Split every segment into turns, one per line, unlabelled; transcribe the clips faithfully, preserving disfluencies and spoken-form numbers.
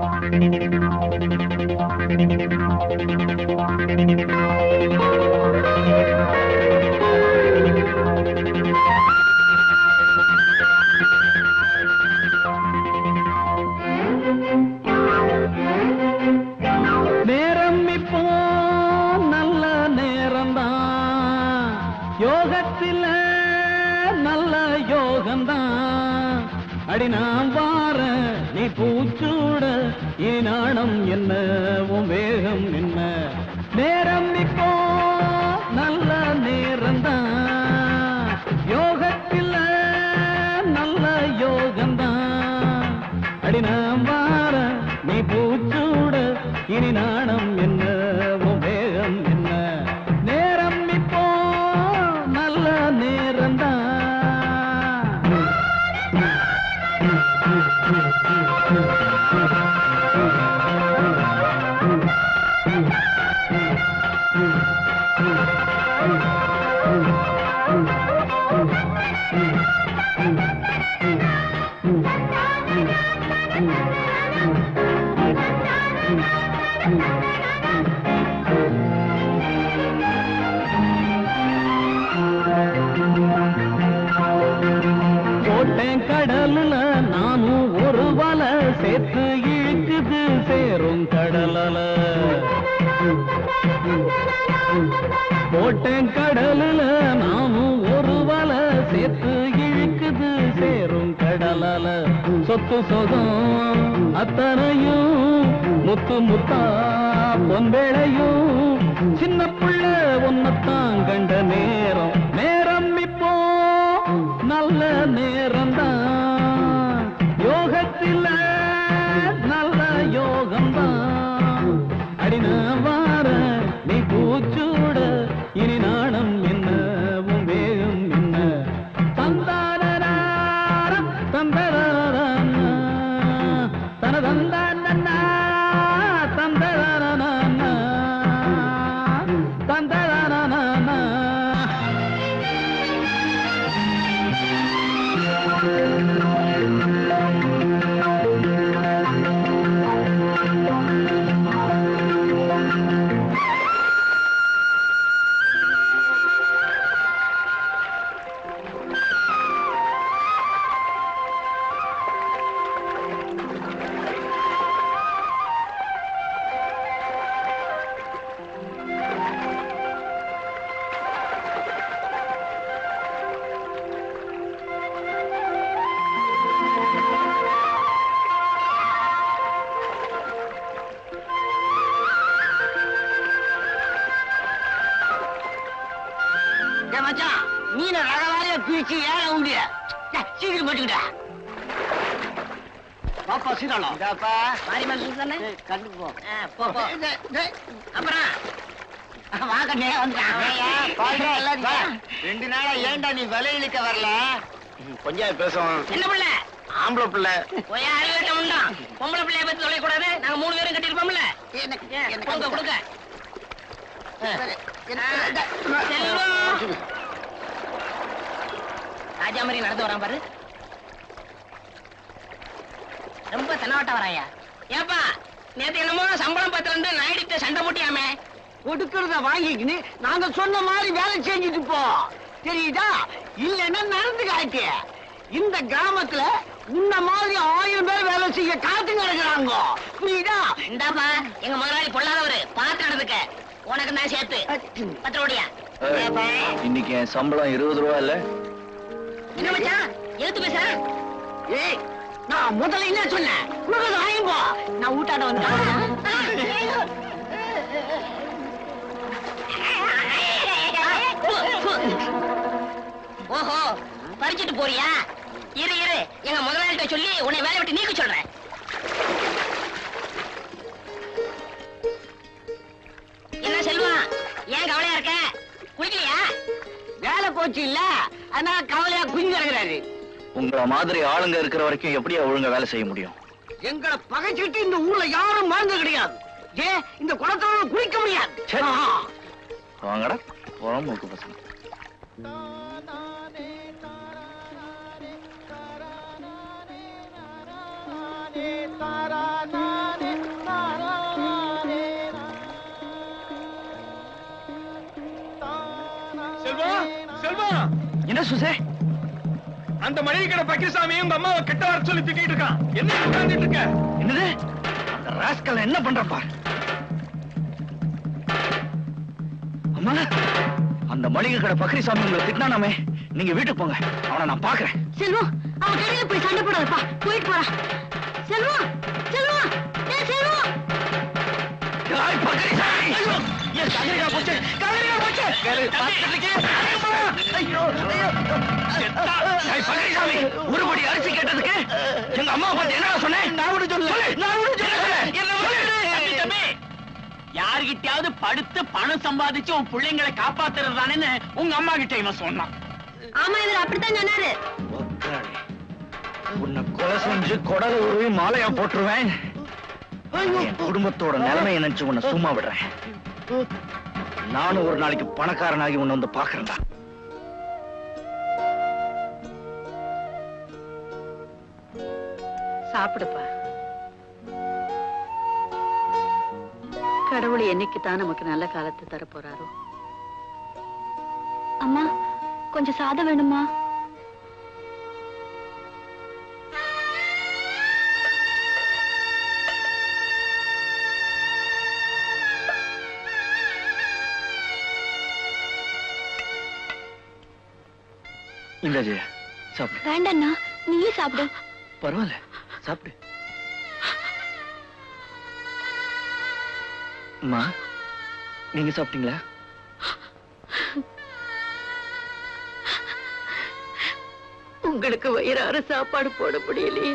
நேரம் இப்போ நல்ல நேரம்தான், யோகத்தில் நல்ல யோகம்தான். அடி நான் வார நீ பூச்சூட ஈனாடம் என்ன உன் வேகம் என்ன. நேரம் இப்போ நல்ல நேரம்தான், யோகத்தில் நல்ல யோகம்தான். அடி நான் வார நீ பூச்சூட இனி நாணம் என்ன உன் வேகம் என்ன. நேரம் இப்போ நல்ல நேரம்தான். போட்டேன் கடலுல நானும் ஒரு வலை சேர்த்து இழுக்குது சேரும் கடலல. போட்டேன் கடலுல நானும் ஒரு வலை சேர்த்து இழுக்குது சேரும் கடலல. சொத்து சொகம் அத்தனையும் முத்து முத்தா பொன்பேளையும் சின்ன புள்ள ஒன்னத்தான் கண்ட நேரம். நேரம் இப்போ நல்ல நேரம்தான், யோகத்தில் நல்ல யோகம்தான். அடின வார நீ பூச்சூட இனி நாணம் என்ன உன் வேகம் என்ன. தந்தான தந்தன தனதந்தான தந்தன தந்தன. மீன ரகவாரியா பிரிச்சு ஏற உண்டிய சீக்கிரம் போட்டுக்கிட்ட. பாப்பா சீராளம் மாறி மனசு தானே கண்டு போ. அப்புறம் வாக்கண்ணே வந்துட்டான். ரெண்டு நாளா ஏன்டா நீ விலையிலுக்க வரல? கொஞ்சம் பேசுவோம். என்ன பிள்ள? ஆம்பளை பிள்ளை. அறிவேட்டம் பொம்பளை பிள்ளைய பத்தி சொல்ல கூடாது. நாங்க மூணு பேரும் கட்டிருப்போம்ல. கொடுங்க கொடுங்க. ராஜா மாதிரி நடந்து வரான் பாரு. ரொம்ப தென்னாவட்ட வராயா? ஏப்பா நேத்து என்னமோ சம்பளம் பத்து வந்து நாயிடுத்த சண்டை போட்டியாமே. கொடுக்கறத வாங்கிக்கின்னு நாங்க சொன்ன மாதிரி வேலை செஞ்சுட்டு போ, தெரியுதா? இல்லன்னா நடந்து காய்க்க. இந்த கிராமத்துல இந்த மாதிரி ஆயிரம் பேர் வேலை செய்ய காத்து நடக்கிறாங்க, புரியுதா? இந்தாப்பா எங்க முதலாளி பொல்லாதவரு பார்த்து நடந்துக்க. உனக்கு தான் சேர்த்து பத்து ரூபாயா?
இன்னைக்கு என் சம்பளம் இருபது ரூபா இல்ல.
என்ன மச்சான் எழுத்து பேச? ஏய் நான் முதல்ல என்ன சொன்னேன்? முதல்ல வாங்கி போ. நான் ஊட்டாட வந்தேன். ஓஹோ பறிச்சுட்டு போறியா? இரு இரு எங்க முதலாளிகிட்ட சொல்லி உன்னை வேலை விட்டு நீக்க சொல்றேன். என்ன செல்வா ஏன் கவலையா இருக்க? குளிக்கலையா? வேலை போச்சு இல்ல, அதனால கவலையா குஞ்சு இறங்குறாரு.
உங்கள மாதிரி ஆளுங்க இருக்கிற வரைக்கும் எப்படியா ஒழுங்கா வேலை செய்ய முடியும்?
எங்களை பகைச்சிட்டு இந்த ஊர்ல யாரும் மறந்து கிடையாது. ஏன் இந்த குளத்தோட குளிக்க முடியாது.
வாங்கடா போறோம் மூக்கு பசங்க. தாரா என்ன சுசே?
அந்த மளிகை கடை பக்கிரசாமி உங்க அம்மாவை கெட்ட வர சொல்லி திட்டிட்டு இருக்கான். என்ன உட்கார்ந்துட்டு இருக்க?
என்னது? அந்த ராஸ்கல் என்ன பண்றப்பா? அம்மா, அந்த மளிகை கடை பக்கிரசாமி உங்களை திட்டினானாமே, நீங்க வீட்டுக்கு போங்க, அவனை நான் பாக்குறேன்.
செல்வம், அவன் கடையில போய் சண்டை போடாதப்பா, போயிட்டு போறா. செல்வம், செல்வம், ஏய் செல்வம்.
ஏய் பக்கிரசாமி! ஐயோ, ஏன் கதிரிகா போச்சு? கதிரிகா போச்சு! ஐயோ, ஐயோ! ஏய் பக்கிரசாமி, ஒரு படி அரிசி கேட்டதுக்கு எங்க அம்மா பார்த்து என்ன சொன்னேன்? நான் ஒண்ணு சொல்லல. நான் ஒண்ணு சொல்லல. என்ன சொல்லு?
யாருகிட்டயாவது படுத்து பணம் சம்பாதிச்சு உன் பிள்ளைங்களை காப்பாத்துறது தானேன்னு உங்க அம்மா கிட்ட இவன் சொன்னான்.
ஆமா, இவர் அப்படித்தான் சொன்னாரு.
உன்னை கொலை செஞ்சு கொடலை உருவி மாலையா போட்டுருவேன். என் குடும்பத்தோட நிலைமை நினைச்சு உன்னை சும்மா விடுறேன். நானும் ஒரு நாளைக்கு பணக்காரனாகி உன்னை வந்து பாக்குறேன்டா.
சாப்பிடுப்பா. கடவுள் என்னைக்குதான் நமக்கு நல்ல காலத்தை தர போறாரோ.
அம்மா, கொஞ்சம் சாதம் வேணுமா?
இந்த ஜெயா, சாப்பிடு.
வேண்டாண்ணா, நீயே சாப்பிடு.
பரவாயில்ல, சாப்பிடு. அம்மா, நீங்க சாப்பிட்டீங்களா?
உங்களுக்கு வயிறார சாப்பாடு போட முடியலையே.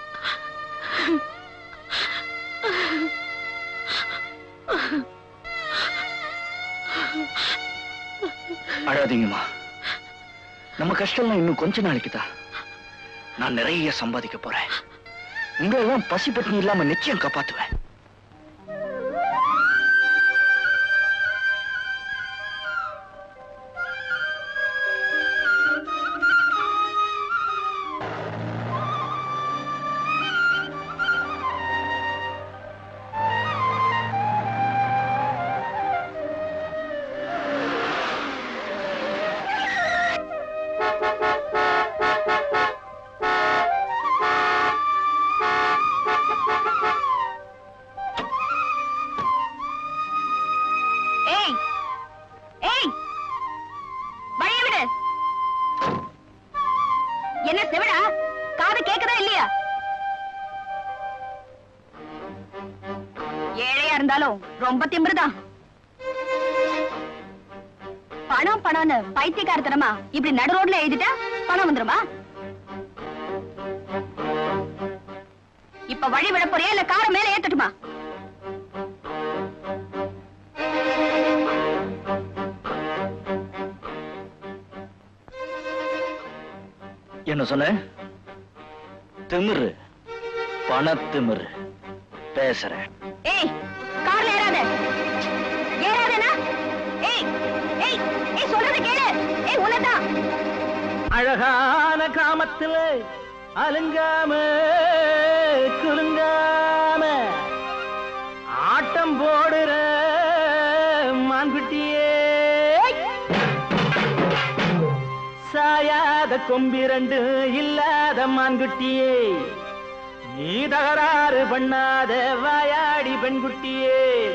அழாதீங்கம்மா. நம்ம கஷ்டம் இன்னும் கொஞ்ச நாளைக்கு தான். நான் நிறைய சம்பாதிக்க போறேன். உங்களெல்லாம் பசி பட்டினி இல்லாம நிச்சயம் காப்பாத்துவேன்.
என்ன செவிடா, காது கேக்குதா இல்லையா? ஏழையா இருந்தாலும் ரொம்ப திமிருதான். பணம் பணம்னு பைத்தியக்காரத்தனமா இப்படி நடு ரோட்ல எழுதிட்டா பணம் வந்துருமா? இப்ப வழி விட போறியா இல்ல கார மேல ஏத்தட்டுமா?
என்ன சொன்ன? திமிரு, பண திமிரு பேசுறேன்.
ஏய், கார்ல ஏறாத. ஏறாதேனா? ஏய், ஏய், ஏய் சொல்றத கேளு. ஏய் உன்னதான்.
அழகான கிராமத்துல அலுங்காம குலுங்காம ஆட்டம் போடுற மான்குட்டியே, சாயாத கொம்பிரண்டு இல்லாத மான்குட்டியே, நீ தகராறு பண்ணாத வாயாடி பெண்குட்டியே.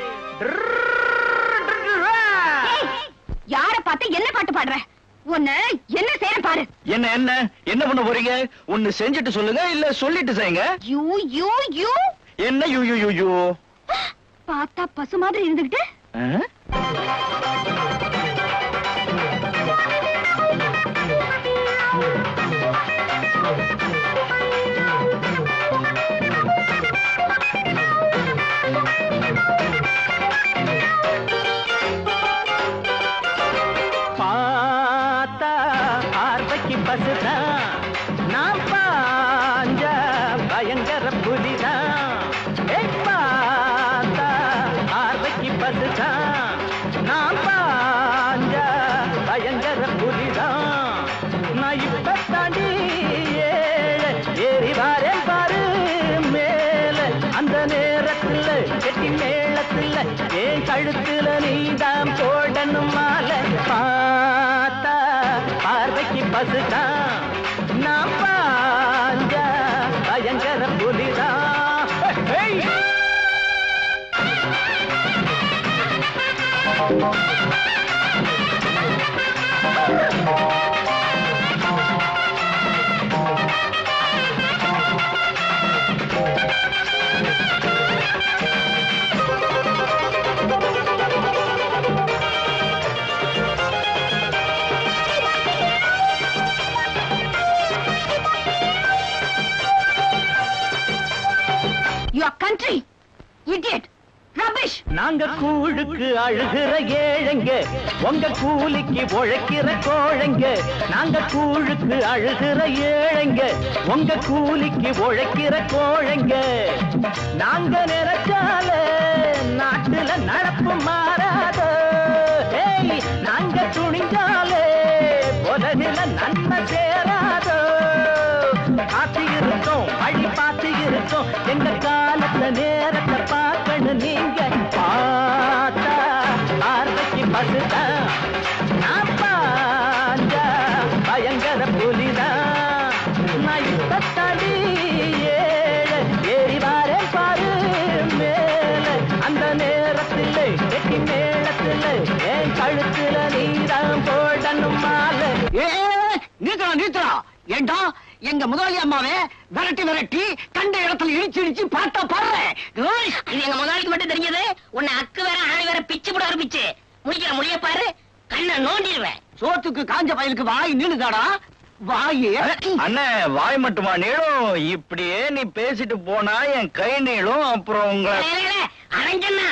யார பார்த்து என்ன பாட்டு பாடுற? உன்னை என்ன செய்யற பாரு.
என்ன என்ன என்ன பண்ண போறீங்க? ஒன்னு செஞ்சுட்டு சொல்லுங்க, இல்ல சொல்லிட்டு செய்யுங்க.
யூ யூ யூ
என்ன யூ யூ யூ யூ?
பார்த்தா பசு மாதிரி இருந்துகிட்டு
பார்த்தா பார்வைக்கு பசுதான், நான் பாஞ்ச பயங்கர புலிதான். பார்த்தா பார்வைக்கு பசுதான், நான் பாஞ்ச பயங்கர புலிதான். நான் இப்ப தாண்டி ஏழை ஏறி வாரேன் பாரு மேல. அந்த நேரத்துல கெட்டி மேளத்துல ஏன் கழுத்துல நீதான் போடணும் மாலை. பார்த்தா பார்வைக்கு
பசுதான் நான் பாஞ்ச பயங்கர புலிதான்
Your country, idiot, rubbish.
நாங்க கூழுக்கு அழுகிற ஏழைங்க உங்க கூலிக்கு உழைக்கிற கோழைங்க நாங்க கூழுக்கு அழுகிற ஏழைங்க உங்க கூலிக்கு உழைக்கிற கோழைங்க நாங்க நினைச்சால நாட்டுல நடப்பு மாறாதோ ஏய் நாங்க துணிஞ்சாலே உலகில நன்மை சேராதோ காத்து இருக்கோம் வழி பார்த்து இருக்கோம் எங்க காலத்துல நேரத்தை பார்க்கணும் நீங்க பார்த்தா பார்வைக்கு பசுதான் நான் பாஞ்சா பயங்கர புலிதான் நான் இப்ப தாண்டி ஏழு ஏறி வாரேன் பாரு மேல அந்த நேரத்தில் கெட்டி மேளத்தில் என் கழுத்துல நீதான் போடணும் மாலை
ஏ நீத்தரா நீத்தரா ஏண்டா எங்க முதலாளி அம்மாவே விரட்டி விரட்டி கண்ட இடத்துல இடிச்சு இடிச்சு பார்த்தா பாரு இது எங்க முதலாளிக்கு மட்டும் தெரிஞ்சது உன்னை அக்கு வேற ஆணி வேற பிச்சு போட ஆரம்பிச்சு முடிக்கிற முடிய பாரு கண்ணை நோண்டிடுவேன் சோத்துக்கு காஞ்ச பயலுக்கு வாய் நீளுதாடா வாயே
அண்ணே வாய் மட்டுமா நீளும் இப்படியே நீ பேசிட்டு போனா என் கை நீளும் அப்புறம் உங்களை
அரஞ்சண்ணா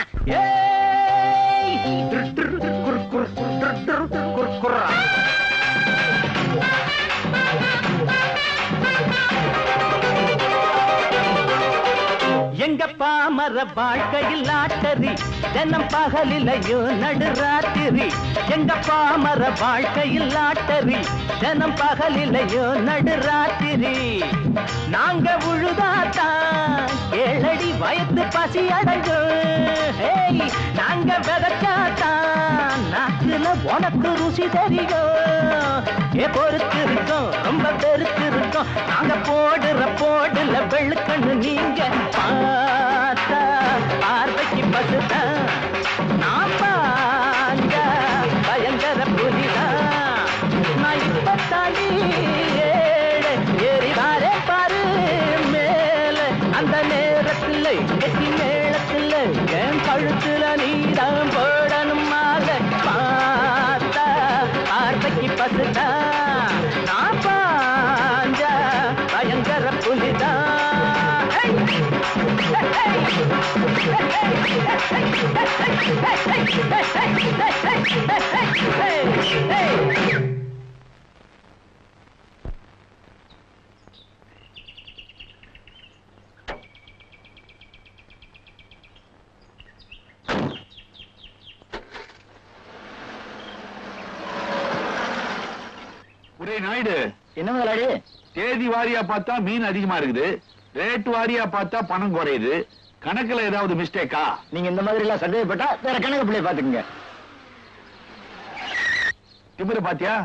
எங்க பாமர வாழ்க்கையில் லாட்டரி தினம் பகலிலையும் நடுராத்திரி எங்க பாமர வாழ்க்கையில் லாட்டரி தினம் பகலிலையும் நடுராத்திரி நாங்க உழுதாத்தான் ஏழடி வயத்து பசி அடைஞ்சோம் நாங்க விதைச்சாத்தான் நாட்டுல உனக்கு ருசி தெரியும் ஏ பொறுத்து இருக்கோம் ரொம்ப பெருத்து இருக்கோம் நாங்க போடுற போடுல வெளுக்கண்ணு நீங்க பார்த்தா பார்வைக்கு பசுதான் நான் பாஞ்ச பயங்கர புலிதான் நான் இப்ப தாண்டி ஏழு ஏறி வாரே பாரு மேல அந்த நேரத்தில் கெட்டி மேளத்தில் என் கழுத்துல நீதான் போடணும் மாலை பார்த்தா பார்வைக்கு பசுதான் நான் பாஞ்ச பயங்கர புலிதான்
ஒரே நாயுடு
என்ன முதலாளி
தேதி வாரியா பார்த்தா மீன் அதிகமா இருக்குது ரேட் வாரியா பார்த்தா பணம் குறையுது கணக்குல ஏதாவது மிஸ்டேக்கா
நீங்க இந்த மாதிரி எல்லாம் சந்தேகப்பட்டா வேற கணக்கு பிள்ளை பாத்துக்கங்க
திமிர பாத்தியா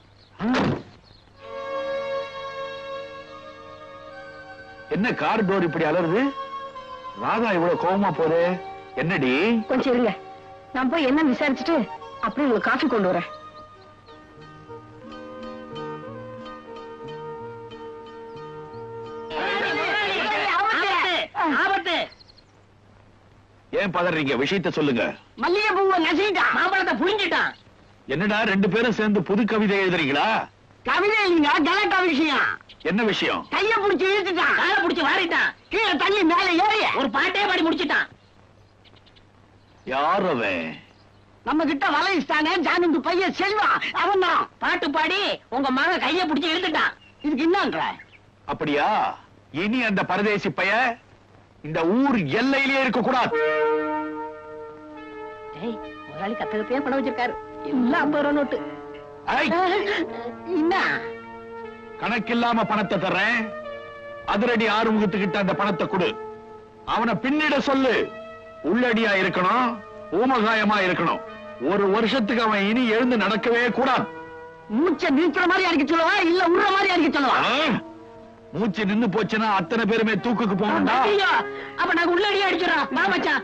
என்ன கார் டோர் இப்படி அலருது ராதா இவ்வளவு கோவமா போதே என்னடி
கொஞ்சம் இருங்க நான் போய் என்ன விசாரிச்சுட்டு அப்புறம் உங்களுக்கு காஃபி கொண்டு வரேன்
ஆபத்து
ஏன் பதறீங்க விஷயத்த சொல்லுங்க
மல்லிகை பூவை நசிட்டான் மாம்பழத்தை புரிஞ்சிட்டான்
என்னடா ரெண்டு பேரும் சேர்ந்து புது கவிதை எழுதுறீங்களா
கவிதை இல்லைங்க கலட்டா விஷயம்
என்ன விஷயம்
கைய புடிச்சு இழுத்துட்டான் காலை புடிச்சு வாரிட்டான் கீழே தள்ளி மேல ஏறி ஒரு பாட்டே பாடி முடிச்சிட்டான்
யார் அவன்
நம்ம கிட்ட வலையிட்டானே ஜானந்து பையன் செல்வா அவன் தான் பாட்டு பாடி உங்க மகன் கைய புடிச்சு இழுத்துட்டான் இதுக்கு என்னன்ற
அப்படியா இனி அந்த பரதேசி பைய இந்த ஊர் எல்லையிலேயே இருக்க கூடாது
முதலாளி கத்தகத்தையே படம் வச்சிருக்காரு எல்லாம் ஐம்பது ரூபா நோட்டு என்ன
கணக்கில்லாம பணத்தை தர்றேன் அதிரடி ஆறுமுகத்துக்கிட்ட அந்த பணத்தை கொடு அவனை பின்னிட சொல்லு உள்ளடியா இருக்கணும் ஊமகாயமா இருக்கணும் ஒரு வருஷத்துக்கு அவன் இனி எழுந்து நடக்கவே கூடாது
மூச்சை நிறுத்துற மாதிரி அடிக்க சொல்லவா இல்ல உடுற மாதிரி அடிக்க சொல்லவா?
மூச்சு நின்னு போச்சுன்னா அத்தனை பேருமே தூக்குக்கு போகணும்டா.
அப்ப நாங்க உள்ளடியே அடிச்சிடறோம். வா மச்சான்.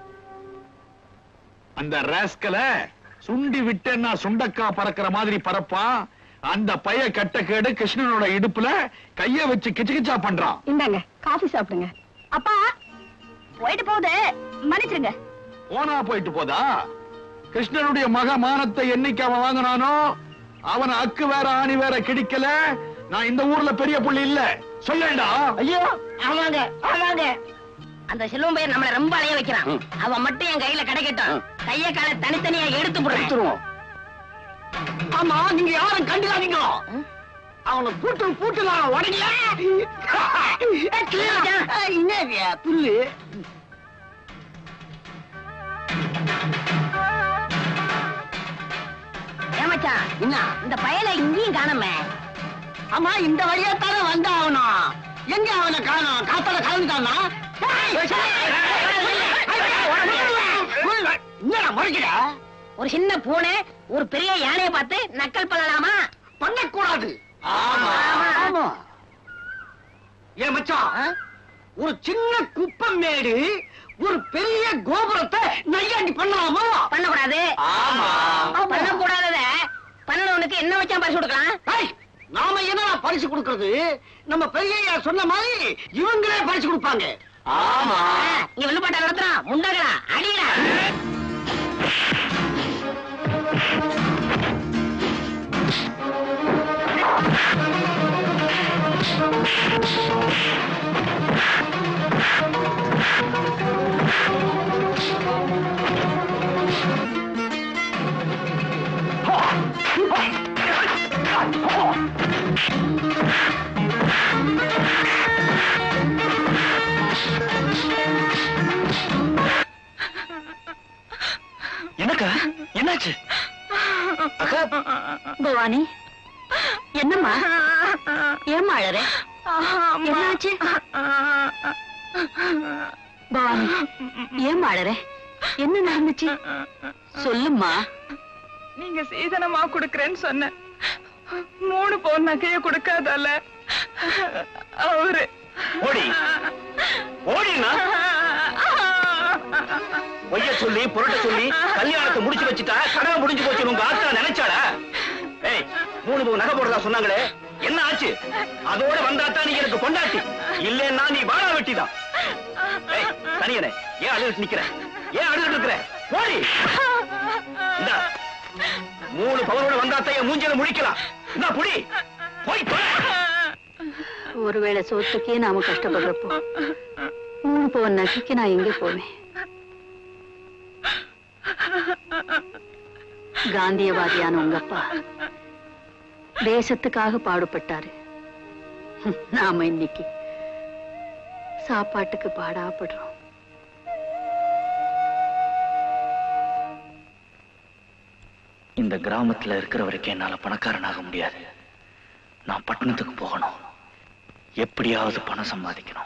அந்த ராஸ்கல சுண்டி விட்டேன்னா சுண்டக்கா பறக்கிற மாதிரி பறப்பான். அந்த பைய கட்ட கேடு கிருஷ்ணனோட இடுப்புல கைய வச்சு கிச்சு கிச்சா பண்றான்.
இந்தாங்க காஃபி சாப்பிடுங்க. அப்பா போயிட்டு போகுது, மன்னிச்சிருங்க.
போனா போயிட்டு போதா? கிருஷ்ணனுடைய மக மானத்தை என்னைக்கு அவன் வாங்கினானோ அவன் அக்கு வேற ஆணி வேற கிடைக்கல. நான் இந்த ஊர்ல பெரிய புள்ளி இல்ல சொல்லேண்டா.
ஐயோ ஆமாங்க ஆமாங்க.
அந்த செல்வம் பையன் நம்மள ரொம்ப அலைய வைக்கிறான். அவன் மட்டும் என் கையில கிடைக்கட்டும், கைய கால தனித்தனியா எடுத்து போடுறோம்.
ஆமா நீங்க யாரும் கண்டுக்காதீங்க. அவனை பூட்டு பூட்டுலாம் உடனே என்ன புல்லு.
ஏமாச்சா
என்ன
இந்த பயலை இங்கேயும் காணமே.
ஆமா இந்த வழியா தானே வந்தா அவனும். எங்க அவனை காணோம்? காத்தால கலந்துட்டானா? என்ன முறைக்கிற?
ஒரு சின்ன பூனை ஒரு பெரிய யானையை பார்த்து நக்கல் பண்ணலாமா?
பண்ணக்கூடாது. ஆமா ஏன் மச்சான், ஒரு சின்ன குப்பம் மேடு ஒரு பெரிய கோபுரத்தை நையாண்டி பண்ணலாமா?
பண்ணக்கூடாது.
ஆமா
பண்ணக்கூடாதத பண்ணவனுக்கு என்ன வச்சா பரிசு கொடுக்கலாம்?
நாம என்ன பரிசு கொடுக்கறது? நம்ம பெரிய சொன்ன மாதிரி இவங்களே பரிசு கொடுப்பாங்க. ஆமா
இங்க வெள்ளுப்பாட்டா நடத்துறான். முண்டகளா அடிடா.
என்னக்கா என்னாச்சு? அக்கா
பவானி என்னம்மா ஏம்மா அழற? என்னாச்சு பவானி? ஏம்மா அழற? என்ன நடந்துச்சு சொல்லும்மா.
நீங்க சீதனமா குடுக்கறேன்னு சொன்ன மூணு பவுன் நகைய கொடுக்காதல்ல அவரு.
ஓடி ஓடினா பொய்ய சொல்லி புரட்ட சொல்லி கல்யாணத்தை முடிச்சு வச்சுட்டா கனவு முடிஞ்சு போச்சு உங்க ஆத்தா நினைச்சாடா? ஏய் மூணு பவுன் நகை போடுறதா சொன்னாங்களே என்ன ஆச்சு? அதோட வந்தாத்தான் நீ எனக்கு கொண்டாட்டி, இல்லன்னா நீ வாழா வெட்டிதான். ஏய் தனியனே ஏன் அழுதுட்டு நிக்கிற? ஏன் அழுதுட்டு இருக்கிற? ஓடி. இந்தா மூணு பவனோட வந்தாத்தான் என் மூஞ்சில முடிக்கலாம். இந்தா புடி போய் தொலை.
ஒருவேளை சோத்துக்கே நாம கஷ்டப்படுறப்போ மூணு பவுன் நகைக்கு நான் எங்க போவேன்? காந்தியவாதியான உங்க அப்பா தேசத்துக்காக பாடுபட்டாரு. நாம இன்னைக்கு சாப்பாட்டுக்கு பாடாப்படுறோம்.
இந்த கிராமத்துல இருக்கிற வரைக்கும் என்னால பணக்காரனாக முடியாது. நான் பட்டணத்துக்கு போகணும். எப்படியாவது பணம் சம்பாதிக்கணும்.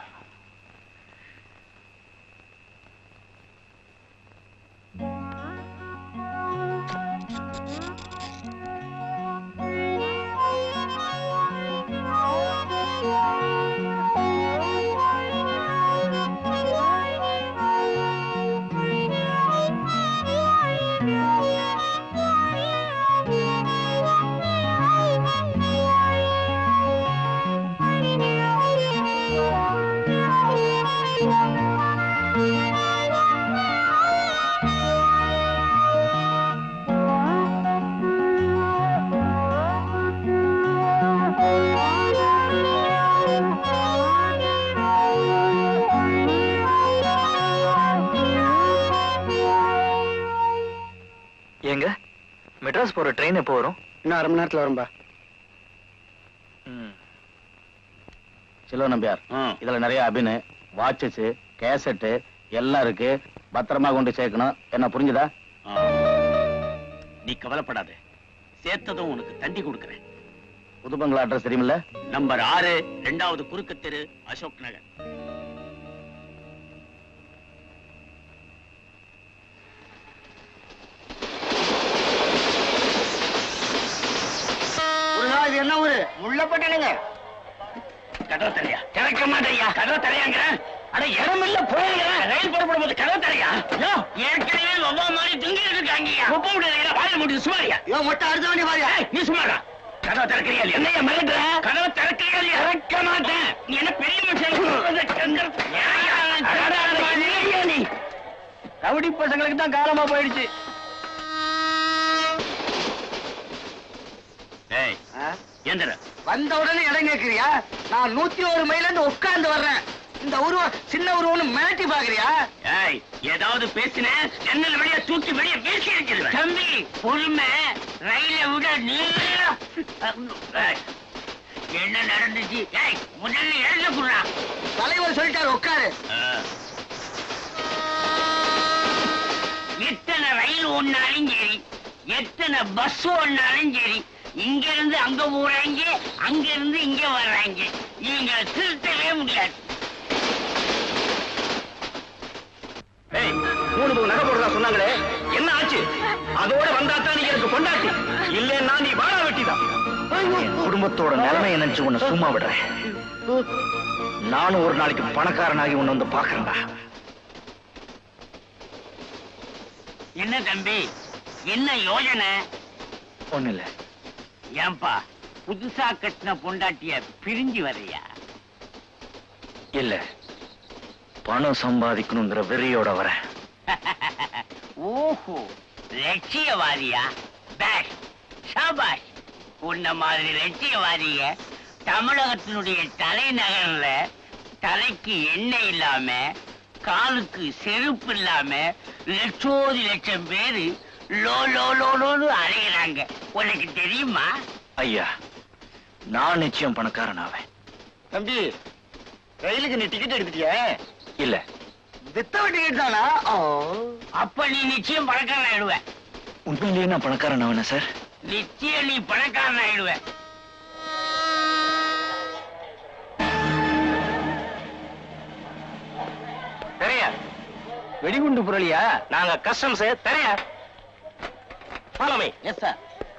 எங்க மெட்ராஸ் போற ட்ரெயின் எப்போ வரும்?
இன்னும் அரை மணி நேரத்துல வரும்பா.
செல்வ நம்பியார், இதுல நிறைய அபின் வாட்சஸ் கேசட்டு எல்லாம் இருக்கு. பத்திரமா கொண்டு சேர்க்கணும். என்ன புரிஞ்சுதா?
நீ கவலைப்படாத, சேர்த்ததும் உனக்கு தண்டி கொடுக்கறேன்.
புது பங்களா அட்ரஸ் தெரியுமில்ல?
நம்பர் ஆறு, இரண்டாவது குறுக்கு தெரு, அசோக் நகர்.
போட்டானுங்க.
கதவை தரையா? திறக்க மாட்டேயா? கதவை தரையாங்கிற? அட இடம் இல்ல போயிருங்க. ரயில் புறப்படும் போது கதவை தரையா? ஏற்கனவே ஒவ்வா மாதிரி திங்கிட்டு இருக்காங்கய்யா. ஒப்ப முடியல. வாய முடியும் சுமாரியா?
யோ மொட்டை அடுத்த வண்டி பாரியா?
நீ சுமாரா? கதவை திறக்கிறியா? என்னையா மிரட்டுற? கதவை திறக்கிறியா? திறக்க மாட்டேன். நீ என்ன பெரிய மனுஷன்? நீ ரவுடி பசங்களுக்கு தான் காலமா போயிடுச்சு. எந்திர
வந்த உடனே இடம் கேட்கிறியா? நான் நூத்தி ஒரு மைல இருந்து உட்கார்ந்து வர்றேன். இந்த உருவம் சின்ன உருவம்னு மிரட்டி பாக்குறியா?
ஏய், ஏதாவது பேசின ஜன்னல் வெளியே தூக்கி வெளியே பேசி இருக்கிறேன். தம்பி பொறுமை, ரயிலை விட நீளம். என்ன நடந்துச்சு? ஏய், முதல்ல எழுத குடுறா.
தலைவர் சொல்லிட்டாரு உட்காரு.
எத்தனை ரயில் ஒன்னாலும் சரி, எத்தனை பஸ் ஒன்னாலும் சரி, இங்க இருந்து அங்க போறாங்க, அங்க இருந்து இங்க வர்றாங்க. இவங்க திருத்தவே முடியாது. மூணு மூணு நகை போடுறதா சொன்னாங்களே, என்ன ஆச்சு? அதோட வந்தாத்தான் நீ எனக்கு கொண்டாட்டி, இல்லன்னா நீ வாழ வெட்டிதான். குடும்பத்தோட நிலைமை நினைச்சு உன்னை சும்மா விடுறேன். நானும் ஒரு நாளைக்கு பணக்காரனாகி உன்னை வந்து பாக்குறேன்டா. என்ன தம்பி, என்ன யோஜனை? ஒண்ணு இல்ல. ஏன்பா புதுசா கட்டின பொண்டாட்டிய பிரிஞ்சு வரையா? இல்ல, பணம் சம்பாதிக்கணுங்கிற வெறியோட வர. ஓஹோ, லட்சியவாதியா? பேஷ், ஷாபாஷ். உன்ன மாதிரி லட்சியவாதிய தமிழகத்தினுடைய தலைநகர்ல தலைக்கு எண்ணெய் இல்லாம, காலுக்கு செருப்பு இல்லாம லட்சோதி லட்சம் பேரு லோ லோ லோ லோன்னு அலையிறாங்க. உனக்கு தெரியுமா? ஐயா, நான் நிச்சயம் பணக்காரன் ஆவேன்.
தம்பி, ரயிலுக்கு நீ டிக்கெட் எடுத்துட்டியா?
இல்ல.
வித்தவ டிக்கெட் தானா?
அப்ப நீ நிச்சயம் பணக்காரன் ஆயிடுவ.
உண்மையிலேயே நான் பணக்காரன் ஆவேனா சார்?
நிச்சயம் நீ பணக்காரன் ஆயிடுவ. தெரியா? வெடிகுண்டு புரளியா? நாங்க கஸ்டம்ஸ் தெரியா? Follow me.
Yes, sir.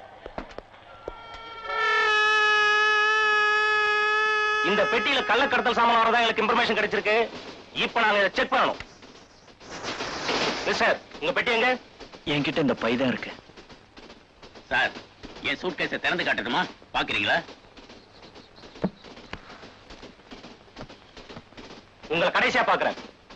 இந்த பெட்டியில கள்ளக்கடத்தல் சாமான் வரதா எனக்கு இன்ஃபர்மேஷன் கிடைச்சிருக்கு. இப்ப நாங்க இதை செக் பண்ணணும். சார், உங்க பெட்டி எங்க?
என்கிட்ட இந்த பை தான் இருக்கு.
சார், என் சூட்கேஸை திறந்து காட்டட்டுமா? பாக்குறீங்களா? உங்களை கடைசியா பாக்குறேன்.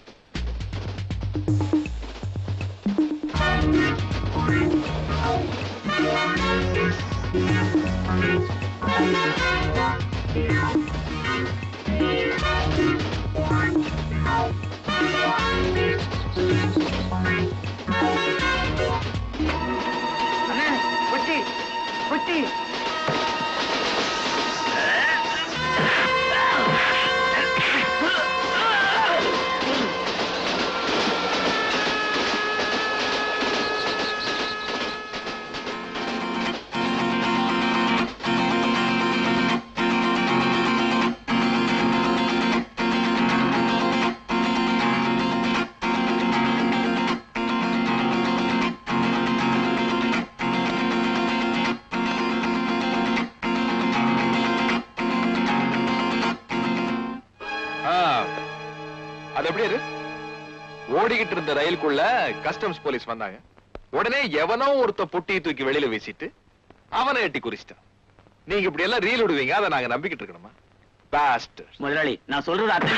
அண்ணே, பொட்டி பொட்டி.
அது எப்படி இரு? ஓடிக்கிட்டு இருந்த ரயிலுக்குள்ள கஸ்டம்ஸ் போலீஸ் வந்தாங்க. உடனே எவனோ ஒருத்த பொட்டியை தூக்கி வெளியில வீசிட்டு அவனை எட்டி குறிச்சிட்டான். நீங்க இப்படி எல்லாம் ரீல் விடுவீங்க, அதை நாங்க நம்பிக்கிட்டு இருக்கணுமா? பாஸ்டர்.
முதலாளி, நான் சொல்றது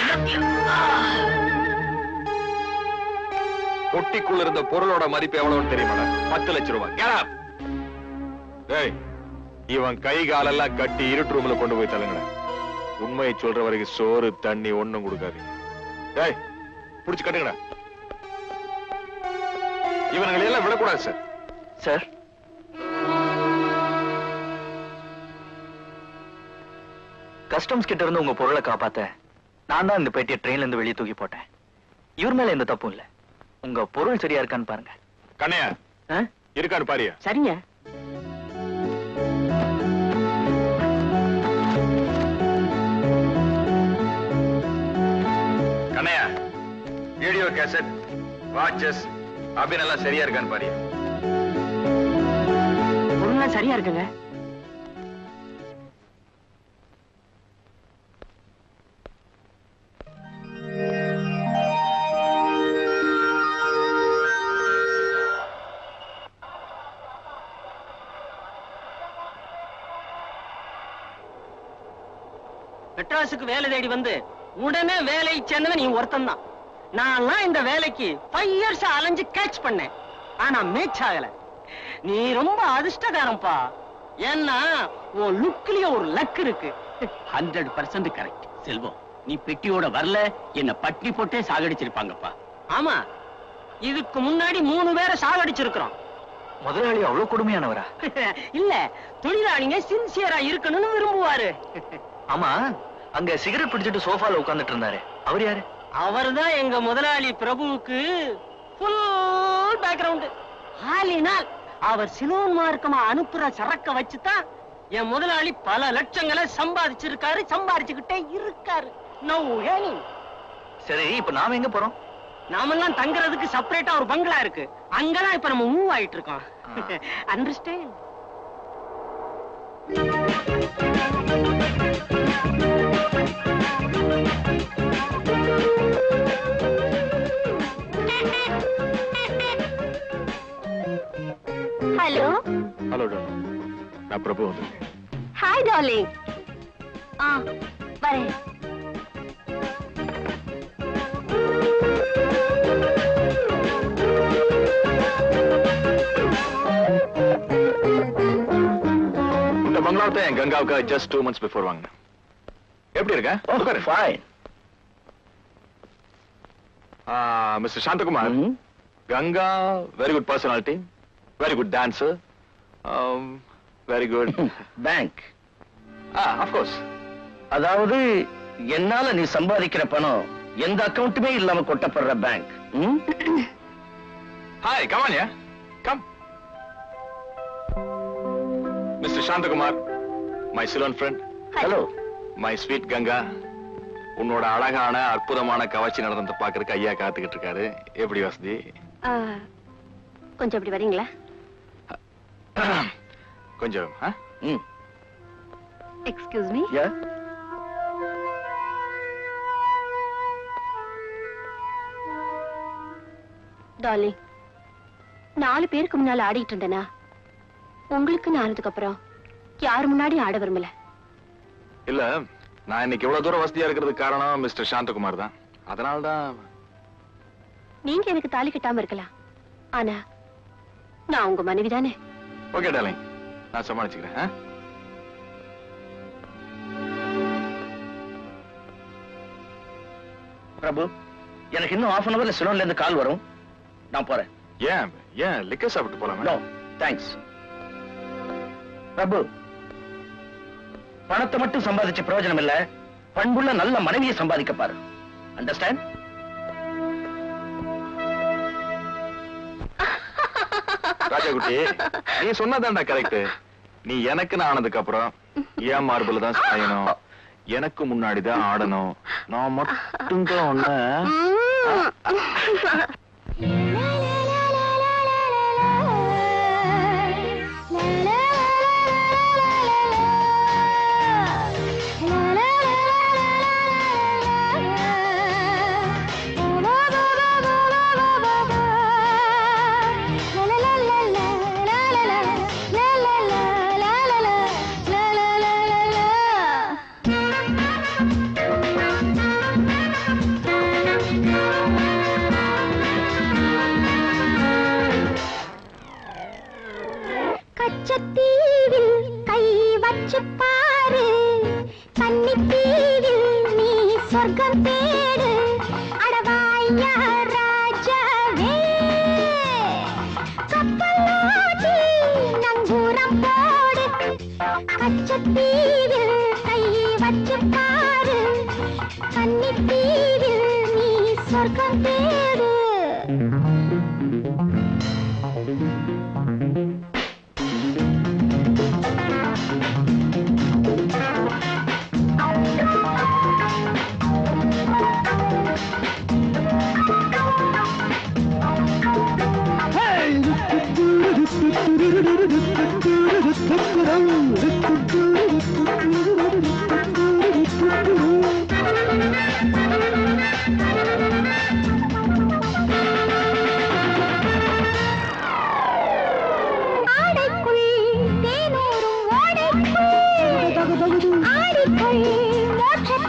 பொட்டிக்குள்ள இருந்த பொருளோட மதிப்பு எவ்வளவுன்னு தெரியுமா? பத்து லட்சம் ரூபாய். Get up. டேய், இவன் கை காலெல்லாம் கட்டி இருட்டு ரூம்ல கொண்டு போய் தள்ளுங்க. உண்மையை சொல்ற வரைக்கும் சோறு தண்ணி ஒண்ணும் கொடுக்காதீங்க. டேய், புடிச்சு கட்டுங்கடா. இவனுங்களை எல்லாம் விடக்கூடாது சார்.
சார், கஸ்டம்ஸ் கிட்ட இருந்து உங்க பொருளை காப்பாத்த நான் தான் இந்த பெட்டியை ட்ரெயின்ல இருந்து வெளியே தூக்கி போட்டேன். இவர் மேல எந்த தப்பும் இல்ல. உங்க பொருள் சரியா இருக்கான்னு பாருங்க.
கண்ணையா இருக்கான்னு பாரியா?
சரிங்க.
கண்ணையா, வீடியோ கேசட், வாட்சஸ் அப்படின்னு சரியா இருக்கான்னு பாரியா?
பொருள்லாம் சரியா இருக்குங்க. மெட்ராஸுக்கு வேலை தேடி வந்து உடனே வேலை சேர்ந்தவன் நீ ஒருத்தன் தான். நான் இந்த வேலைக்கு ஃபைவ் இயர்ஸ் அலைஞ்சு கேட்ச் பண்ணேன், ஆனா மேட்ச் ஆகல. நீ ரொம்ப அதிர்ஷ்டக்காரன்பா. ஏன்னா உன் லுக்லயே ஒரு லக் இருக்கு.
Hundred percent correct Selvam. நீ பெட்டியோட வரல, என்ன பட்னி போட்டே சாகடிச்சிருப்பாங்கப்பா.
ஆமா, இதுக்கு முன்னாடி மூணு பேரை சாகடிச்சிருக்கிறோம்.
முதலாளி அவ்வளவு கொடுமையானவரா?
இல்ல, தொழிலாளிங்க சின்சியரா இருக்கணும்னு விரும்புவாரு.
ஆமா, அங்க சிகரெட் பிடிச்சிட்டு சோஃபால உட்கார்ந்துட்டு இருந்தாரு, அவர் யாரு?
அவர்தான் எங்க முதலாளி பிரபுவுக்கு ஃபுல் பேக்ரவுண்ட். ஆலினால் அவர் சிலோன் மார்க்கமா அனுப்புற சரக்க வச்சுதான் என் முதலாளி பல லட்சங்களை சம்பாதிச்சிருக்காரு, சம்பாதிச்சுக்கிட்டே இருக்காரு. நோ ஏனிங்.
சரி, இப்ப நாம எங்க போறோம்?
நாமெல்லாம் தங்குறதுக்கு செப்பரேட்டா ஒரு பங்களா இருக்கு, அங்கதான் இப்ப நம்ம மூவ் ஆயிட்டு இருக்கோம். அண்டர்ஸ்டாண்ட்?
ஹலோ
ஹலோ டாக்டர், நான் பிரபு வந்திருக்கேன்.
Hi darling. ஆ வரேன்.
இந்த பங்களாவை என் கங்காவுக்கு ஜஸ்ட் டூ மந்த்ஸ் பிஃபோர் வாங்க. எப்படி இருக்க?
Fine.
Mister Shanthakumar, Ganga very good personality, very good dancer, very good
bank.
Of course.
அதாவது என்னால நீ சம்பாதிக்கிற பணம் எந்த அக்கவுண்ட்டுமே இல்லாம கொட்டப்படுற bank.
Hi, come on ya, come. Mister Shanthakumar, my Ceylon friend.
Hello.
My sweet Ganga, உன்னோட அழகான அற்புதமான கவர்ச்சி நடனத்தை பாக்குறதுக்கு ஐயா காத்துக்கிட்டு இருக்காரு. எப்படி வசதி?
கொஞ்சம் அப்படி வரீங்களா?
கொஞ்சம்.
Excuse me. டார்லிங், நாலு பேருக்கு முன்னால ஆடிட்டு இருந்தேனா, உங்களுக்கு ஆனதுக்கு அப்புறம் யாரு முன்னாடி ஆட விரும்பல.
இல்ல, நான் இன்னைக்கு இவ்வளவு தூரம் வசதியா இருக்கிறதுக்கு காரணம் மிஸ்டர் சாந்தகுமார் தான். அதனால்தான்.
நீங்க எனக்கு தாலி கட்டாம இருக்கலாம், ஆனா நான் உங்க மனைவி தானே.
ஓகே டார்லிங், நான் சமாளிச்சுக்கிறேன்.
பிரபு, எனக்கு இன்னும் ஹாஃப் அன் அவர்ல சிலோன்ல இருந்து கால் வரும், நான் போறேன்.
ஏன் ஏன் லிக்கர் சாப்பிட்டு போலாமா?
No thanks. பிரபு, பணத்தை மட்டும் சம்பாதிச்ச பிரயோஜனம் இல்ல, பண்புள்ள நல்ல மனைவியை சம்பாதிக்க பாரு. அண்டர்ஸ்டாண்ட்?
ராஜாகுட்டி, நீ சொன்னதான்டா கரெக்ட். நீ எனக்கு நான் ஆனதுக்கு அப்புறம் ஏன் மார்பிள் தான் சாயணும், எனக்கு முன்னாடிதான் ஆடணும். நான் மட்டும் தான் ஒண்ணு.
கச்சத்தீவில் கை வச்சு பாரு, கன்னித்தீவில் நீ சொர்க்கம் தேடு. அடவாயா ராஜாவே, கப்பலாட்டி நங்கூரம் போடு. கச்சத்தீவில் கை வச்சு பாரு, கன்னித்தீவில் நீ சொர்க்கம் தேடு. ஆடிக்குள்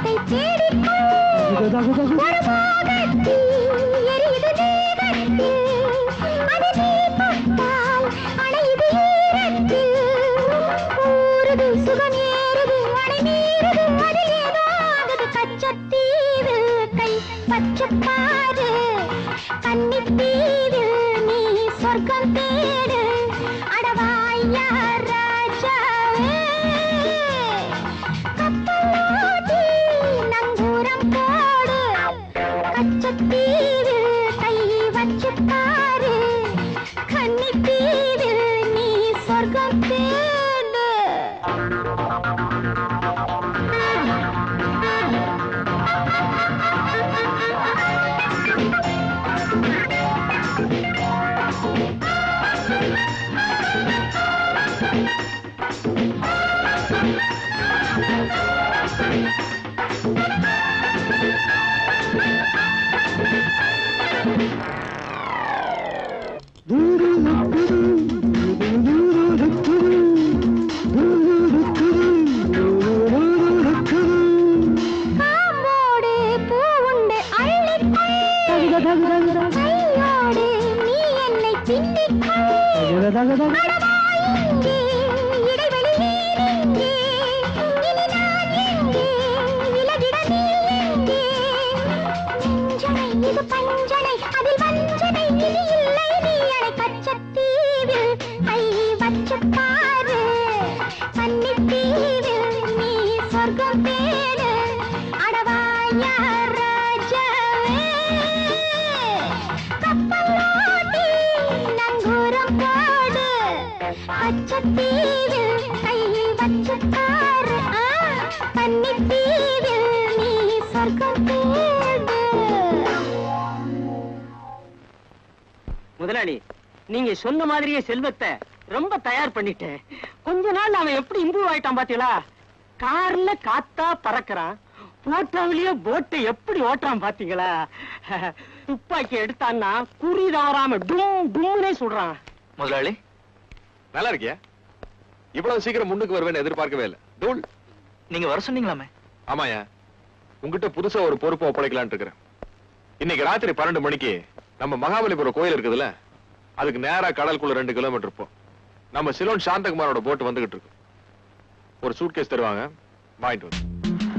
கன்னித்தீவில் நீ சொர்க்கம் தேடு அடவாயா ராஜாவே கப்பலோட்டி நங்கூரம் போடு கச்சத்தீவில் கை வச்சு பாரு கன்னித்தீவில் நீ சொர்க்கம் தேடு
முதலாளி, நீங்க சொன்ன மாதிரியே செல்வத்தை ரொம்ப தயார் பண்ணிட்டேன். கொஞ்ச நாள் அவன் எப்படி இம்ப்ரூவ் ஆயிட்டான் பாத்தீங்களா? கார்ல காத்தா பறக்கிறான், போட்டோவிலேயே போட்டை எப்படி ஓட்டுறான் பாத்தீங்களா? துப்பாக்கி எடுத்தான்னா குறி தவறாம டும் டும்னே சொல்றான்.
முதலாளி நல்லா இருக்கியா? இவ்வளவு சீக்கிரம் முன்னுக்கு வருவேன்னு எதிர்பார்க்கவே இல்லை. தூள்,
நீங்க வர சொன்னீங்களாமே?
ஆமாயா, உங்ககிட்ட புதுசா ஒரு பொறுப்பை ஒப்படைக்கலான்னு இருக்கிறேன். இன்னைக்கு ராத்திரி பன்னெண்டு மணிக்கு நம்ம மகாபலிபுரம் கோயில் இருக்குதுல்ல, அதுக்கு நேரா கடலுக்குள்ள ரெண்டு கிலோமீட்டர் இருப்போம். நம்ம சிலோன் சாந்தகுமாரோட போட்டு வந்துகிட்டு இருக்கு. ஒரு சூட்கேஸ் தருவாங்க, வாங்கிட்டு வந்து.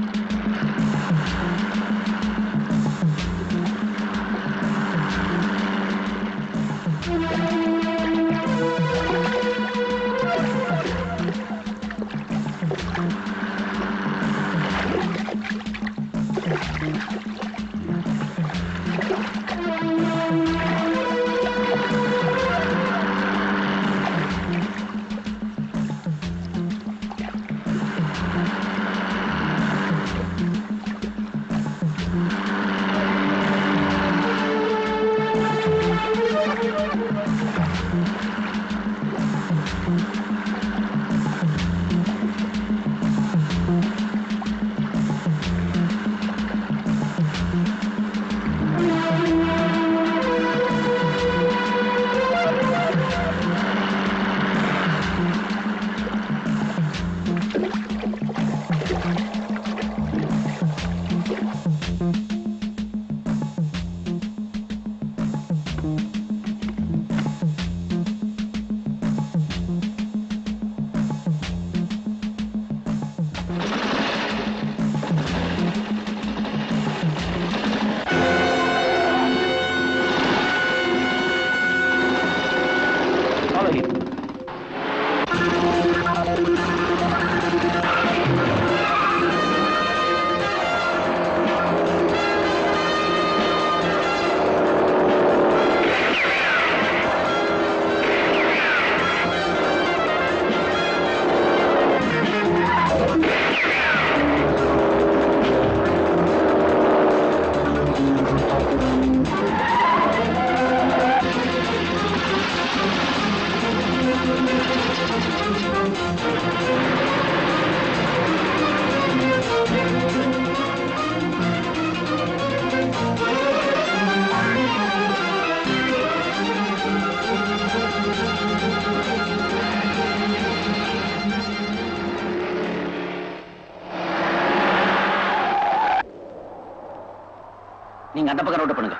நீங்க அந்த பக்கம் ரோட் பண்ணுங்க.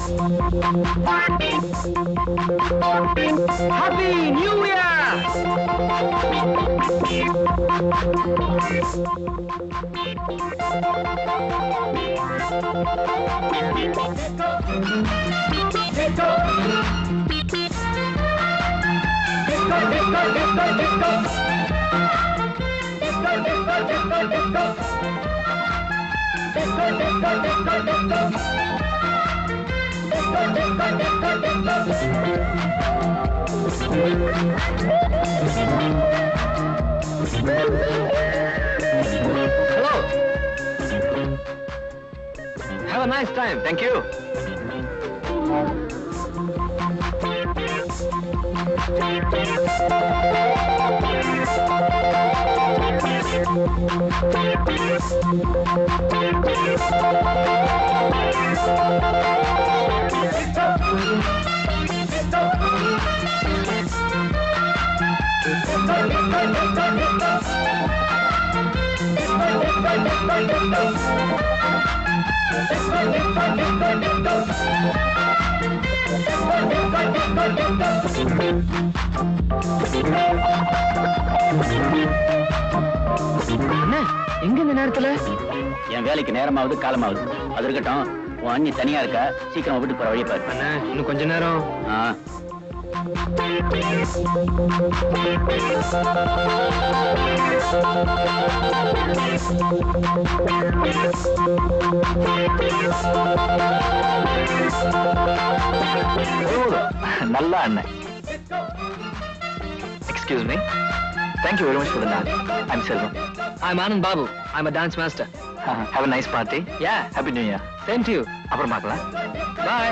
Happy New Year!
Hello. Have a nice time. Thank you. எங்க இந்த நேரத்துல?
என் வேலைக்கு நேரமாவது காலமாவது அது இருக்கட்டும். உன் அண்ணி தனியா இருக்கா, சீக்கிரம் வீட்டுக்கு போற வழியை பாரு.
அண்ணா இன்னும் கொஞ்ச நேரம்.
ஆ
நல்ல அண்ணன். Excuse me. Thank you very much for the dance. I'm Selvam. I'm Anand Babu. I'm a dance master. Have a nice party. Yeah. Happy New Year. Same to you. அப்புறம் பார்க்கலாம். Bye.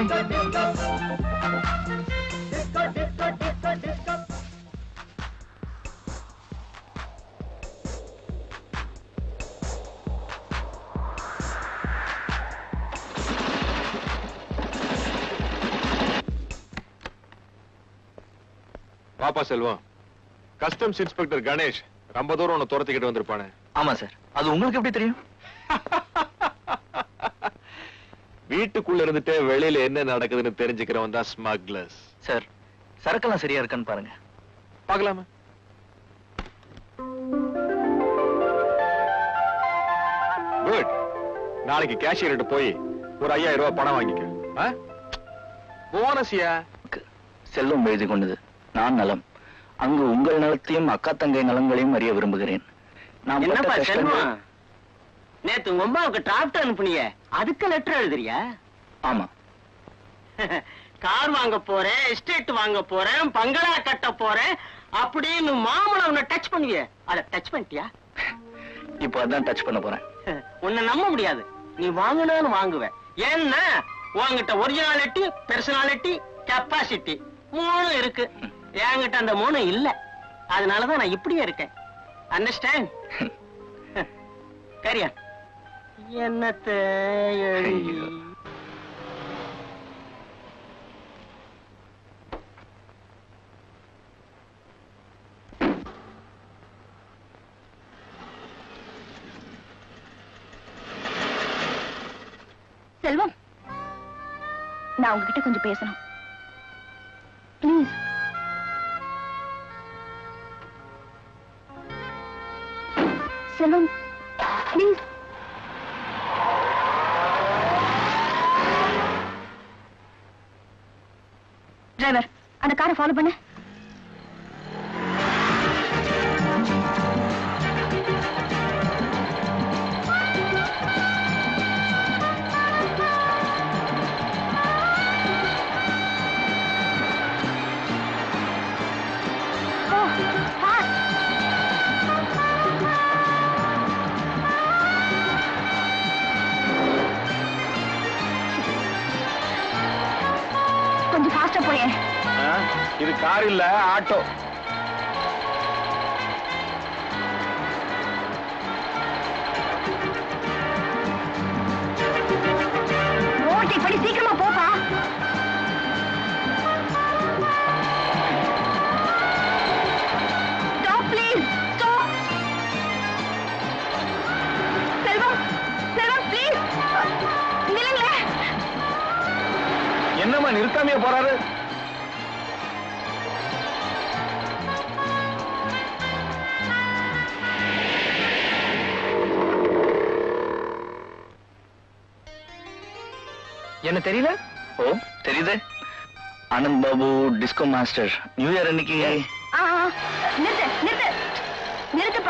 பாப்பா செல்வம், கஸ்டம்ஸ் இன்ஸ்பெக்டர் கணேஷ் ரொம்ப தூரம் உன்னை துரத்திக்கிட்டு வந்திருப்பானே.
ஆமா sir. அது உங்களுக்கு எப்படி தெரியும்?
வீட்டுக்குள்ள இருந்துட்டே வெளியில என்ன நடக்குதுன்னு தெரிஞ்சுக்கிறவன் தான் ஸ்மக்லர்ஸ்.
சார், சரக்கெல்லாம் சரியா இருக்கான்னு பாருங்க.
பார்க்கலாமா? குட். நாளைக்கு கேஷியர்கிட்ட போய் ஒரு ஐயாயிரம் ரூபாய் பணம் வாங்கிக்க. போனஸ்யா.
செல்வம் எழுதி கொண்டது நான் நலம். அங்கு உங்கள் நலத்தையும் அக்கா தங்கை நலங்களையும் அறிய விரும்புகிறேன். நான்
என்னப்பா செல்வம், நேத்து உங்க அம்மாவுக்கு டிராப்ட் அனுப்புனிய, அதுக்கு லெட்டர் எழுதுறியா?
ஆமா.
கார் வாங்க போறேன், எஸ்டேட் வாங்க போறேன், பங்களா கட்ட போறேன் அப்படின்னு மாமலை உன்னை டச் பண்ணுவிய, அத டச் பண்ணிட்டியா?
இப்போ அதான் டச் பண்ண போறேன்.
உன்னை நம்ப முடியாது. நீ வாங்கணும்னு வாங்குவ. ஏன்னா உன்கிட்ட ஒரிஜினாலிட்டி, பெர்சனாலிட்டி, கெப்பாசிட்டி மூணு இருக்கு. என்கிட்ட அந்த மூணு இல்ல. அதனாலதான் நான் இப்படியே இருக்கேன். அண்டர்ஸ்டாண்ட்? கரியா என்னத்த எழுதி
செல்வம், நான் உங்ககிட்ட கொஞ்சம் பேசணும். ப்ளீஸ். Selvam, please. டிரைவர், அந்த காரை ஃபாலோ பண்ணு. கொஞ்சம் ஃபாஸ்டா போயே.
இது கார் இல்ல, ஆட்டோ.
ஓட்டி படி, சீக்கிரமா போப்பா. Stop please, stop. Selvam, Selvam please நில்லுங்க.
என்னம்மா நிறுத்தாமையே போறாரு?
என்ன தெரியல?
ஓ தெரியுது. Anand Babu disco master new year அன்னைக்கு.
நிறுத்து நிறுத்து நிறுத்துப்பா.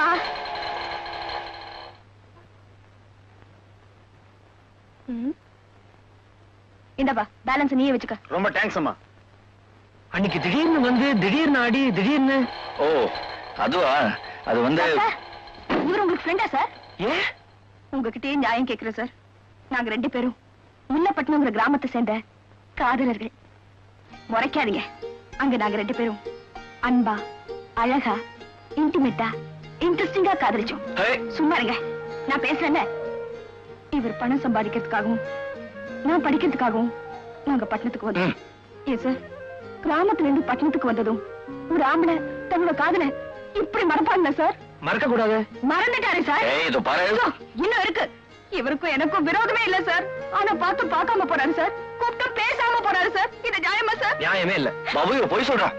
இந்தப்பா பேலன்ஸ் நீயே வச்சுக்க.
ரொம்ப தேங்க்ஸ் அம்மா.
அன்னைக்கு திடீர்னு வந்து திடீர்னு ஆடி திடீர்னு.
ஓ அதுவா? அது வந்து
இவர் உங்களுக்கு ஃப்ரெண்டா சார்?
ஏ
உங்ககிட்டயே நியாயம் கேக்குறேன் சார். நாங்க ரெண்டு பேரும் முல்லப்பட்டினங்கிற கிராமத்தை சேர்ந்த காதலர்கள். முறைக்காதீங்க. அங்க நாங்க ரெண்டு பேரும் அன்பா அழகா இன்டிமேட்டா இன்ட்ரெஸ்டிங்கா காதலிச்சோம். சும்மா இருங்க, நான் பேசுறேன்ல. இவர் பணம் சம்பாதிக்கிறதுக்காகவும் நான் படிக்கிறதுக்காகவும் நாங்க பட்டணத்துக்கு வந்தோம். ஏன் சார், கிராமத்துல இருந்து பட்டணத்துக்கு வந்ததும் ஒரு ஆம்பளை தன்னோட காதலை இப்படி மறப்பாங்க சார்?
மறக்க கூடாது.
மறந்துட்டாரு சார். இன்னும் இருக்கு. இவருக்கும் எனக்கும் விரோதமே இல்ல சார். ஆனா பார்த்து பார்க்காம போறாரு சார். கூப்பிட்டு பேசாம போறாரு சார். இது நியாயமா சார்?
நியாயமே இல்ல.
பாபு இவ போய் சொல்றா.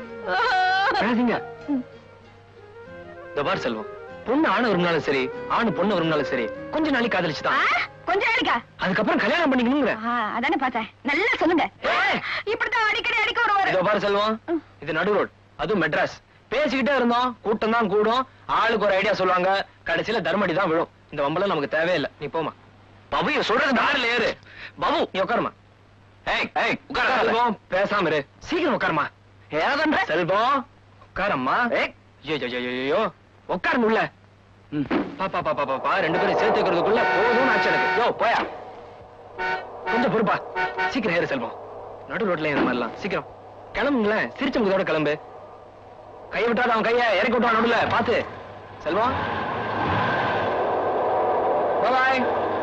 பார் செல்வம், பொண்ணு ஆணை விரும்பினாலும் சரி ஆணு பொண்ணு விரும்பினாலும் சரி கொஞ்ச நாளைக்கு காதலிச்சுதான்.
கொஞ்ச நாளைக்கா?
அதுக்கப்புறம் கல்யாணம் பண்ணிக்கணுங்கிற.
அதானே பார்த்தேன். நல்லா சொல்லுங்க. இப்படித்தான் அடிக்கடி அடிக்க வருவாரு.
இதோ பாரு செல்வம், இது நடு ரோட், அதுவும் மெட்ராஸ். பேசிக்கிட்டே இருந்தோம், கூட்டம் தான் கூடும், ஆளுக்கு ஒரு ஐடியா சொல்லுவாங்க, கடைசியில தர்மடி தான் விழும். இந்த வம்பளம் நமக்கு தேவையில்லை. நீ போமா.
பாபு இவ சொல்றது நாடுல ஏறு. பாபு
நீ உட்காருமா.
ஏய் ஏய் உட்கார.
செல்வம் பேசாம இரு. சீக்கிரம் உட்காருமா.
ஏதன்ற
செல்வம் உட்காரம்மா. ஏய் ஐயோ உட்காருங்க உள்ள. பாப்பா பாப்பா பாப்பா ரெண்டு பேரும் சேர்த்துக்கிறதுக்குள்ள போதும் ஆச்சு எனக்கு. யோ போயா, கொஞ்சம் பொறுப்பா. சீக்கிரம் ஏறு செல்வம். நடு ரோட்ல இந்த மாதிரிலாம் சீக்கிரம் கிளம்புங்களேன். சிரிச்ச முகத்தோட கிளம்பு. கையை விட்டாத அவன் கையை இறக்கி விட்டான் நடுல பாத்து. செல்வம் பாய்.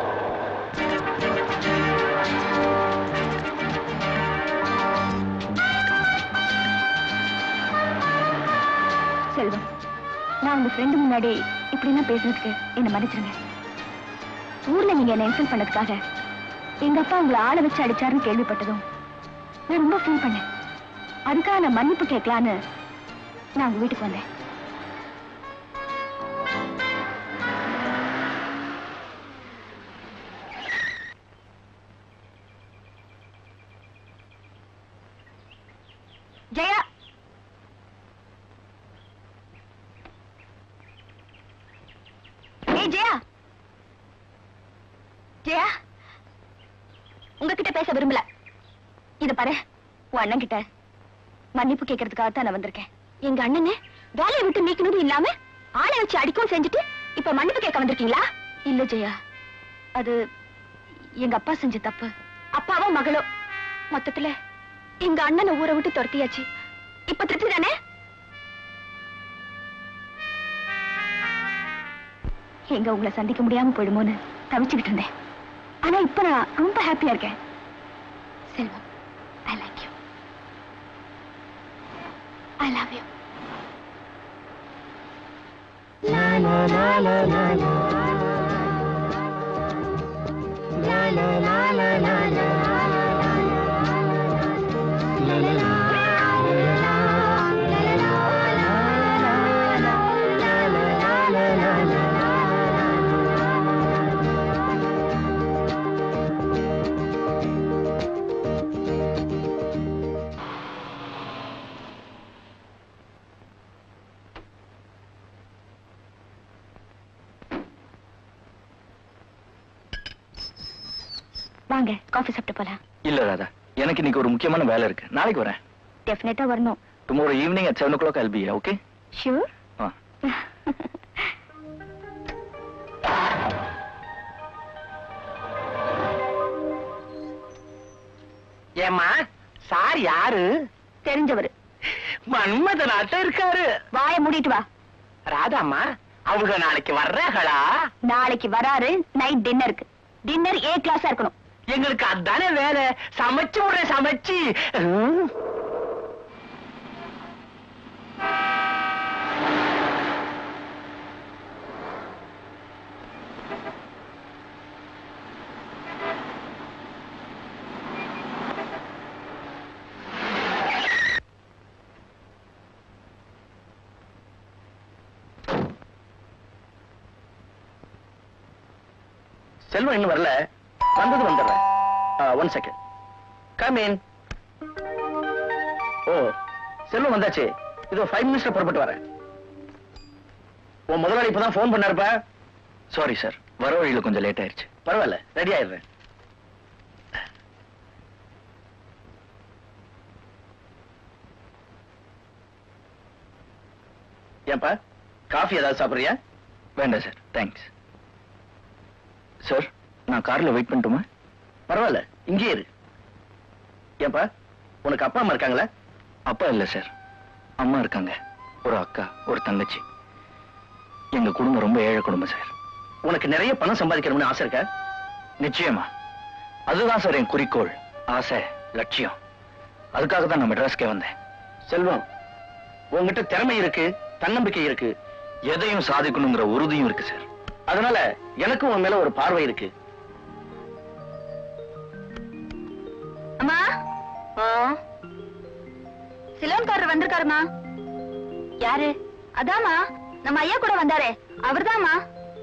செல்வம், நான் உங்க ஃப்ரெண்டு முன்னாடி இப்படி எல்லாம் பேசுறதுக்கு என்ன மன்னிச்சிருங்க. ஊர்ல நீங்க என்ன இன்சல்ட் பண்ணதுக்காக எங்க அப்பா உங்களை ஆளை வச்சு அடிச்சாருன்னு கேள்விப்பட்டதும் நான் ரொம்ப ஃபீல் பண்ணேன். அதுக்காக நான் மன்னிப்பு கேட்கலான்னு நான் உங்க வீட்டுக்கு வந்தேன். ஜெயா, ஏய் ஜெயா, ஜெயா, உங்ககிட்ட பேச விரும்பல. இத பாரு, உன் அண்ணன் கிட்ட மன்னிப்பு கேட்கறதுக்காக தான் நான் வந்திருக்கேன். எங்க அண்ணனை வேலையை விட்டு நீக்கணும் இல்லாம ஆளை வச்சு அடிக்கவும் செஞ்சுட்டு இப்ப மன்னிப்பு கேட்க வந்திருக்கீங்களா? இல்ல ஜெயா, அது எங்க அப்பா செஞ்ச தப்பு. அப்பாவோ மகளோ, மொத்தத்துல எங்க அண்ணனை ஊரை விட்டு துரத்தியாச்சு. இப்ப திருப்தி தானே? எங்க உங்களை சந்திக்க முடியாம போயிடுமோன்னு தவிச்சுக்கிட்டு இருந்தேன். ஆனா இப்ப நான் ரொம்ப ஹாப்பியா இருக்கேன். Selvam, I like you. I love you. La la la la la la la la la la la la la la la. வாங்க, காஃபி சாப்பிட்டு போலாம்.
இல்ல ராதா, எனக்கு இன்னைக்கு ஒரு முக்கியமான வேலை இருக்கு. நாளைக்கு வரேன்.
டெஃபினட்டா வரணும்.
Tomorrow evening at seven o'clock I'll be here, okay?
Sure.
ஆ.
ஏமா சார் யாரு?
தெரிஞ்சவரு.
மன்மத நாட்ட இருக்காரு.
வாயை மூடிட்டு வா.
ராதாம்மா அவங்க நாளைக்கு வர்றாங்களா?
நாளைக்கு வராரு. நைட் டின்னருக்கு. டின்னர் ஏ கிளாஸா இருக்கணும்.
எங்களுக்கு அதானே வேலை. சமைச்சு விடுற சமைச்சு.
செல்வம் இன்னும் வரல. வந்தது வந்துடுறேன். One second come in. ஓ செல்வம் வந்தாச்சு. இதோ ஃபைவ் மினிட்ஸ்ல புறப்பட்டு வரேன். உன் முதலாளி இப்பதான் போன் பண்ணாருப்பா.
சாரி சார், வர வழியில கொஞ்சம் லேட் ஆயிருச்சு.
பரவாயில்ல, ரெடி ஆயிடுறேன். ஏன்பா காஃபி ஏதாவது சாப்பிடுறியா?
வேண்டாம் சார், தேங்க்ஸ். சார், நான் கார்ல வெயிட் பண்ணட்டுமா?
பரவாயில்ல, இங்கே இரு. ஏன்பா உனக்கு அப்பா அம்மா இருக்காங்களா?
அப்பா இல்ல சார், அம்மா இருக்காங்க. ஒரு அக்கா, ஒரு தங்கச்சி. எங்க குடும்பம் ரொம்ப ஏழை குடும்பம் சார்.
உனக்கு நிறைய பணம் சம்பாதிக்கணும்னு ஆசை இருக்கா?
நிச்சயமா, அதுதான் சார் என் குறிக்கோள், ஆசை, லட்சியம். அதுக்காக தான் நான் மெட்ராஸ்க்கே வந்தேன்.
செல்வம், உங்ககிட்ட திறமை இருக்கு, தன்னம்பிக்கை இருக்கு,
எதையும் சாதிக்கணுங்கிற உறுதியும் இருக்கு சார்.
அதனால எனக்கும் உன் மேல ஒரு பார்வை இருக்கு.
அம்மா, சிலோன்காரர் வந்திருக்காருமா. யாரு? அதாமா நம்ம ஐயா கூட வந்தாரே, அவர்தாம்மா.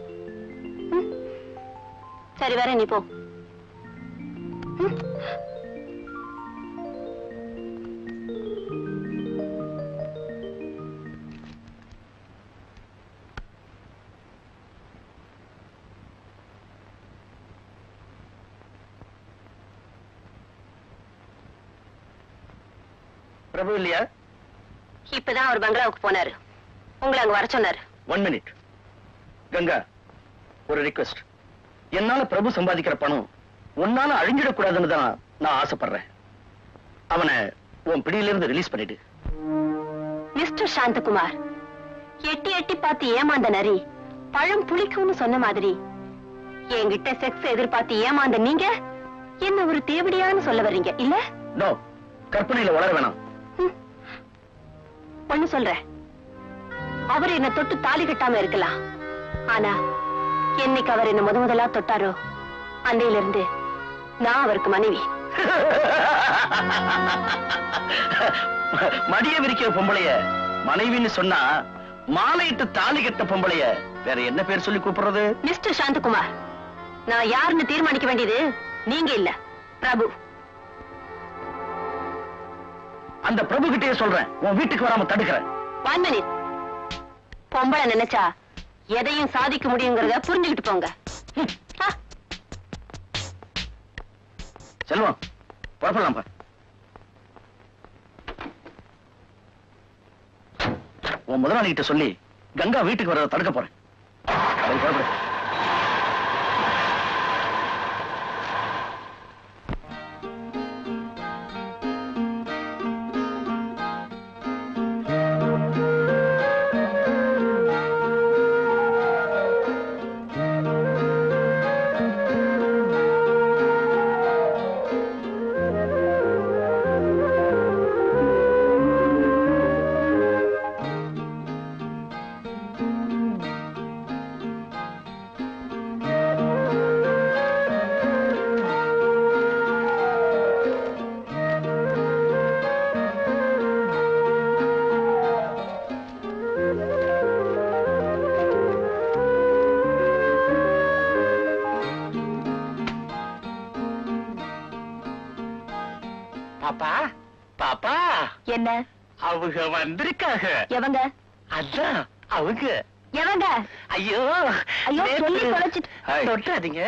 சரி வரேன், நீ போ.
பிரபு இல்லையா?
இப்பதான் அவர் பங்களாவுக்கு போனாரு. உங்களை அங்க வர சொன்னாரு.
One minute. கங்கா, ஒரு ரிக்வெஸ்ட். என்னால பிரபு சம்பாதிக்கிற பணம் உன்னால அழிஞ்சிடக்கூடாதுன்னு தான் நான் ஆசைப்படுறேன். அவனை உன் பிடியிலிருந்து ரிலீஸ் பண்ணிடு.
மிஸ்டர் சாந்தகுமார், எட்டி எட்டி பார்த்து ஏமாந்த நரி பழம் புளிக்கும்னு சொன்ன மாதிரி என்கிட்ட செக்ஸ் எதிர்பார்த்து ஏமாந்த நீங்க என்ன ஒரு தேவடியான்னு சொல்ல வர்றீங்க இல்ல?
நோ, கற்பனையில வளர வேணாம்.
ஒண்ணு சொல்றேன், அவர் என்ன தொட்டு தாலி கட்டாம இருக்கலாம். ஆனா என்னைக்கு அவர் என்ன முத முதலா தொட்டாரோ அன்னையில இருந்து நான் அவருக்கு மனைவி.
மடிய விரிக்கிற பொம்பளைய மனைவின்னு சொன்னா மாலையிட்டு தாலி கட்ட பொம்பளைய வேற என்ன பேர் சொல்லி கூப்பிடுறது?
மிஸ்டர் சாந்தகுமார், நான் யாருன்னு தீர்மானிக்க வேண்டியது நீங்க இல்ல, பிரபு.
அந்த பிரபு கிட்டே சொல்றேன், உன் வீட்டுக்கு வராம தடுக்கிறேன்.
One minute. பொம்பளை நினைச்சா எதையும் சாதிக்க முடியுங்கிறத புரிஞ்சுக்கிட்டு போங்க.
செல்வம், புறப்படலாம்ப்பா. உன் முதலாளி கிட்ட சொல்லி கங்கா வீட்டுக்கு வர தடுக்க போறேன். புறப்படு.
பாப்பா பாப்பா,
என்ன?
அவங்க வந்திருக்காங்க.
எவங்க?
அதான் அவங்க.
எவங்க?
ஐயோ
ஐயோ, சொல்லி தொலைச்சிட்டு.
தொட்டாதீங்க.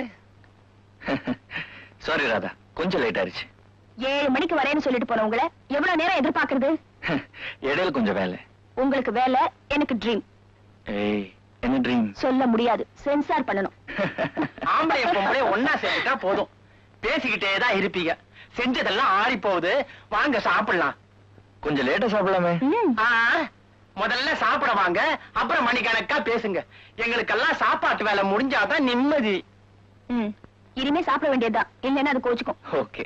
சாரி ராதா, கொஞ்சம் லேட் ஆயிருச்சு.
ஏழு மணிக்கு வரேன்னு சொல்லிட்டு போன உங்களை எவ்வளவு நேரம் எதிர்பார்க்கறது?
இடையில கொஞ்சம் வேலை.
உங்களுக்கு வேலை, எனக்கு ட்ரீம்.
ஏய், என்ன ட்ரீம்?
சொல்ல முடியாது, சென்சார் பண்ணணும்.
ஆம்பளை பொம்பளை ஒன்னா சேர்ந்துட்டா போதும், பேசிக்கிட்டே தான் இருப்பீங்க. செஞ்சதெல்லாம் ஆறி போகுது, வாங்க சாப்பிடலாம்.
கொஞ்சம் லேட்டா சாப்பிடலாமே.
ஆ, முதல்ல சாப்பிட வாங்க, அப்புறம் மணிக்கணக்கா பேசுங்க. எங்களுக்கெல்லாம் சாப்பாட்டு வேலை முடிஞ்சாதான் நிம்மதி.
ம், இனிமே சாப்பிட வேண்டியதுதான், இல்லைன்னா அது கோச்சுக்கும்.
ஓகே.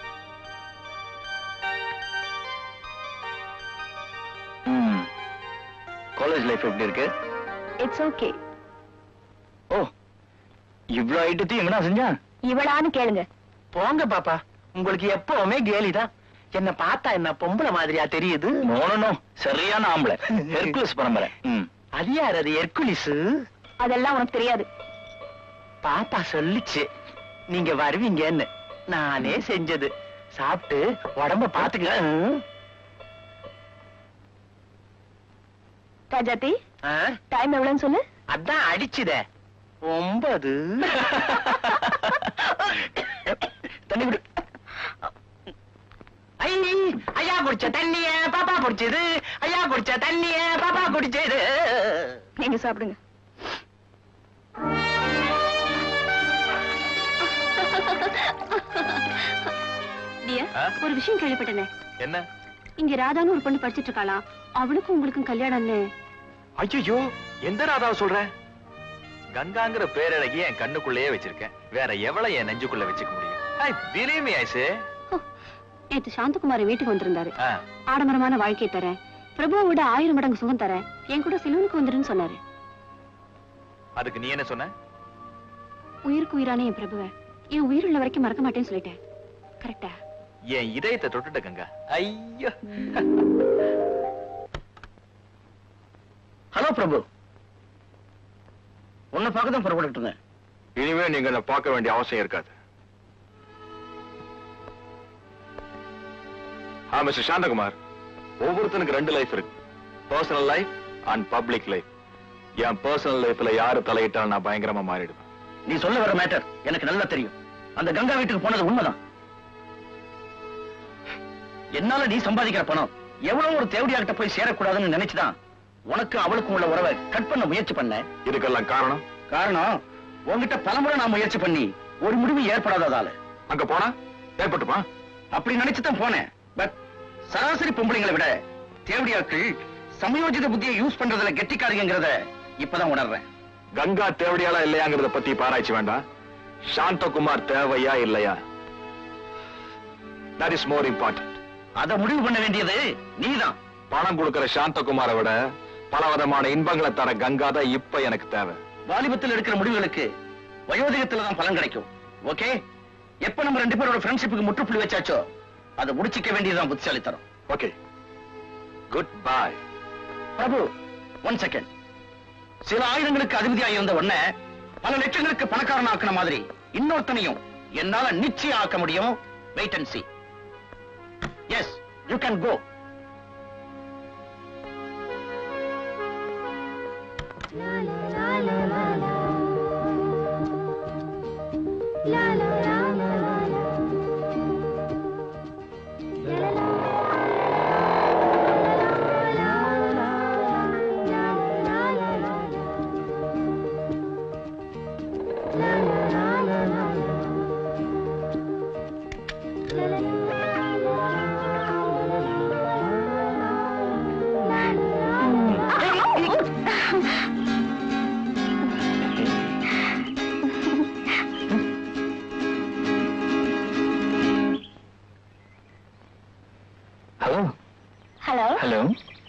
ம், காலேஜ் லைஃப் எப்படி இருக்கு?
It's okay.
ஓ, இவ்ளோ ஐட்டத்தையும் எங்கடா செஞ்சா?
இவளான்னு கேளுங்க.
போங்க பாப்பா, உங்களுக்கு எப்பவுமே கேலிதான். என்ன பார்த்தா என்ன பொம்பளை மாதிரியா தெரியுது?
நோ நோ நோ, சரியான ஆம்பளை, ஹெர்குலஸ் பரம்பரை. ம்,
அது யார்? அது ஹெர்குலிஸ்.
அதெல்லாம் உனக்கு தெரியாது.
பாப்பா சொல்லிச்சு நீங்க வருவீங்கன்னு.
நானே செஞ்சது. சாப்பிட்டு உடம்ப பாத்துக்க.
ராஜாத்தி, டைம் எவ்வளவுன்னு சொல்லு.
அதான் அடிச்சுதே ஒன்பது. தண்ணி குடி. ஐயா குடிச்ச தண்ணிய பாப்பா குடிச்சது. ஐயா குடிச்ச தண்ணிய பாப்பா குடிச்சது.
நீங்க சாப்பிடுங்க.
ஒரு விஷயம் கேள்விப்பட்டனே.
என்ன?
இங்க ராதான்னு ஒரு பொண்ணு படிச்சிட்டு இருக்காளாம். அவளுக்கும் உங்களுக்கும் கல்யாணம்னு.
ஐயோ, எந்த ராதாவை சொல்ற? கங்காங்கிற பேரழகி என் கண்ணுக்குள்ளேயே வச்சிருக்கேன். வேற எவ்வளவு என் நெஞ்சுக்குள்ள வச்சுக்க முடியும்? I believe me I say.
நேத்து சாந்தகுமார் வீட்டுக்கு வந்திருந்தாரு. ஆடம்பரமான வாழ்க்கை தரேன், பிரபுவை விட ஆயிரம் மடங்கு சுகம் தரேன், என் கூட சிலவனுக்கு வந்துருன்னு சொன்னாரு.
அதுக்கு நீ என்ன சொன்ன?
உயிருக்கு உயிரான என் பிரபுவை என் உயிர் உள்ள வரைக்கும் மறக்க மாட்டேன்னு சொல்லிட்டேன். கரெக்டா?
என் இதயத்தை தொட்டுட்ட கங்கா. ஐயோ.
ஹலோ பிரபு, உன்னை பார்க்க தான் புறப்பட்டு.
இனிமே நீங்க என்ன பார்க்க வேண்டிய அவசியம் இருக்காது. ஆ மிஸ்டர் சாந்தகுமார், ஒவ்வொருத்தனுக்கு ரெண்டு லைஃப் இருக்கு. Personal life and public life. என் பர்சனல் லைஃப்ல யாரு தலையிட்டாலும் நான் பயங்கரமா மாறிடுவேன்.
நீ சொல்ல வர மேட்டர் எனக்கு நல்லா தெரியும். அந்த கங்கா வீட்டுக்கு போனது உண்மைதான். என்னால நீ சம்பாதிக்கிற பணம் எவ்வளவு ஒரு தேவடியாகிட்ட போய் சேரக்கூடாதுன்னு நினைச்சுதான் உனக்கு அவளுக்கும் உள்ள உறவை கட் பண்ண முயற்சி பண்ண.
இதுக்கெல்லாம் காரணம்
காரணம் உங்ககிட்ட பலமுறை நான் முயற்சி பண்ணி ஒரு முடிவு ஏற்படாததால.
அங்க போனா ஏற்பட்டுமா?
அப்படி நினைச்சுதான் போனேன். பட் சராசரி பொம்பளைங்களை விட தேவடியாக்கள் சமயோஜித புத்தியை யூஸ் பண்றதுல கெட்டிக்காரங்கிறத இப்பதான் உணர்றேன்.
கங்கா தேவடியாளா இல்லையாங்கிறத பத்தி பாராய்ச்சி வேண்டாம். சாந்தகுமார் தேவையா இல்லையா, that is more important.
அத முடிவு பண்ண வேண்டியது நீதான்.
பணம் கொடுக்கிற சாந்தகுமாரை விட பலவிதமான இன்பங்களை தர கங்கா தான் இப்ப எனக்கு தேவை.
வாலிபத்தில் எடுக்கிற முடிவுகளுக்கு வயோதிகத்துல தான் பலன் கிடைக்கும். ஓகே, எப்ப நம்ம ரெண்டு பேரோட ஃப்ரெண்ட்ஷிப்புக்கு முற்றுப்புள்ளி வச்சாச்சோ அதை முடிச்சிக்க வேண்டியதுதான் புத்திசாலித்தனம்.
Okay, good bye.
Prabhu, one second. சில ஆயிரங்களுக்கு அதிபதியாக இருந்த உன்னை பல லட்சங்களுக்கு பணக்காரன் ஆக்கின மாதிரி இன்னொருத்தனையும் என்னால நிச்சயம் ஆக்க முடியும். Wait and see. Yes, you can go. Hello
hello
hello.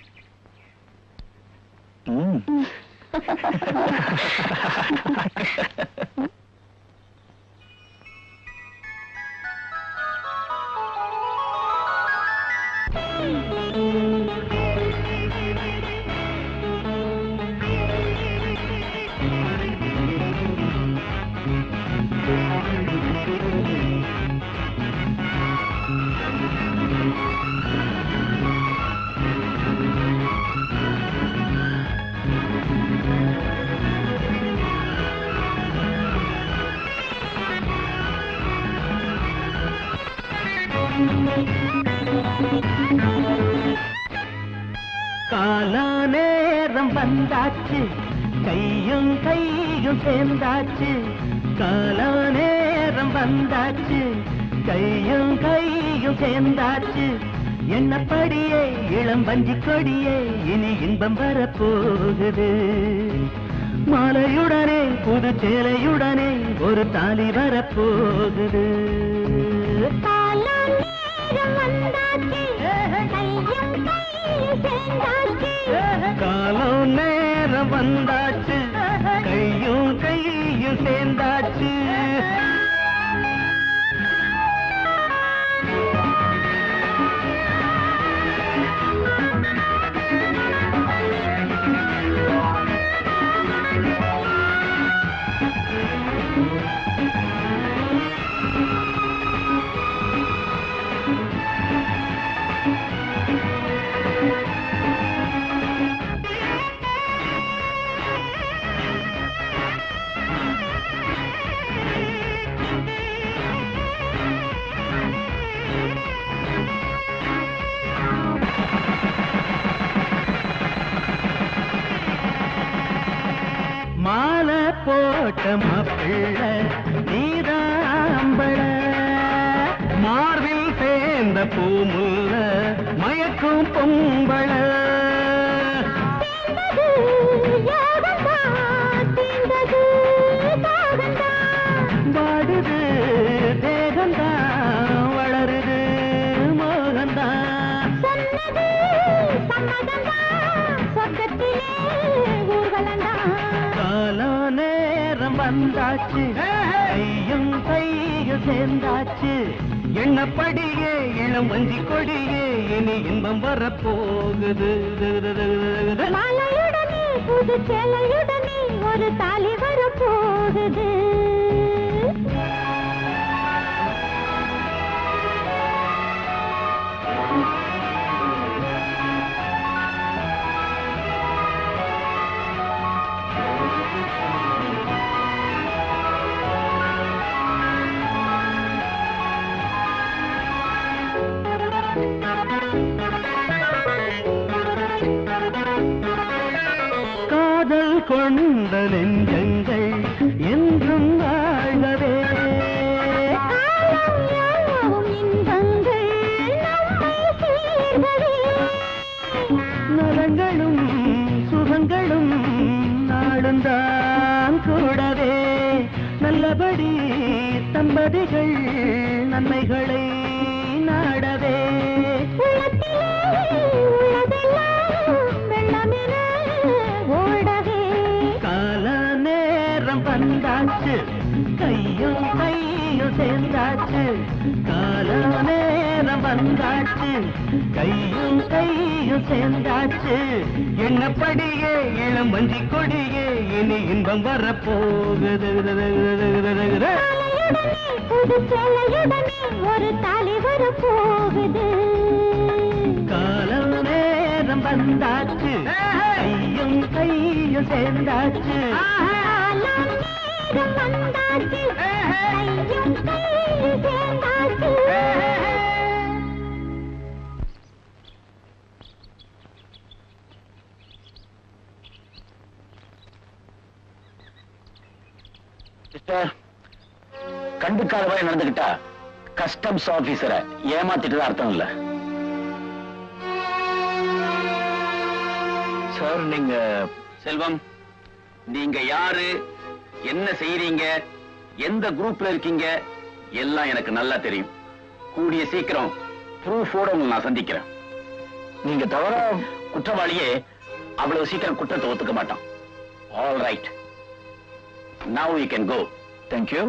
காலா நேரம் வந்தாச்சு, கையும் கையும் சேர்ந்தாச்சு. காலா நேரம் வந்தாச்சு, கையும் கையும் சேர்ந்தாச்சு. என்னப்படியே இளம் வஞ்சி கொடியே இனி இன்பம் வரப்போகுது. மாலையுடனே புது சேலையுடனே ஒரு தாலி வரப்போகுது. காலம் நேரம் வந்தாச்சு, கையும் கையும் சேர்ந்தாச்சு. போட்ட மாப்பிள்ள நீதாம்பள மார்பில் சேர்ந்த பூமுல்ல மயக்கும் பொம்பள வாடுது தேகந்தா வளருது மோகந்தா காலோ நேரம் வந்தாச்சு கையும் கையும் சேர்ந்தாச்சு எண்ணப்படியே இளம் வஞ்சி கொடியே இனி இன்பம் வரப்போகுது
மாலையுடனே புது சேலையுடனே ஒரு தாலி வரப்போகுது
காதல் கொண்ட நெஞ்சங்கள் என்றும் வாழ்கவே நலங்களும் சுகங்களும் நாடுந்தான் கூடவே நல்லபடி தம்பதிகள் நன்மைகளை நாடவே கால நேரம் வந்தாச்சு கையும் கையும் சேர்ந்தாச்சு கால நேரம் வந்தாச்சு கையும் கையும் சேர்ந்தாச்சு என்னப்படியே இளம் வஞ்சி கொடியே இனி இன்பம் வரப்போகுது
புது சேலையுடனே ஒரு தாலி வரப்போகுது
காலம் நேரம் வந்தாச்சு கையும் கையும் சேர்ந்தாச்சு
காலம் நேரம் வந்தாச்சு கையும் கையும் சேர்ந்தாச்சு
கண்டுக்காதவரை நடந்துகிட்டா கஸ்டம்ஸ் ஆபீசரை ஏமாத்திட்டு அர்த்தம் இல்ல சார். நீங்க செல்வம், நீங்க யாரு, என்ன செய்யறீங்க, எந்த குரூப்ல இருக்கீங்க எல்லாம் எனக்கு நல்லா தெரியும். கூடிய சீக்கிரம் ப்ரூஃபோட உங்களை நான் சந்திக்கிறேன். நீங்க தவிர குற்றவாளியே அவ்வளவு சீக்கிரம் குற்றத்தை ஒத்துக்க மாட்டான். All right, now you can go. Thank you.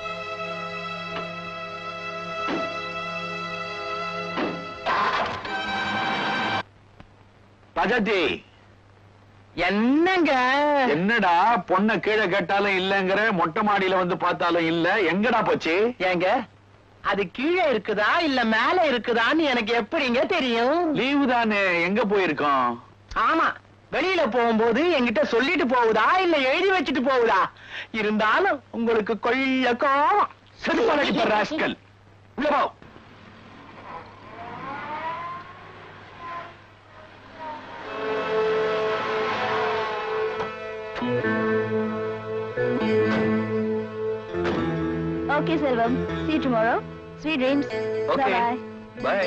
பஜதி,
என்னங்க
என்னடா பொண்ண கீழே கேட்டாலும் இல்லங்கிற, மொட்டை மாடியில வந்து பார்த்தாலும் இல்ல, எங்கடா போச்சு?
ஏங்க அது கீழே இருக்குதா இல்ல மேல இருக்குதான்னு எனக்கு எப்படிங்க தெரியும்?
லீவு தானே, எங்க போயிருக்கோம்?
ஆமா, வெளியில போகும்போது என்கிட்ட சொல்லிட்டு போகுதா இல்ல எழுதி வச்சுட்டு போகுதா? இருந்தாலும் உங்களுக்கு கொள்ள கோவம்.
செருப்பலடிப்ப ராஸ்கல், உள்ள போ.
Okay, Selvam. See you tomorrow. Sweet dreams.
Okay.
Bye-bye.
Bye.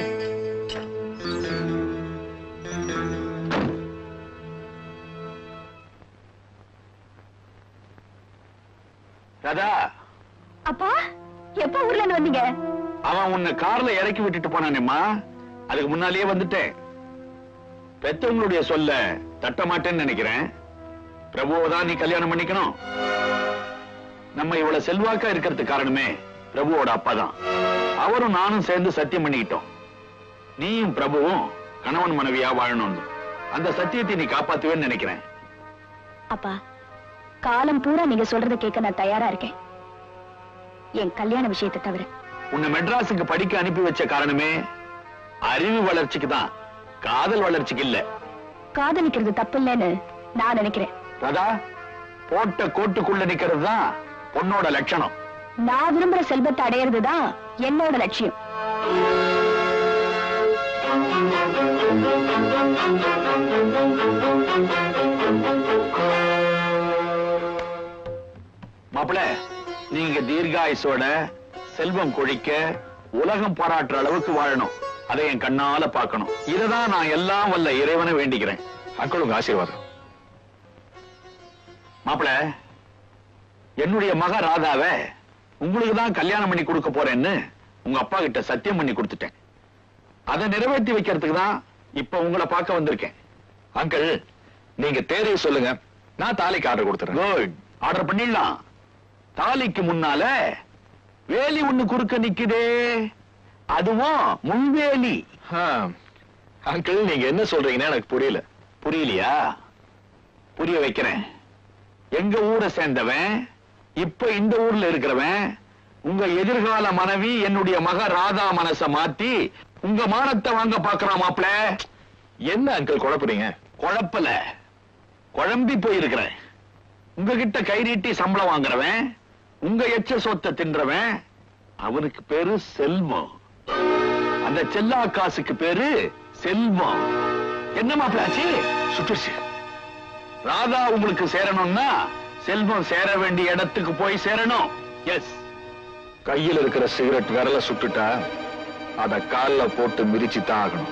Radha,
அப்பா, எப்ப ஊர்ல இருந்து வந்தீங்க?
அவன் உன்னை கார்ல இறக்கி விட்டுட்டு போனானேம்மா, அதுக்கு முன்னாலேயே வந்துட்டேன். பெத்தவங்களுடைய சொல்ல தட்ட மாட்டேன்னு நினைக்கிறேன். பிரபுவை தான் நீ கல்யாணம் பண்ணிக்கணும். நம்ம இவ்வளவு செல்வாக்கா இருக்கிறதுக்கு காரணமே பிரபுவோட அப்பா தான். அவரும் நானும் சேர்ந்து சத்தியம் பண்ணிக்கிட்டோம், நீயும் பிரபுவும் கணவன் மனைவியா வாழணும். அந்த சத்தியத்தை நீ காப்பாத்துவேன்னு நினைக்கிறேன்.
அப்பா, காலம் பூரா நீங்க சொல்றதை கேட்க நான் தயாரா இருக்கேன், என் கல்யாண விஷயத்தை தவிர.
உன்னை மெட்ராஸுக்கு படிக்க அனுப்பி வச்ச காரணமே அறிவு வளர்ச்சிக்கு தான், காதல் வளர்ச்சிக்கு இல்ல.
காதலிக்கிறது தப்பு இல்லைன்னு நான் நினைக்கிறேன்.
ராதா, போட்ட கோட்டுக்குள்ள நிக்கிறது தான் பொண்ணோட லட்சணம்.
நான் விரும்புற செல்வத்தை அடையிறதுதான் என்னோட லட்சியம்.
மாப்பிள, நீங்க தீர்காயுசோட செல்வம் கொழிக்க உலகம் பாராட்டுற அளவுக்கு வாழணும். அதை என் கண்ணால பார்க்கணும். இததான் நான் எல்லாம் வல்ல இறைவனை வேண்டிக்கிறேன்.
அங்கிள் உங்க ஆசீர்வாதம்.
மாப்பிள, என்னுடைய மக ராதாவை உங்களுக்கு தான் கல்யாணம் பண்ணி கொடுக்க போறேன்னு உங்க அப்பா கிட்ட சத்தியம் பண்ணி கொடுத்துட்டேன். அதை நிறைவேற்றி வைக்கிறதுக்கு தான் இப்ப உங்களை பார்க்க வந்திருக்கேன்.
அங்கிள், நீங்க தேதியை சொல்லுங்க, நான் தாலிக்கு ஆர்டர் கொடுத்துறேன்.
குட், ஆர்டர் பண்ணிடலாம். தாலிக்கு முன்னால வேலி ஒண்ணு குறுக்க நிக்குதே, அதுவும் முன்வேலி.
அங்கிள், நீங்க என்ன சொல்றீங்கன்னு எனக்கு புரியல.
புரியலையா? புரிய வைக்கிறேன். எங்க ஊரை சேர்ந்தவன், இப்ப இந்த ஊர்ல இருக்கிறவன், உங்க எதிர்கால மனைவி என்னுடைய மக ராதா மனச மாத்தி உங்க மானத்தை வாங்க பாக்குறான். மாப்பிள,
என்ன அங்கிள் குழப்புறீங்க?
குழப்பல, குழம்பி போயிருக்கிறேன். உங்ககிட்ட கை நீட்டி சம்பளம் வாங்குறவன், உங்க எச்ச சொத்தை தின்றவன், அவனுக்கு பேரு செல்வம். அந்த செல்லா காசுக்கு பேரு செல்வம். என்ன மாப்பிளாச்சு? சுற்றுச்சு. ராதா உங்களுக்கு சேரணும்னா செல்வம் சேர வேண்டிய இடத்துக்கு போய் சேரணும். எஸ்.
கையில் இருக்கிற சிகரெட் விரல சுட்டுட்டா அத கால்ல போட்டு மிதிச்சு தான் ஆகணும்.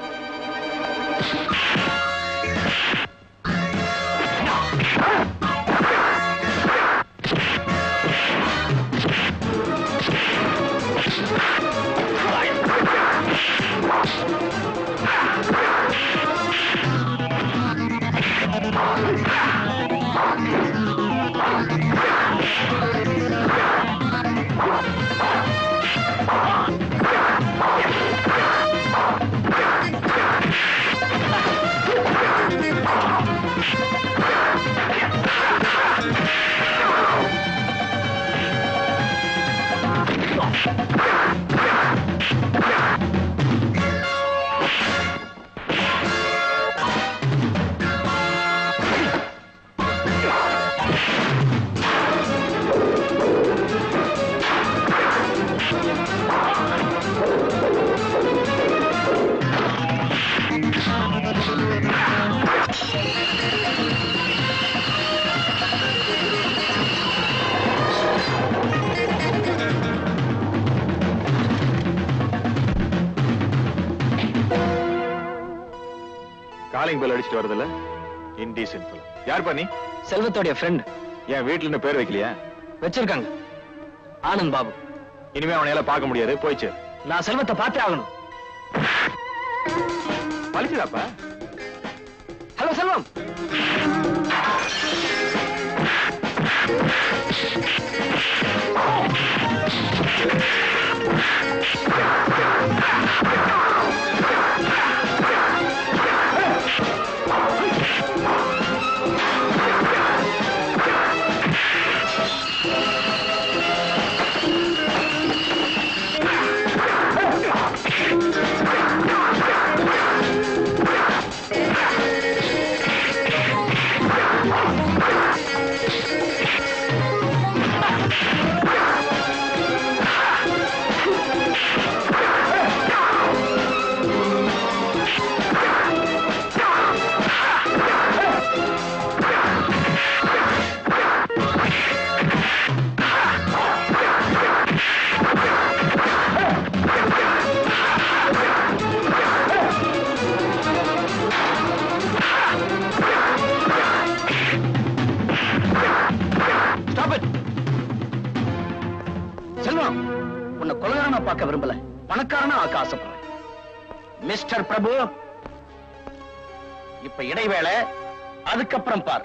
காலிங் பெல் அடிச்சுட்டு வரதுல இன்டீசென்ட் ஃபெலோ. யார் பண்ணி?
செல்வத்தோடைய ஃப்ரெண்ட்.
என் வீட்டுல இருந்து பேர் வைக்கலையா?
வச்சிருக்காங்க, ஆனந்த் பாபு.
இனிமே அவனையால பார்க்க முடியாது, போயிச்சு.
நான் செல்வத்தை பார்த்தே ஆகணும்.
பழிச்சுதாப்பா.
ஹலோ செல்வம்.
உன்னை கொலகாரனா பார்க்க விரும்பல, பணக்காரனா ஆக்க ஆசைப்படுறேன். மிஸ்டர் பிரபு, இப்ப இடைவேளை, அதுக்கப்புறம் பாரு.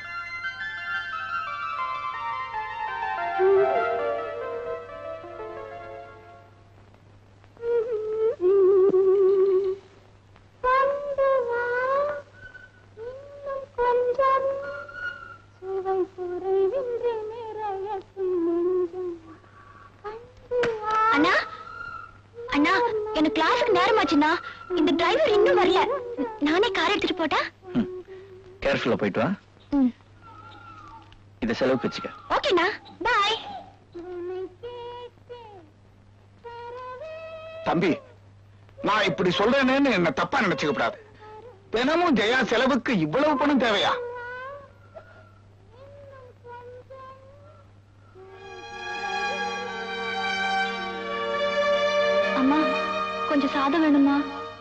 அண்ணா அண்ணா, எனக்கு கிளாஸுக்கு நேரமாச்சுண்ணா. இந்த டிரைவர் இன்னும் வரல. நானே கார் எடுத்துட்டு போட்டா?
கேர்ஃபுல்லா போயிட்டு வா. இத செலவுக்கு வச்சுக்க.
ஓகேண்ணா, பாய்.
தம்பி, நான் இப்படி சொல்றேன்னு என்ன தப்பா நினைச்சுக்க கூடாது. தினமும் ஜெயா செலவுக்கு இவ்வளவு பணம் தேவையா?
கொஞ்சம் சாதம் வேணுமா?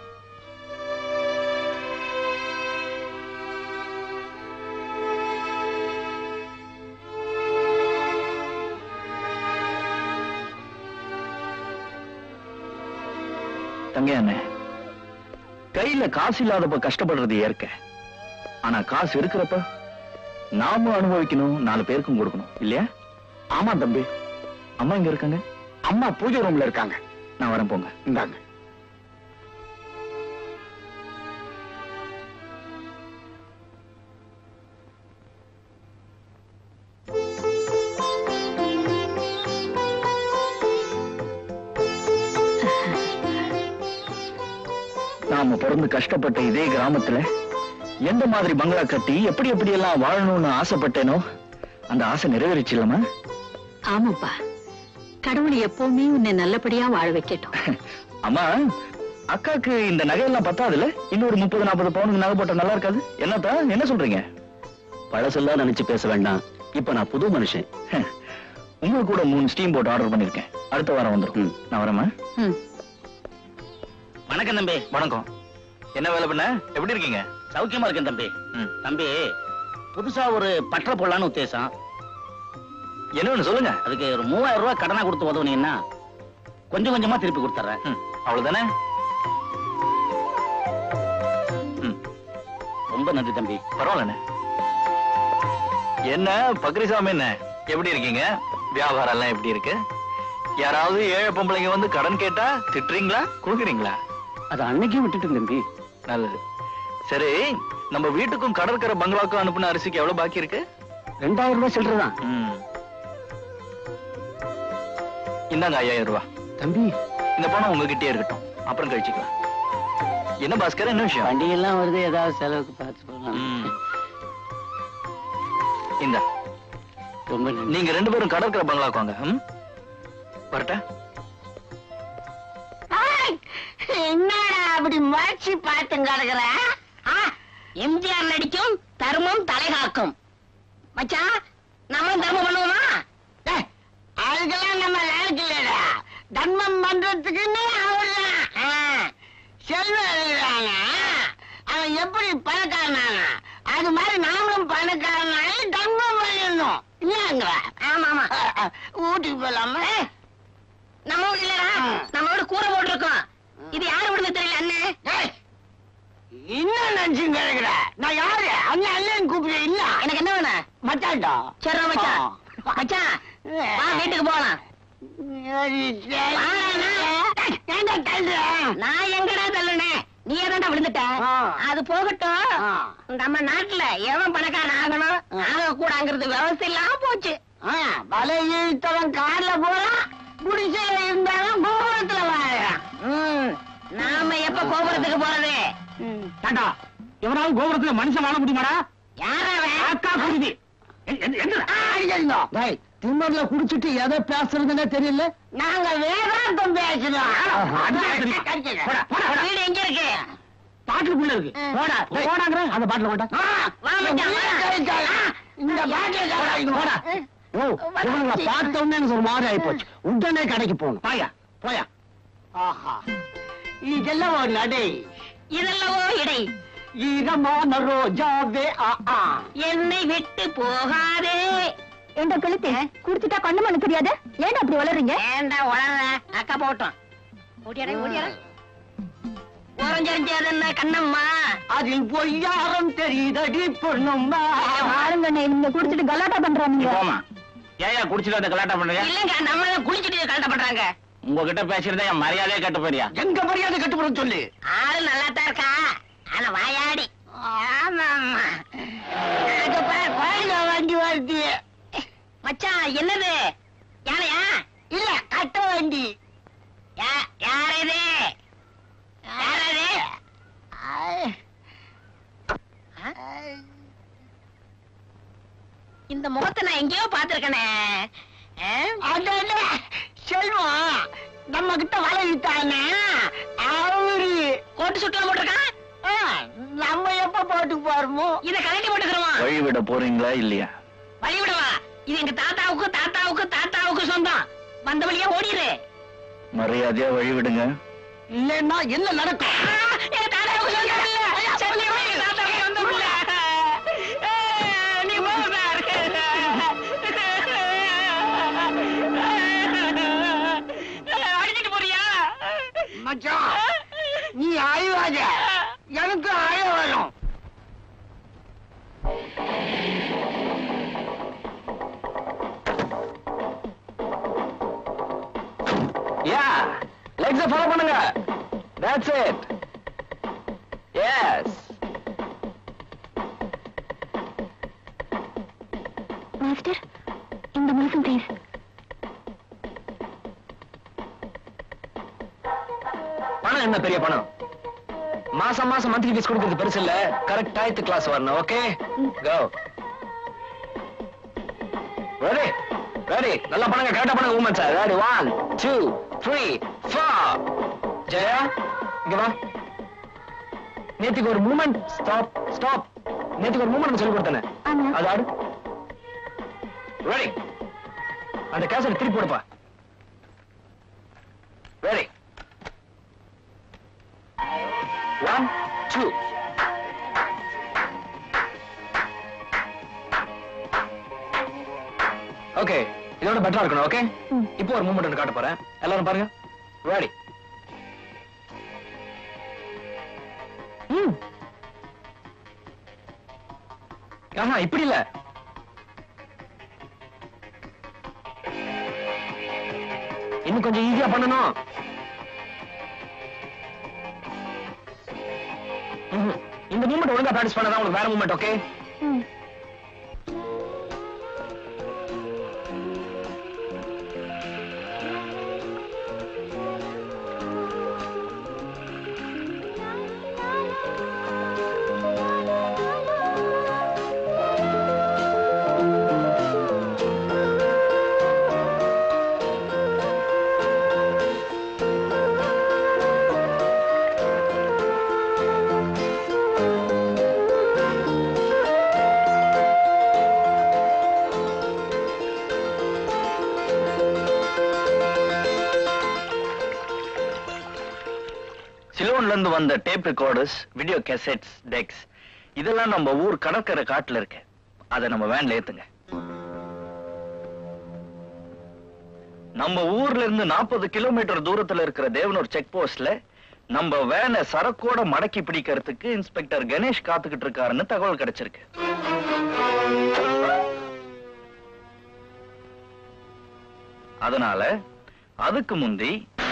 தங்க அண்ணே, கையில காசு இல்லாதப்ப கஷ்டப்படுறது ஏற்க. ஆனா காசு இருக்கிறப்ப நாமும் அனுபவிக்கணும், நாலு பேருக்கும் கொடுக்கணும் இல்லையா? ஆமா தம்பி. அம்மா இங்க இருக்காங்க? அம்மா பூஜை ரூம்ல இருக்காங்க. நான் வரேன், போங்க. இந்தாங்க. நாம பிறந்து கஷ்டப்பட்ட இதே கிராமத்துல எந்த மாதிரி பங்களா கட்டி எப்படி எப்படி எல்லாம் வாழணும்னு ஆசைப்பட்டேனோ அந்த ஆசை நிறைவேறிச்சு இல்லமா?
ஆமாப்பா, கடவுள் எப்பவுமே உன்னை நல்லபடியா வாழ வைக்கட்டும்.
அம்மா, அக்காக்கு இந்த நகையெல்லாம் பத்தாதுல? இன்னொரு முப்பது நாற்பது பவுனுக்கு நகை போட்டா நல்லா இருக்காது? என்னத்தா, என்ன சொல்றீங்க?
பழசெல்லாம் நினைச்சு பேச வேண்டாம். இப்ப நான் புது மனுஷன்.
உங்களுக்கு கூட மூணு ஸ்டீம் போட் ஆர்டர் பண்ணிருக்கேன். அடுத்த வாரம் வந்துடும். நான் வரேம்மா.
வணக்கம் தம்பி.
வணக்கம். என்ன வேலை பண்ண? எப்படி இருக்கீங்க?
சௌக்கியமா இருக்கேன் தம்பி. தம்பி, புதுசா ஒரு பற்ற போடலான்னு உத்தேசம்.
என்ன சொல்லுங்க.
அதுக்கு ஒரு மூவாயிரம் ரூபாய் கடனா கொடுத்து உதவுனீங்கன்னா கொஞ்சம் கொஞ்சமா திருப்பி கொடுத்துறேன்.
அவ்வளவுதானே?
ரொம்ப நன்றி தம்பி.
பரவாயில்ல. என்ன பக்ரிசாமி, என்ன எப்படி இருக்கீங்க? வியாபாரம் எல்லாம் எப்படி இருக்கு? யாராவது ஏழை பொம்பளைங்க வந்து கடன் கேட்டா திட்டுறீங்களா, கொடுக்குறீங்களா?
அது அன்னைக்கே விட்டுட்டு தம்பி.
நல்லது. சரி, நம்ம வீட்டுக்கும் கடற்கரை பங்களாக்கும் அனுப்புன அரிசிக்கு எவ்வளவு பாக்கி இருக்கு?
ரெண்டாயிரம் ரூபாய் சில்லறதான்.
இந்தாங்க ஐயாயிரம் ரூபாய்.
தம்பி,
இந்த பணம் உங்ககிட்டயே இருக்கட்டும், அப்புறம் கழிச்சுக்கலாம். என்ன பாஸ்கர், என்ன விஷயம்?
வண்டியெல்லாம் வருது, ஏதாவது செலவுக்கு பார்த்து போகலாம்.
இந்த நீங்க ரெண்டு பேரும் கடற்கரை பங்களாக்கு வாங்க. வரட்ட?
என்னடா அப்படி மறைச்சு பார்த்து கிடக்குற? எம்ஜிஆர் நடிக்கும் தர்மம் தலைகாக்கும். மச்சான், நம்ம தர்மம் பண்ணுவோமா? அதுக்கெல்லாம் நம்ம லாய்க்கு இல்லடா. தர்மம் பண்றதுக்குன்னு அவர்தான் செல்வம் எழுதுறானா, அவன் எப்படி பணக்காரனானா அது மாதிரி நாமளும் பணக்காரனால தர்மம் பண்ணணும். இல்லங்க? ஆமா ஆமா. ஊட்டிக்கு போலாமா? நம்ம வீட்டு இல்லடா, நம்ம வீடு கூரை போட்டிருக்கோம். இது யாரு விடுங்க தெரியல. அண்ணன் என்ன நினைச்சு கேட்கிற? நான் யாரு? அண்ணன் அண்ணன் கூப்பிடு. இல்ல, எனக்கு என்ன வேணும்? மச்சான்டா. சரி மச்சான். மச்சான், வா வீட்டுக்கு போலாம். நான் எங்கடா தள்ளுனேன்? நீ ஏதாண்டா விழுந்துட்ட? அது போகட்டும். நம்ம நாட்டுல எவன் பணக்காரன் ஆகணும் ஆக கூடாங்கிறது விவசாயம் இல்லாம போச்சு. வலை இழுத்தவன் கார்ல போறான், குடிசையில இருந்தாலும் கோபுரத்துல வாழறான். நாம எப்ப கோபுரத்துக்கு போறது?
டாடா, எவனாவது கோபுரத்துல மனுஷன் வாழ முடியுமாடா?
யாரா குருதி? திம்மர்ல குடிச்சிட்டு எதை பேசுறதுன்னு தெரியல. நாங்க வேதாந்தம் பேசுறோம். வீடு எங்க இருக்கு?
பாட்டுக்குள்ள இருக்கு. போடா போடாங்கற அந்த பாட்டுல போட்டா.
இந்த பாட்டுல
போடா. ஓ, இவங்கள பார்த்த உடனே எனக்கு ஒரு மாதிரி ஆயி போச்சு. உடனே கடைக்கு போகணும். பாயா போயா.
ஆஹா, இதெல்லாம் ஒரு நடை, இதெல்லவோ இடை.
ஈரமான ரோஜாவே ஆ
என்னை விட்டு போகாதே.
என்ற கழுத்து குடிச்சிட்டா கண்ணு மண்ணு தெரியாது. ஏன்டா அப்படி வளர்றீங்க?
ஏண்டா வளர்ற? அக்கா போட்டோம். ஓடியாடா ஓடியாடா. ஓரஞ்சரிஞ்சதுன்னா கண்ணம்மா,
அதில் பொய்யாரம் தெரியுதடி பொண்ணும்மா.
ஆளுங்க நீங்க குடிச்சிட்டு கலாட்டா பண்றாங்க.
போமா, ஏயா குடிச்சிட்டு அந்த கலாட்டா பண்றீங்க?
இல்லங்க, நம்ம குளிச்சுட்டு கலாட்டா பண்றாங்க.
உங்ககிட்ட பேசுறதா என் மரியாதையே கட்டு போறியா? எங்க மரியாதை கட்டு போறன்னு சொல்லு.
ஆளு நல்லா தான் இருக்கா, ஆனா வாயாடி. ஆமாம்மா, அது பாரு கோயில வண்டி வருது. மச்சான், என்னது? யாரையா? இல்ல, கட்ட வண்டி. யார் இது? யாரது? இந்த முகத்தை நான் எங்கேயோ பாத்திருக்கனே. செல்வம் நம்ம கிட்ட வளர்த்தானே அவரு கோட்டு சுட்டலாம் போட்டிருக்கான். நம்ம எப்ப போட்டு போறோமோ இத கலட்டி போட்டுக்கிறோம்.
வழி விட போறீங்களா இல்லையா?
வழி விடவா? இது எங்க தாத்தாவுக்கு தாத்தாவுக்கு தாத்தாவுக்கு சொந்தம். வந்த வழியா ஓடிடு.
மரியாதையா வழி விடுங்க,
இல்லன்னா என்ன நடக்கும்?
நீ அடிச்சிட்டு போறியா?
மச்சான் நீ அழுவாத, எனக்கு அழ வரும்.
யா லெக்ஸ ஃபாலோ பண்ணுங்க. That's it. எஸ்
மாஸ்டர், இந்த மாசம் ப்ளீஸ்.
பணம் என்ன பெரிய பணம்? மாசம் மாசம் மந்த்லி ஃபீஸ் கொடுக்கிறது பெருசு இல்ல. கரெக்ட் டைத்து கிளாஸ் வரணும். Okay go. Ready ready. நல்லா பண்ணுங்க, கரெக்டா பண்ணுங்க உமன் sir. Ready one two three four. Jaya இங்க வா. நேத்துக்கு ஒரு மூமெண்ட். Stop stop. நேத்துக்கு ஒரு மூமெண்ட் சொல்லி கொடுத்தேனே, அது ஆடு. ரெடி. அந்த கேசட் திருப்பி போடுப்பா. Ready one two. ஓகே, இதோட பெட்டரா இருக்கணும். ஓகே, இப்போ ஒரு மூமெண்ட் ஒன்று காட்ட போறேன். எல்லாரும் பாருங்க. ரெடி. ம் ஆஹா, இப்படி இல்ல. இன்னும் கொஞ்சம் ஈஸியா பண்ணணும். இந்த மூமெண்ட் ஒழுங்கா பிராக்டிஸ் பண்ணாதான் உங்களுக்கு வேற மூமெண்ட். ஓகே சிலோன்ல இருந்து வந்த tape recorders, video cassettes, decks இதெல்லாம் நம்ம ஊர் கடற்கரை காட்டுல இருக்கு. அதை நம்ம வேன்ல ஏத்துங்க. நம்ம ஊர்ல இருந்து நாற்பது கிலோமீட்டர் தூரத்துல இருக்கிற தேவனூர் செக் போஸ்ட்ல நம்ம வேனை சரக்கோட மடக்கி பிடிக்கிறதுக்கு இன்ஸ்பெக்டர் கணேஷ் காத்துக்கிட்டு இருக்காருன்னு தகவல் கிடைச்சிருக்கு. அதனால அதுக்கு முந்தி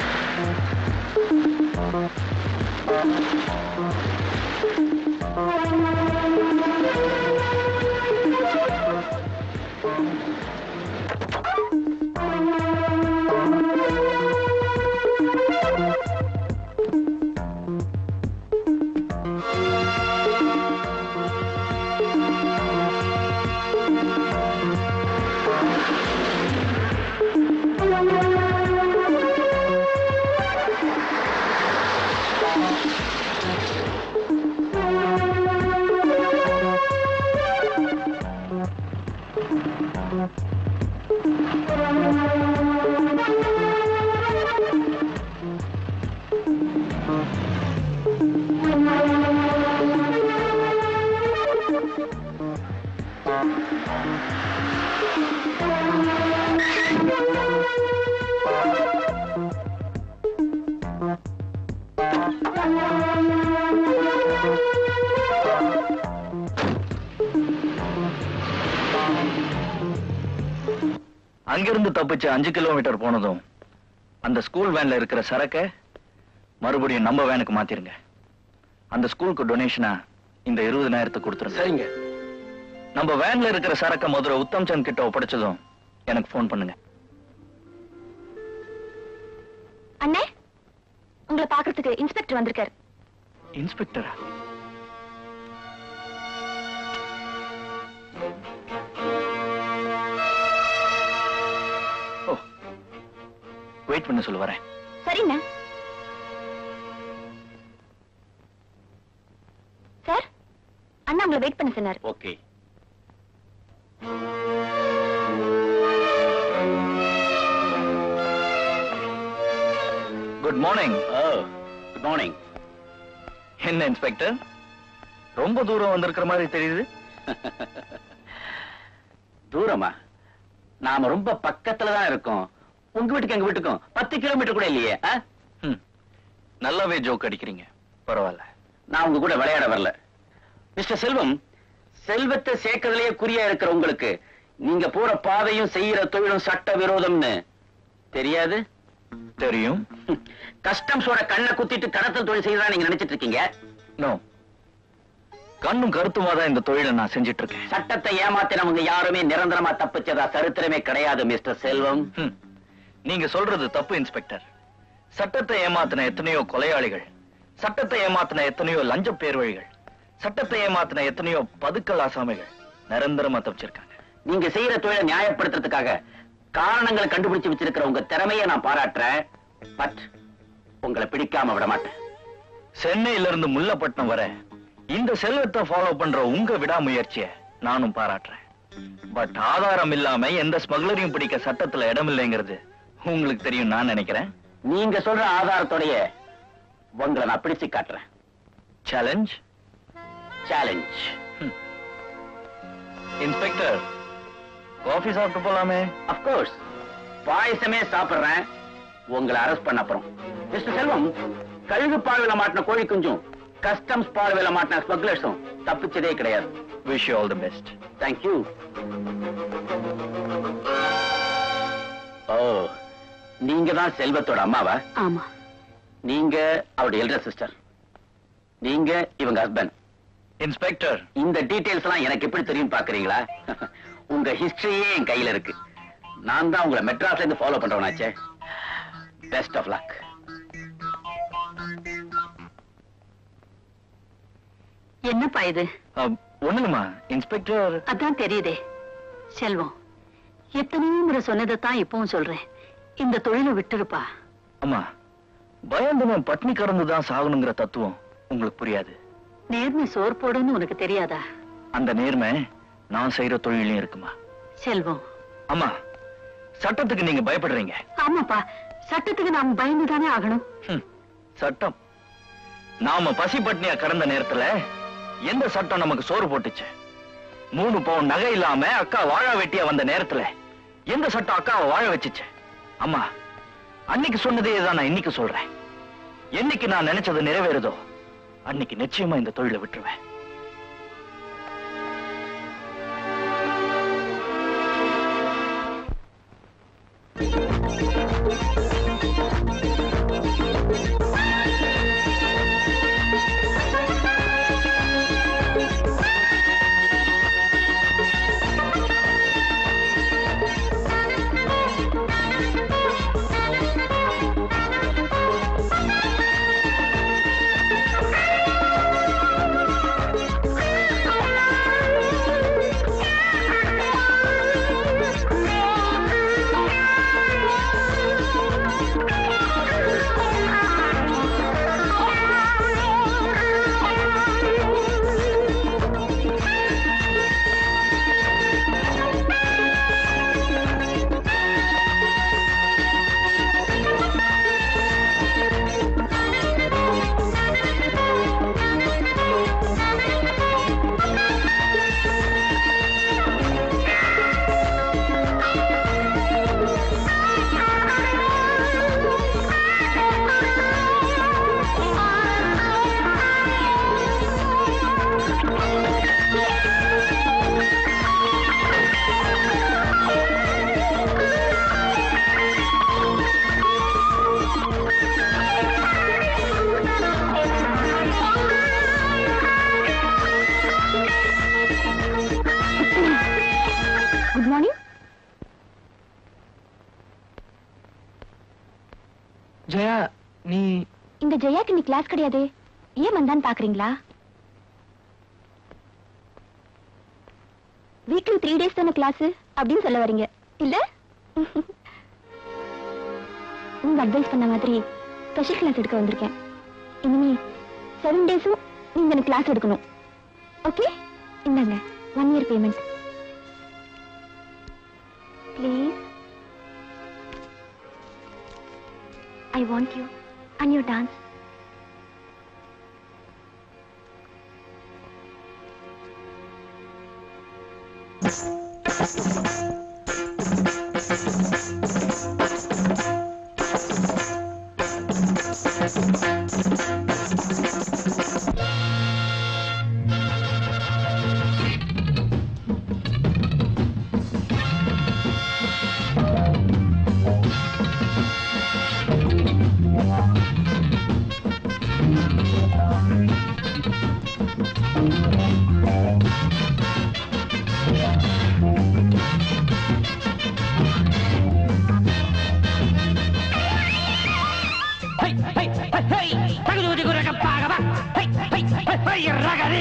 அங்கிருந்து தப்பிச்சு அஞ்சு கிலோமீட்டர் போனதும் அந்த ஸ்கூல் வேன்ல இருக்கிற சரக்க மறுபடியும் நம்ம வேனுக்கு மாத்திருங்க. அந்த ஸ்கூலுக்கு டொனேஷனா இந்த இருபதாயிரத்தை கொடுத்துருங்க. சரிங்க. நம்ம வேன்ல இருக்கிற சரக்க மதுரை உத்தம் சந்த் கிட்ட ஒப்படைச்சதும் எனக்கு போன் பண்ணுங்க.
அண்ணே, உங்களை பாக்குறதுக்கு இன்ஸ்பெக்டர் வந்திருக்காரு.
இன்ஸ்பெக்டரா? ஓ, வெயிட் பண்ண சொல்லு, வரேன்.
சரிண்ணா. சார், அண்ணா உங்களை வெயிட் பண்ண சொன்னார்.
Okay. Good morning.
Good morning.
என்ன இன்ஸ்பெக்டர், ரொம்ப தூரம் வந்திருக்கிற மாதிரி தெரியுது.
தூரமா? நாம ரொம்ப பக்கத்துல தான் இருக்கோம். உங்க வீட்டுக்கு எங்க வீட்டுக்கும் பத்து கிலோமீட்டர் கூட இல்லையே.
நல்லாவே ஜோக் அடிக்கிறீங்க. பரவாயில்ல,
நான் உங்க கூட விளையாட வரல. மிஸ்டர் செல்வம், செல்வத்தை சேர்க்கறதுலயே குறியா இருக்கிற உங்களுக்கு நீங்க போற பாதையும் செய்யற தொழிலும் சட்ட விரோதம்னு தெரியாது?
தெரியும்.
கஸ்டம்ஸோட கண்ணை குத்திட்டு கடத்தல் தொழில் செய்யறதா நீங்க நினைச்சிட்டு இருக்கீங்க?
நோ, கண்ணும் கருத்துமா தான் இந்த தொழிலை நான் செஞ்சிட்டு இருக்கேன்.
சட்டத்தை ஏமாத்தினவங்க யாருமே நிரந்தரமா தப்பிச்சதா சரித்திரமே கிடையாது மிஸ்டர் செல்வம்.
நீங்க சொல்றது தப்பு இன்ஸ்பெக்டர். சட்டத்தை ஏமாத்தின எத்தனையோ கொலையாளிகள், சட்டத்தை ஏமாத்தின எத்தனையோ லஞ்ச பேர்வழிகள், சட்டத்தை ஏமாத்தின எத்தனையோ பதுக்கல் ஆசாமிகள் நிரந்தரமா தப்பிச்சிருக்காங்க.
நீங்க செய்யற தொழிலை நியாயப்படுத்துறதுக்காக காரணங்களை கண்டுபிடிச்சு வச்சிருக்கிற உங்க திறமையை நான் பாராட்டுறேன். பட் உங்களை பிடிக்காம விட மாட்டேன்.
சென்னையில இருந்து முல்லப்பட்டினம் வர இந்த செல்வத்தை ஃபாலோ பண்ற உங்க விடாமுயற்சியை நானும் பாராட்டுறேன். பட் ஆதாரம் இல்லாம எந்த ஸ்மக்லரையும் பிடிக்க சட்டத்துல இடம் இல்லைங்கிறது உங்களுக்கு தெரியும் நான் நினைக்கிறேன்.
நீங்க சொல்ற ஆதாரத்தோடைய உங்களை நான் பிடிச்சு காட்டுறேன்.
சேலஞ்ச்?
சேலஞ்ச்.
இன்ஸ்பெக்டர், காஃபி சாப்பிட்டு போலாமே?
அப்கோர்ஸ், பாயசமே சாப்பிடுறேன் உங்களை அரெஸ்ட் பண்ண அப்புறம். மிஸ்டர் செல்வம், கழுகு பால்வில மாட்டின கோழி குஞ்சும் கஸ்டம்ஸ் பால்வில மாட்டின ஸ்மக்லர்ஸும் தப்பிச்சதே கிடையாது.
Wish you all the best.
Thank you. ஓ, நீங்க தான் செல்வத்தோட அம்மாவா?
ஆமா.
நீங்க அவருடைய எல்டர் சிஸ்டர், நீங்க இவங்க ஹஸ்பண்ட்.
இன்ஸ்பெக்டர்,
இந்த டீடைல்ஸ் எல்லாம் எனக்கு எப்படி தெரியும் பாக்குறீங்களா? உங்க ஹிஸ்டரியே என் கையில இருக்கு. நான் தான் உங்களை மெட்ராஸ்ல இருந்து ஃபாலோ பண்றவனாச்சே. Best of luck.
என்னப்பா இது?
ஒண்ணுமா இன்ஸ்பெக்டர்.
அதான் தெரியுதே செல்வம், எத்தனையோ முறை சொன்னதைத்தான் இப்பவும் சொல்றேன், இந்த தொழிலை விட்டுருப்பா.
அம்மா, பயந்தவன் பட்னி கடந்துதான் சாகணுங்கிற தத்துவம் உங்களுக்கு புரியாது.
நேர்மை சோர் போடுன்னு உனக்கு தெரியாதா?
அந்த நேர்மை நான் செய்யற தொழிலையும் இருக்குமா?
செல்வம்.
அம்மா, சட்டத்துக்கு நீங்க பயப்படுறீங்க.
ஆமாப்பா, சட்டத்துக்கு நாம் பயந்துதானே ஆகணும்.
சட்டம்? நாம பசி பட்னியா கடந்த நேரத்துல எந்த சட்டம் நமக்கு சோறு போட்டுச்சு? மூணு பவுன் நகை இல்லாம அக்கா வாழ வெட்டியா வந்த நேரத்துல எந்த சட்டம் அக்காவை வாழ வச்சுச்சு? அம்மா, அன்னைக்கு சொன்னதே தான் நான் இன்னைக்கு சொல்றேன். என்னைக்கு நான் நினைச்சது நிறைவேறுதோ அன்னைக்கு நிச்சயமா இந்த தொழிலை விட்டுருவேன்.
ஜெயா, நீ
இந்த ஜெயாக்கு நீ கிளாஸ் கிடையாது, ஏன் வந்தான்னு பாக்குறீங்களா? வீக்லி த்ரீ டேஸ் தானே கிளாஸ் அப்படின்னு சொல்ல வரீங்க இல்ல? உங்க அட்வைஸ் பண்ண மாதிரி ஸ்பெஷல் கிளாஸ் எடுக்க வந்திருக்கேன். இனிமே செவன் டேஸும் நீங்க எனக்கு கிளாஸ் எடுக்கணும். ஓகே, இந்தாங்க one year payment please. I want you and your dance.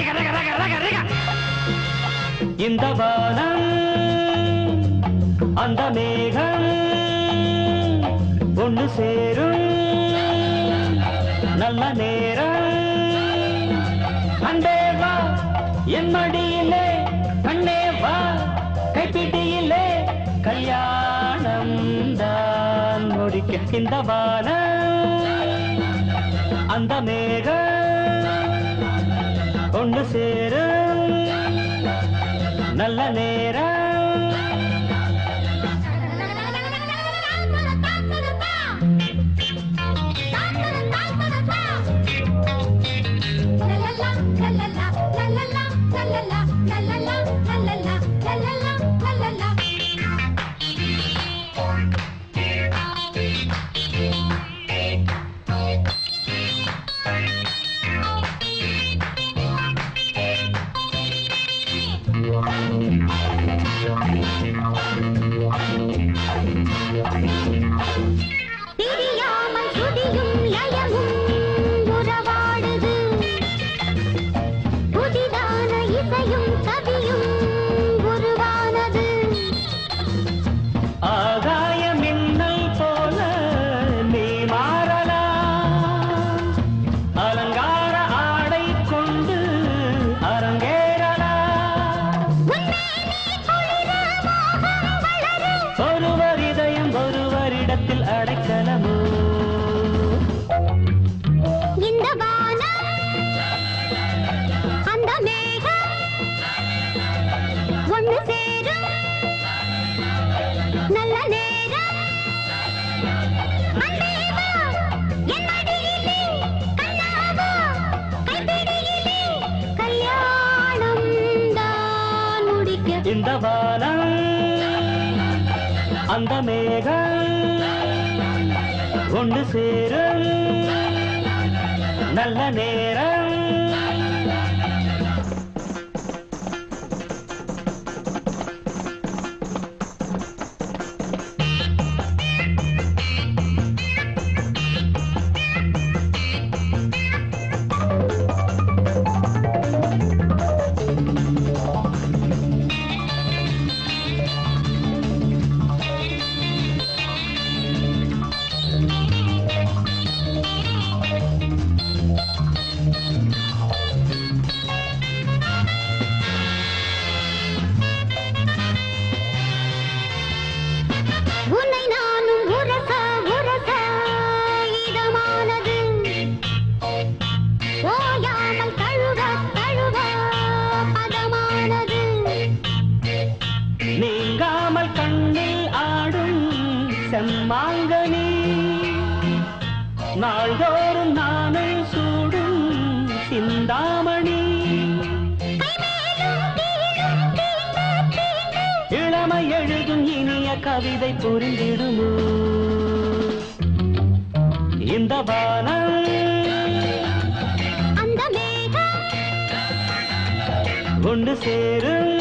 இந்த வானம் அந்த மேகம் ஒன்று சேரும் நல்ல நேரம் அண்டே வா என் மடியிலே கண்ணே வா கைப்பிடியிலே கல்யாணம் தான் முடிக்க இந்த வானம் அந்த மேகம் ஒன்று சேரும் நல்ல நேரம்
தெரியாமல் துதியும் லயமும் உறவாடுது புதிதான இசையும் கவியும் உருவானது
ஆகாய மின்னல் போல நீ மாறலாம் அலங்கார ஆடை கொண்டு அரங்கேறலாம் ஒருவர் இதயம் ஒருவரிடத்தில் அடைக்கலமோ
இந்த வானம் அந்த மேகம் ஒன்று சேரும் நல்ல நேரம் அண்டே வா என் மடியிலே கண்ணா வா கைப்பிடியிலே கல்யாணம் தான் முடிக்க
இந்த வானம் அந்த மேகம் ஒன்று சேரும் நல்ல நேரம்
உன்னை நானும் உரச உரச இதமானது ஓயாமல் தழுவ தழுவ பதமானது
நீங்காமல் கண்ணில் ஆடும் செம்மாங்கனி நாள்தோறும் நானே சூடும் சிந்தாமணி இளமை எழுதும் இனிய கவிதை புரிந்திடுமோ இந்த வானம்
அந்த மேகம்
ஒன்று சேரும்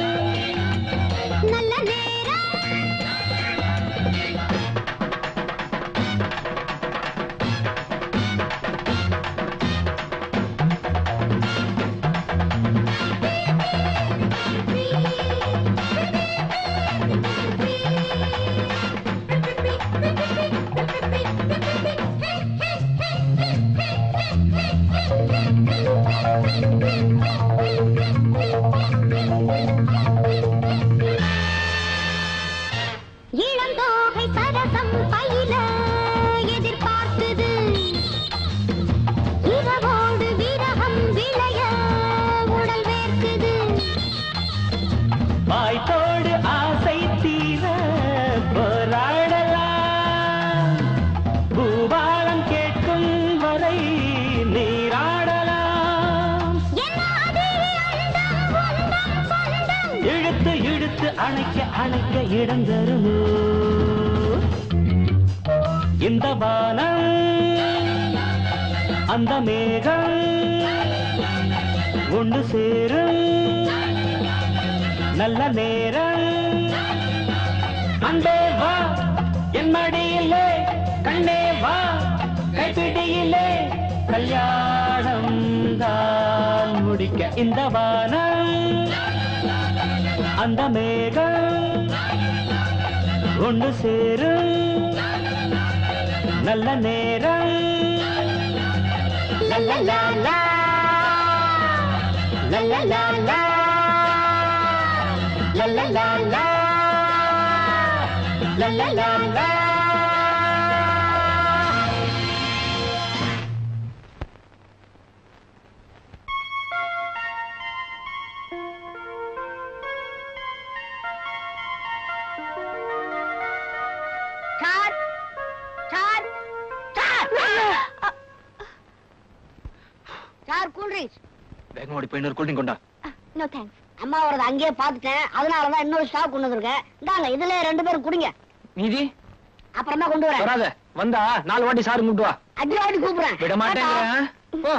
நல்ல நேரம் இளந்தோகை சரசம் பயில எதிர்பார்த்தது இரவோடு விரகம் விளைய உடல் வேர்க்குது
வாய்த்தோடு ஆசை தீர போராடலாம் பூபாலம் கேட்கும் வரை நீராடலாம் இழுத்து இழுத்து அணைக்க அணைக்க இடம் தருமோ இந்த வானம் அந்த மேகம் ஒன்று சேரும் நல்ல நேரம் அண்டே வா என் மடியிலே கண்ணே வா கைப்பிடியிலே கல்யாணம் தான் முடிக்க இந்த வானம் அந்த மேகம் ஒன்று சேரும் நல்ல நேரம் லல்லலாலா லல்லலாலா லல்லலாலா லல்லலாலா.
Sir sir sir sir cool drinks.
வேகமா ஓடி போய் இன்னொரு கூல்ட்ரிங்க் கொண்டா.
No thanks. அம்மா வரத அங்கேயே பாத்துட்டேன், அதனாலதான் இன்னொரு ஸ்டாக் கொண்டு வந்திருக்கேன். இந்தாங்க, இதுல ரெண்டு பேரும் குடிங்க.
நீதி
அப்புறமா கொண்டு வரேன்.
வராத, வந்தா நாலு வாட்டி சாரு கூப்பிட்டு வா.
அஞ்சு வாட்டி கூப்பிடுறேன்.
விட மாட்டேங்கிறேன். போ.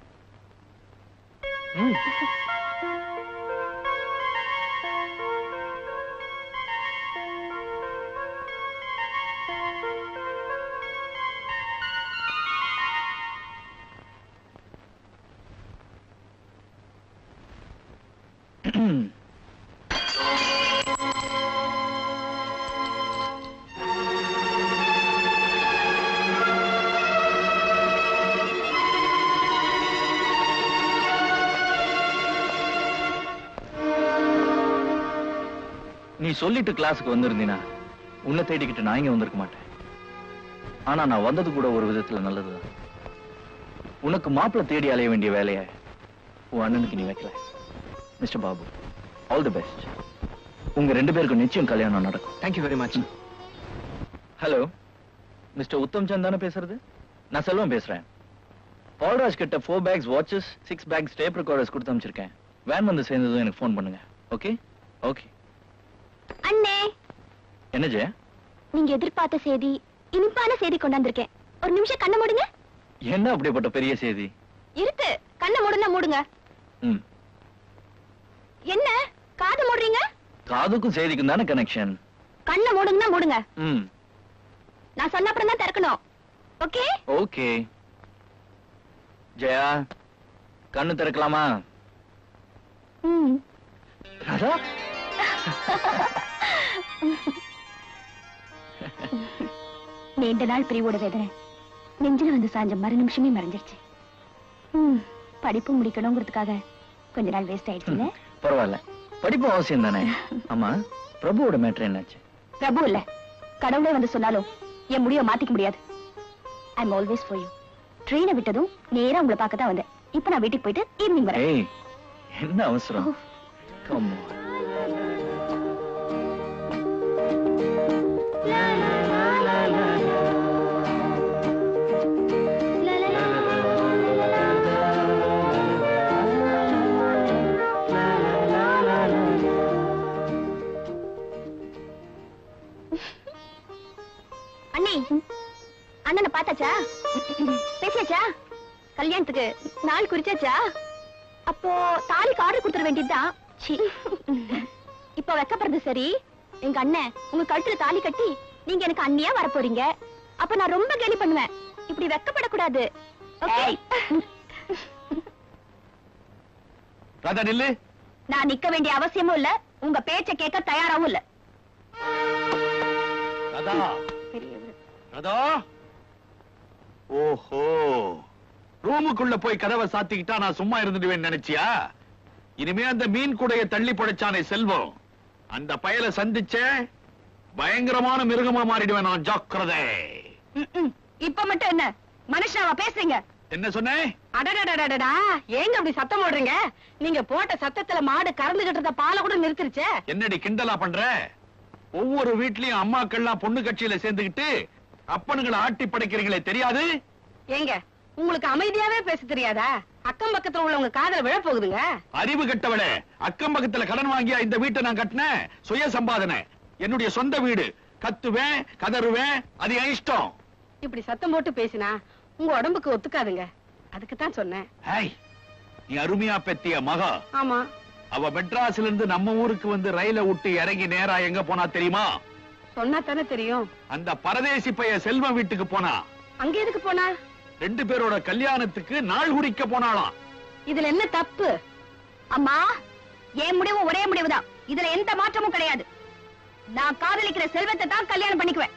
ம்.
நீ சொல்லிட்டு கிளாஸுக்கு வந்திருந்தீனா உன்னை தேடிக்கிட்டு நான் இங்க வந்திருக்க மாட்டேன். ஆனா நான் வந்தது கூட ஒரு விதத்துல நல்லதுதான். உனக்கு மாப்பிள்ளை தேடி அலைய வேண்டிய வேலையை உன் அண்ணனுக்கு நீ வைக்கல. Mister Babu, all the best. உங்க ரெண்டு பேருக்கும் நிச்சயம் கல்யாணம் நடக்கும்.
Thank you very much.
Hello, mister Uttam Chand தானே பேசுறது? நான் செல்வம் பேசுறேன். பால்ராஜ் கிட்ட four packs watches, six packs tape recorders கொடுத்து அமைச்சிருக்கேன். வேன் வந்து சேர்ந்ததும் எனக்கு ஃபோன் பண்ணுங்க. Okay okay.
அண்ணே,
என்ன ஜெயா?
நீங்க எதிர்பார்த்த செய்தி, இனிப்பான செய்தி கொண்டாந்துருக்கேன். ஒரு நிமிஷம் கண்ணை மூடுங்க.
என்ன அப்படிப்பட்ட பெரிய செய்தி?
இருக்கு, கண்ணை மூடுனா மூடுங்க.
ம்.
என்ன காது மூடுறீங்க?
காதுக்கும் செய்திக்கும் தானே கனெக்ஷன்.
கண்ணை மூடுங்கன்னா மூடுங்க.
ம்.
நான் சொன்ன அப்புறம் தான் திறக்கணும். Okay
okay. ஜெயா, கண்ணு திறக்கலாமா?
ம்.
ராதா,
நீண்ட நாள் பிரிவோட வேதனை நெஞ்சில வந்து சாஞ்ச மறு நிமிஷமே மறைஞ்சிருச்சு. ம், படிப்பு முடிக்கணுங்கிறதுக்காக கொஞ்ச நாள் வேஸ்ட் ஆயிடுச்சுல.
பரவாயில்ல, படிப்பு அவசியம் தானே. ஆமா, பிரபுவோட மேட்டர் என்னாச்சு?
பிரபு இல்ல, கடவுளே வந்து சொன்னாலும் என் முடிவை மாத்திக்க முடியாது. I am always for you. ட்ரெயினை விட்டதும் நேரா உங்களை பார்க்க தான் வந்தேன். இப்ப நான் வீட்டுக்கு போயிட்டு ஈவினிங் வரேன்.
ஏய், என்ன அவசரம்? Come on.
அண்ணி, அண்ணனை பார்த்தாச்சா? பேசியாச்சா? கல்யாணத்துக்கு நாள் குறிச்சாச்சா? அப்போ தாலிக்கு ஆர்டர் கொடுத்துட வேண்டியதுதான். இப்ப வெக்கப்படுறது சரி. எங்க அண்ணன் உங்க கழுத்துல தாலி கட்டி நீங்க எனக்கு அண்ணியா வர போறீங்க. அப்ப நான் ரொம்ப கேலி பண்ணுவேன். இப்படி வெக்கப்படக்கூடாது.
ராதா நில்லு.
நான் நிக்க வேண்டிய அவசியமும் இல்ல, உங்க பேச்ச கேட்க தயாராவும் இல்ல.
ராதா, ராதா. ஓஹோ, ரூமுக்குள்ள போய் கதவை சாத்திக்கிட்டா நான் சும்மா இருந்துடுவேன்னு நினைச்சியா? இனிமே அந்த மீன் கூடைய தள்ளி படைச்சானே செல்வம், அந்த பயலை சந்திச்ச பயங்கரமான மிருகமா மாறிடுவேன் நான். ஜாக்கிரதை.
இப்ப மட்டும் என்ன மனுஷனாவா பேசுறீங்க?
என்ன சொன்னேன்?
அடடடடடா, ஏங்க அப்படி சத்தம் போடுறீங்க? நீங்க போட்ட சத்தத்துல மாடு கறந்துகிட்டு இருந்த பாலை கூட நிறுத்திருச்சே.
என்னடி கிண்டலா பண்ற? ஒவ்வொரு வீட்லயும் அம்மாக்கள்லாம் பொண்ணு கட்சியில சேர்ந்துகிட்டு அப்பனுங்களை ஆட்டி படைக்கிறீங்களே, தெரியாது?
ஏங்க, உங்களுக்கு அமைதியாவே பேச தெரியாதா? அக்கம் பக்கத்துல உள்ளவங்க காதல விழ போகுதுங்க.
அறிவு கெட்டவளே, அக்கம் பக்கத்துல கடன் வாங்கியா இந்த வீட்டை நான் கட்டினேன்? சுய சம்பாதனை, என்னுடைய சொந்த வீடு. கத்துவேன், கதறுவேன், அது என் இஷ்டம்.
இப்படி சத்தம் போட்டு பேசினா உங்க உடம்புக்கு ஒத்துக்காதுங்க. அதுக்குத்தான் சொன்னேன்.
ஹேய், நீ அருமையா பெத்திய மகா.
ஆமா,
அவ மெட்ராஸ்ல இருந்து நம்ம ஊருக்கு வந்து ரயில விட்டு இறங்கி நேரா எங்க போனா தெரியுமா?
சொன்னா தானே தெரியும்.
அந்த பரதேசி பைய செல்வம் வீட்டுக்கு போனா.
அங்க எதுக்கு போனா?
ரெண்டு பேரோட கல்யாணத்துக்கு நாள் குறிக்க போனாளாம்.
இதுல என்ன தப்பு?
அம்மா, என் முடிவு ஒரே முடிவுதான். இதுல எந்த மாற்றமும் கிடையாது. நான் காதலிக்கிற செல்வத்தை தான் கல்யாணம் பண்ணிக்குவேன்.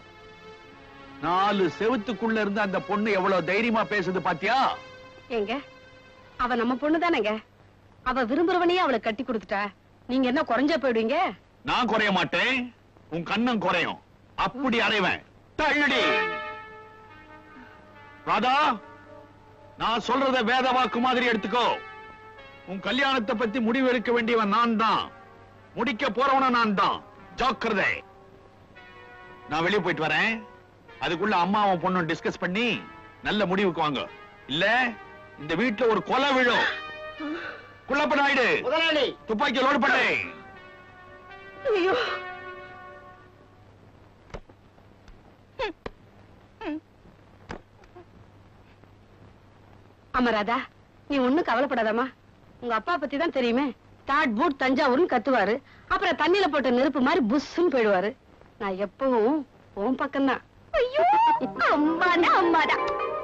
நாலு செவத்துக்குள்ள இருந்து அந்த பொண்ணு எவ்வளவு தைரியமா பேசுது பாத்தியா?
ஏங்க, அவ நம்ம பொண்ணு தானேங்க. அவ விரும்புறவனையே அவளை கட்டி கொடுத்துட்டா நீங்க என்ன குறைஞ்சா போயிடுவீங்க?
நான் குறைய மாட்டேன், உன் கண்ணம் குறையும். அப்படி அறைவேன். தள்ளுடி ராதா, நான் சொல்றத வேத வாக்கு மாதிரி எடுத்துக்கோ. உன் கல்யாணத்தை பத்தி முடிவு எடுக்க வேண்டியவன் நான் தான், முடிக்க போறவன நான் தான். ஜாக்கிரதை. நான் வெளியே போயிட்டு வரேன். அதுக்குள்ள அம்மாவும் பொண்ணும் டிஸ்கஸ் பண்ணி நல்ல முடிவுக்கு வாங்க. இல்ல இந்த வீட்டுல ஒரு கொலை விழும். குள்ளப்ப நாயுடு,
முதலாளி
துப்பாக்கி லோடு பண்ணு.
ஐயோ, அமராதா, நீ ஒண்ணும் கவலைப்படாதம்மா. உங்க அப்பா பத்தி தான் தெரியுமே. டாட் பூட் தஞ்சாவூர்னு கத்துவாரு, அப்புறம் தண்ணியில போட்ட நெருப்பு மாதிரி புஷ்ன்னு போயிடுவாரு. நான் எப்பவும் உன் பக்கம்தான்.
ஐயோ, அம்மாடா அம்மாடா.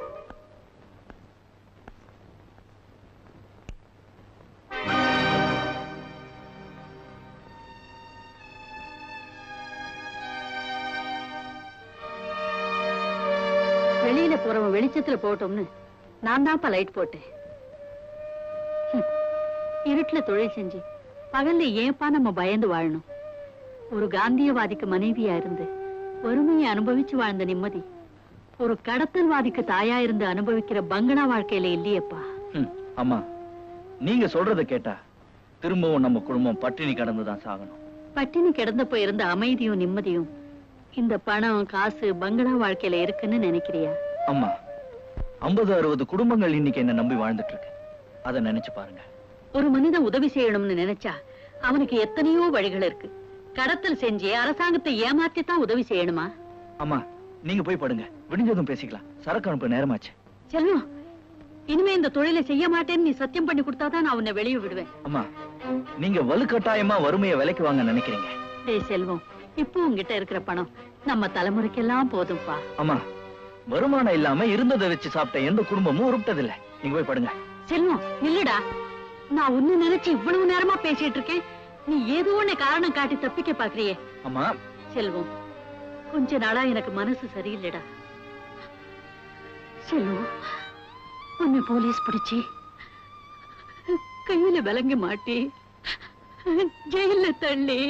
வெளியில போறவன் வெளிச்சத்துல போட்டோம்னு நான் தான்ப்பா லைட் போட்டேன். ஹம். இருட்டுல தொழில் செஞ்சு பகல்ல ஏன்பா நம்ம பயந்து வாழணும்? ஒரு காந்தியவாதிக்கு மனைவியா இருந்து வறுமையை அனுபவிச்சு வாழ்ந்த நிம்மதி ஒரு கடத்தல்வாதிக்கு தாயா இருந்து அனுபவிக்கிற பங்களா வாழ்க்கையில இல்லையப்பா.
அம்மா, நீங்க சொல்றத கேட்டா திரும்பவும் நம்ம குடும்பம் பட்டினி கடந்துதான் சாகணும்.
பட்டினி கிடந்தப்போ இருந்த அமைதியும் நிம்மதியும் இந்த பணம் காசு பங்களா வாழ்க்கையில இருக்குன்னு நினைக்கிறியா?
அம்மா, ஐம்பது அறுபது குடும்பங்கள் இன்னைக்கு என்ன நம்பி வாழ்ந்துட்டு இருக்கு. அத நினைச்சு பாருங்க.
ஒரு மனிதன் உதவி செய்யணும்னு நினைச்சா அவனுக்கு எத்தனையோ வழிகள் இருக்கு. கடத்தல் செஞ்சு அரசாங்கத்தை ஏமாத்தி தான் உதவி செய்யணுமா?
அம்மா, நீங்க போய் படுங்க, விடிஞ்சதும் பேசிக்கலாம். சரக்கு அனுப்ப நேரமாச்சு.
செல்வம், இனிமே இந்த தொழிலை செய்ய மாட்டேன்னு நீ சத்தியம் பண்ணி கொடுத்தாதான் நான் உன்னை வெளியே விடுவேன்.
அம்மா, நீங்க வலுக்கட்டாயமா வறுமையை விலைக்கு வாங்க நினைக்கிறீங்க.
டேய் செல்வம், இப்போ உங்ககிட்ட இருக்கிற பணம் நம்ம தலைமுறைக்கெல்லாம் போதும்பா.
அம்மா, வருமானம் இல்லாம இருந்ததை வச்சு சாப்பிட்ட எந்த குடும்பமும் உருப்பிட்டதில்லை. நீங்க போய் படுங்க.
செல்வம், இல்லடா, நான் உன்னை நினைச்சு இவ்வளவு நேரமா பேசிட்டு இருக்கேன். நீ ஏதோ ஒண்ணு காரணம் காட்டி தப்பிக்க பாக்குறியே.
அம்மா,
செல்வம், கொஞ்ச நாளா எனக்கு மனசு சரியில்லைடா. செல்வம், உன்னை போலீஸ் பிடிச்சி கையில விலங்கி மாட்டி ஜெயில தள்ளி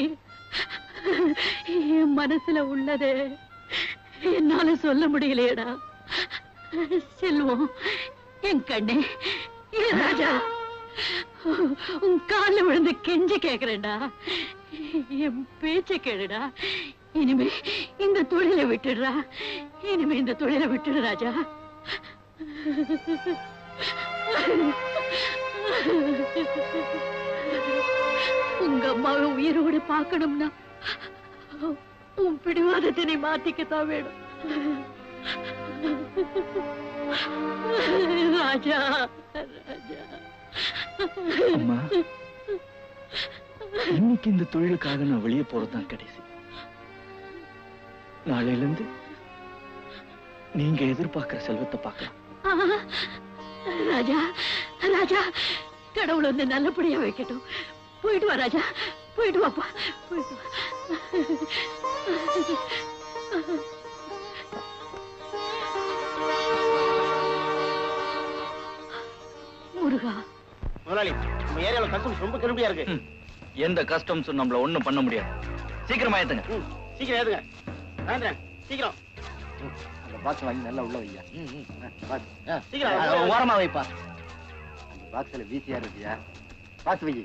என் மனசுல உள்ளது என்னால சொல்ல முடியலையடா. செல்வம், என் கண்ணே, என் ராஜா, உன் கால விழுந்து கெஞ்சி கேக்குறேன்டா. என் பேச்ச கேளுடா. இனிமே இந்த தொழிலை விட்டுடுறா. இனிமே இந்த தொழிலை விட்டுடு ராஜா. உங்க அம்மாவை உயிரோடு பார்க்கணும்னா உன் பிடிவாதத்தை நீ மாத்திக்கத்தான் வேணும் ராஜா. ராஜா,
அம்மா, இன்னைக்கு இந்த தொழிலுக்காக நான் வெளியே போறதுதான் கடைசி. நாளையில இருந்து நீங்க எதிர்பார்க்கிற செல்வத்தை பார்க்கலாம்.
ராஜா, ராஜா, கடவுள் வந்து நல்லபடியா வைக்கட்டும். போயிட்டு வா ராஜா, போயிட்டு வாப்பா, போயிட்டு வா. முருகா,
முதலாளி, நம்ம ஏரியால கஸ்டம்ஸ் ரொம்ப கருமையா இருக்கு.
எந்த கஸ்டம்ஸ் நம்மள ஒண்ணும் பண்ண முடியாது. சீக்கிரமா ஏத்துங்க.
சீக்கிரம் ஏத்துங்க. வேண்டாம், சீக்கிரம்.
அந்த பாக்ஸ் வாங்கி நல்லா உள்ள வையா.
சீக்கிரம்
ஓரமா வைப்பா. அந்த பாக்ஸ்ல வீசியா இருக்கியா? பாக்ஸ் வை.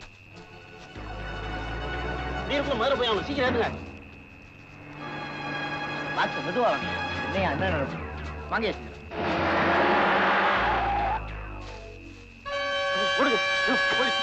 நீருக்குள்ள மதுரை போய் ஆகணும். சீக்கிரம் ஏத்துங்க.
பாக்ஸ் மெதுவா வாங்க. என்னையா என்ன நடக்கும்? வாங்க.
ஓடுங்க. போலீஸ்.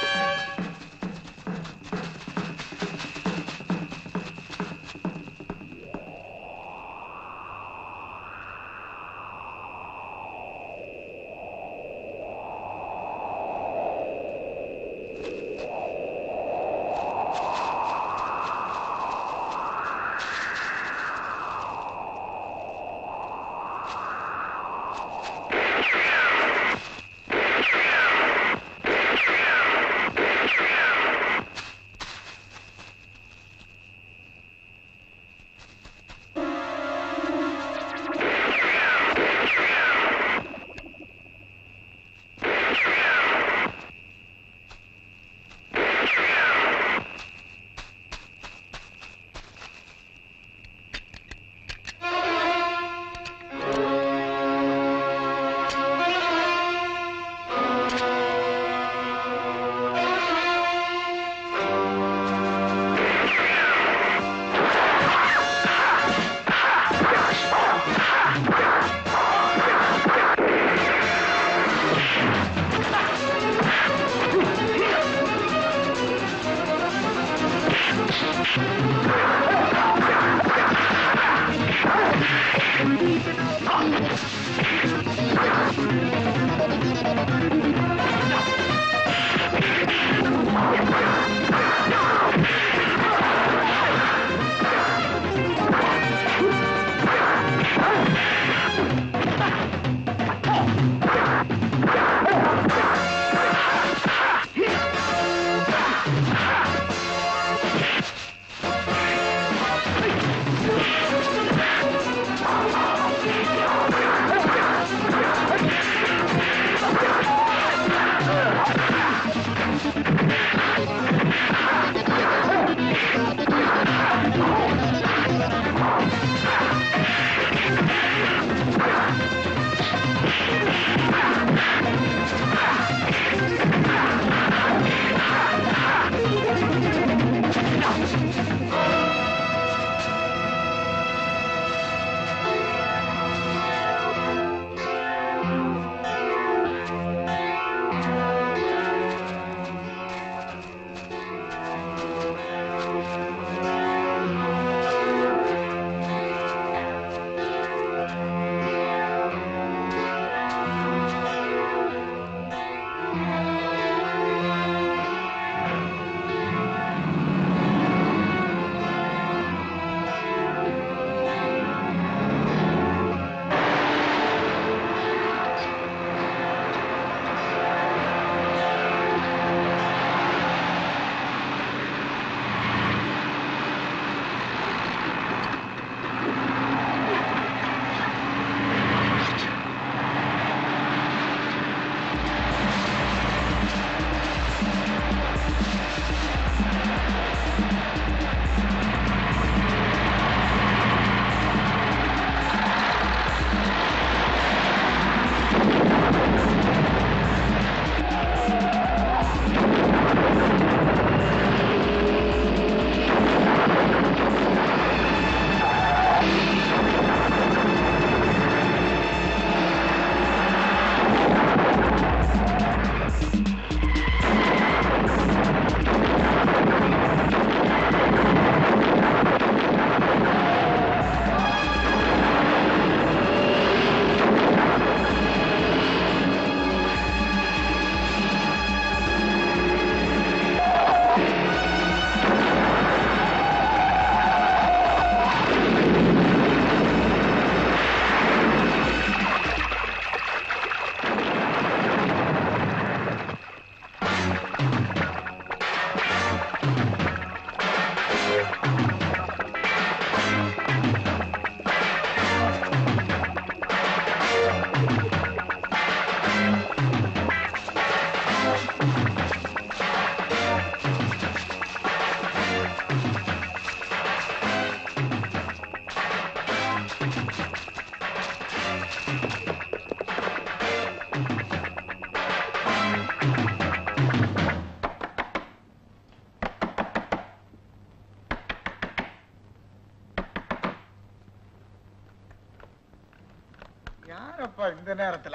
யாரப்பா இந்த நேரத்துல?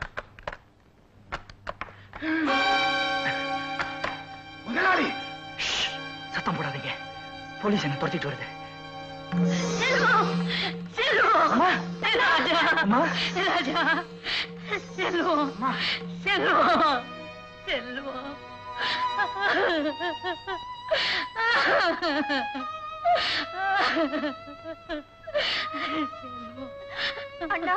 முதலாளி,
சத்தம் போடாதீங்க, போலீஸ் என்ன துரத்திட்டு வருது.
செல்வம், செல்வம், ராஜா,
அம்மா,
ராஜா, செல்வம், செல்வம், செல்வம்.
அண்ணா,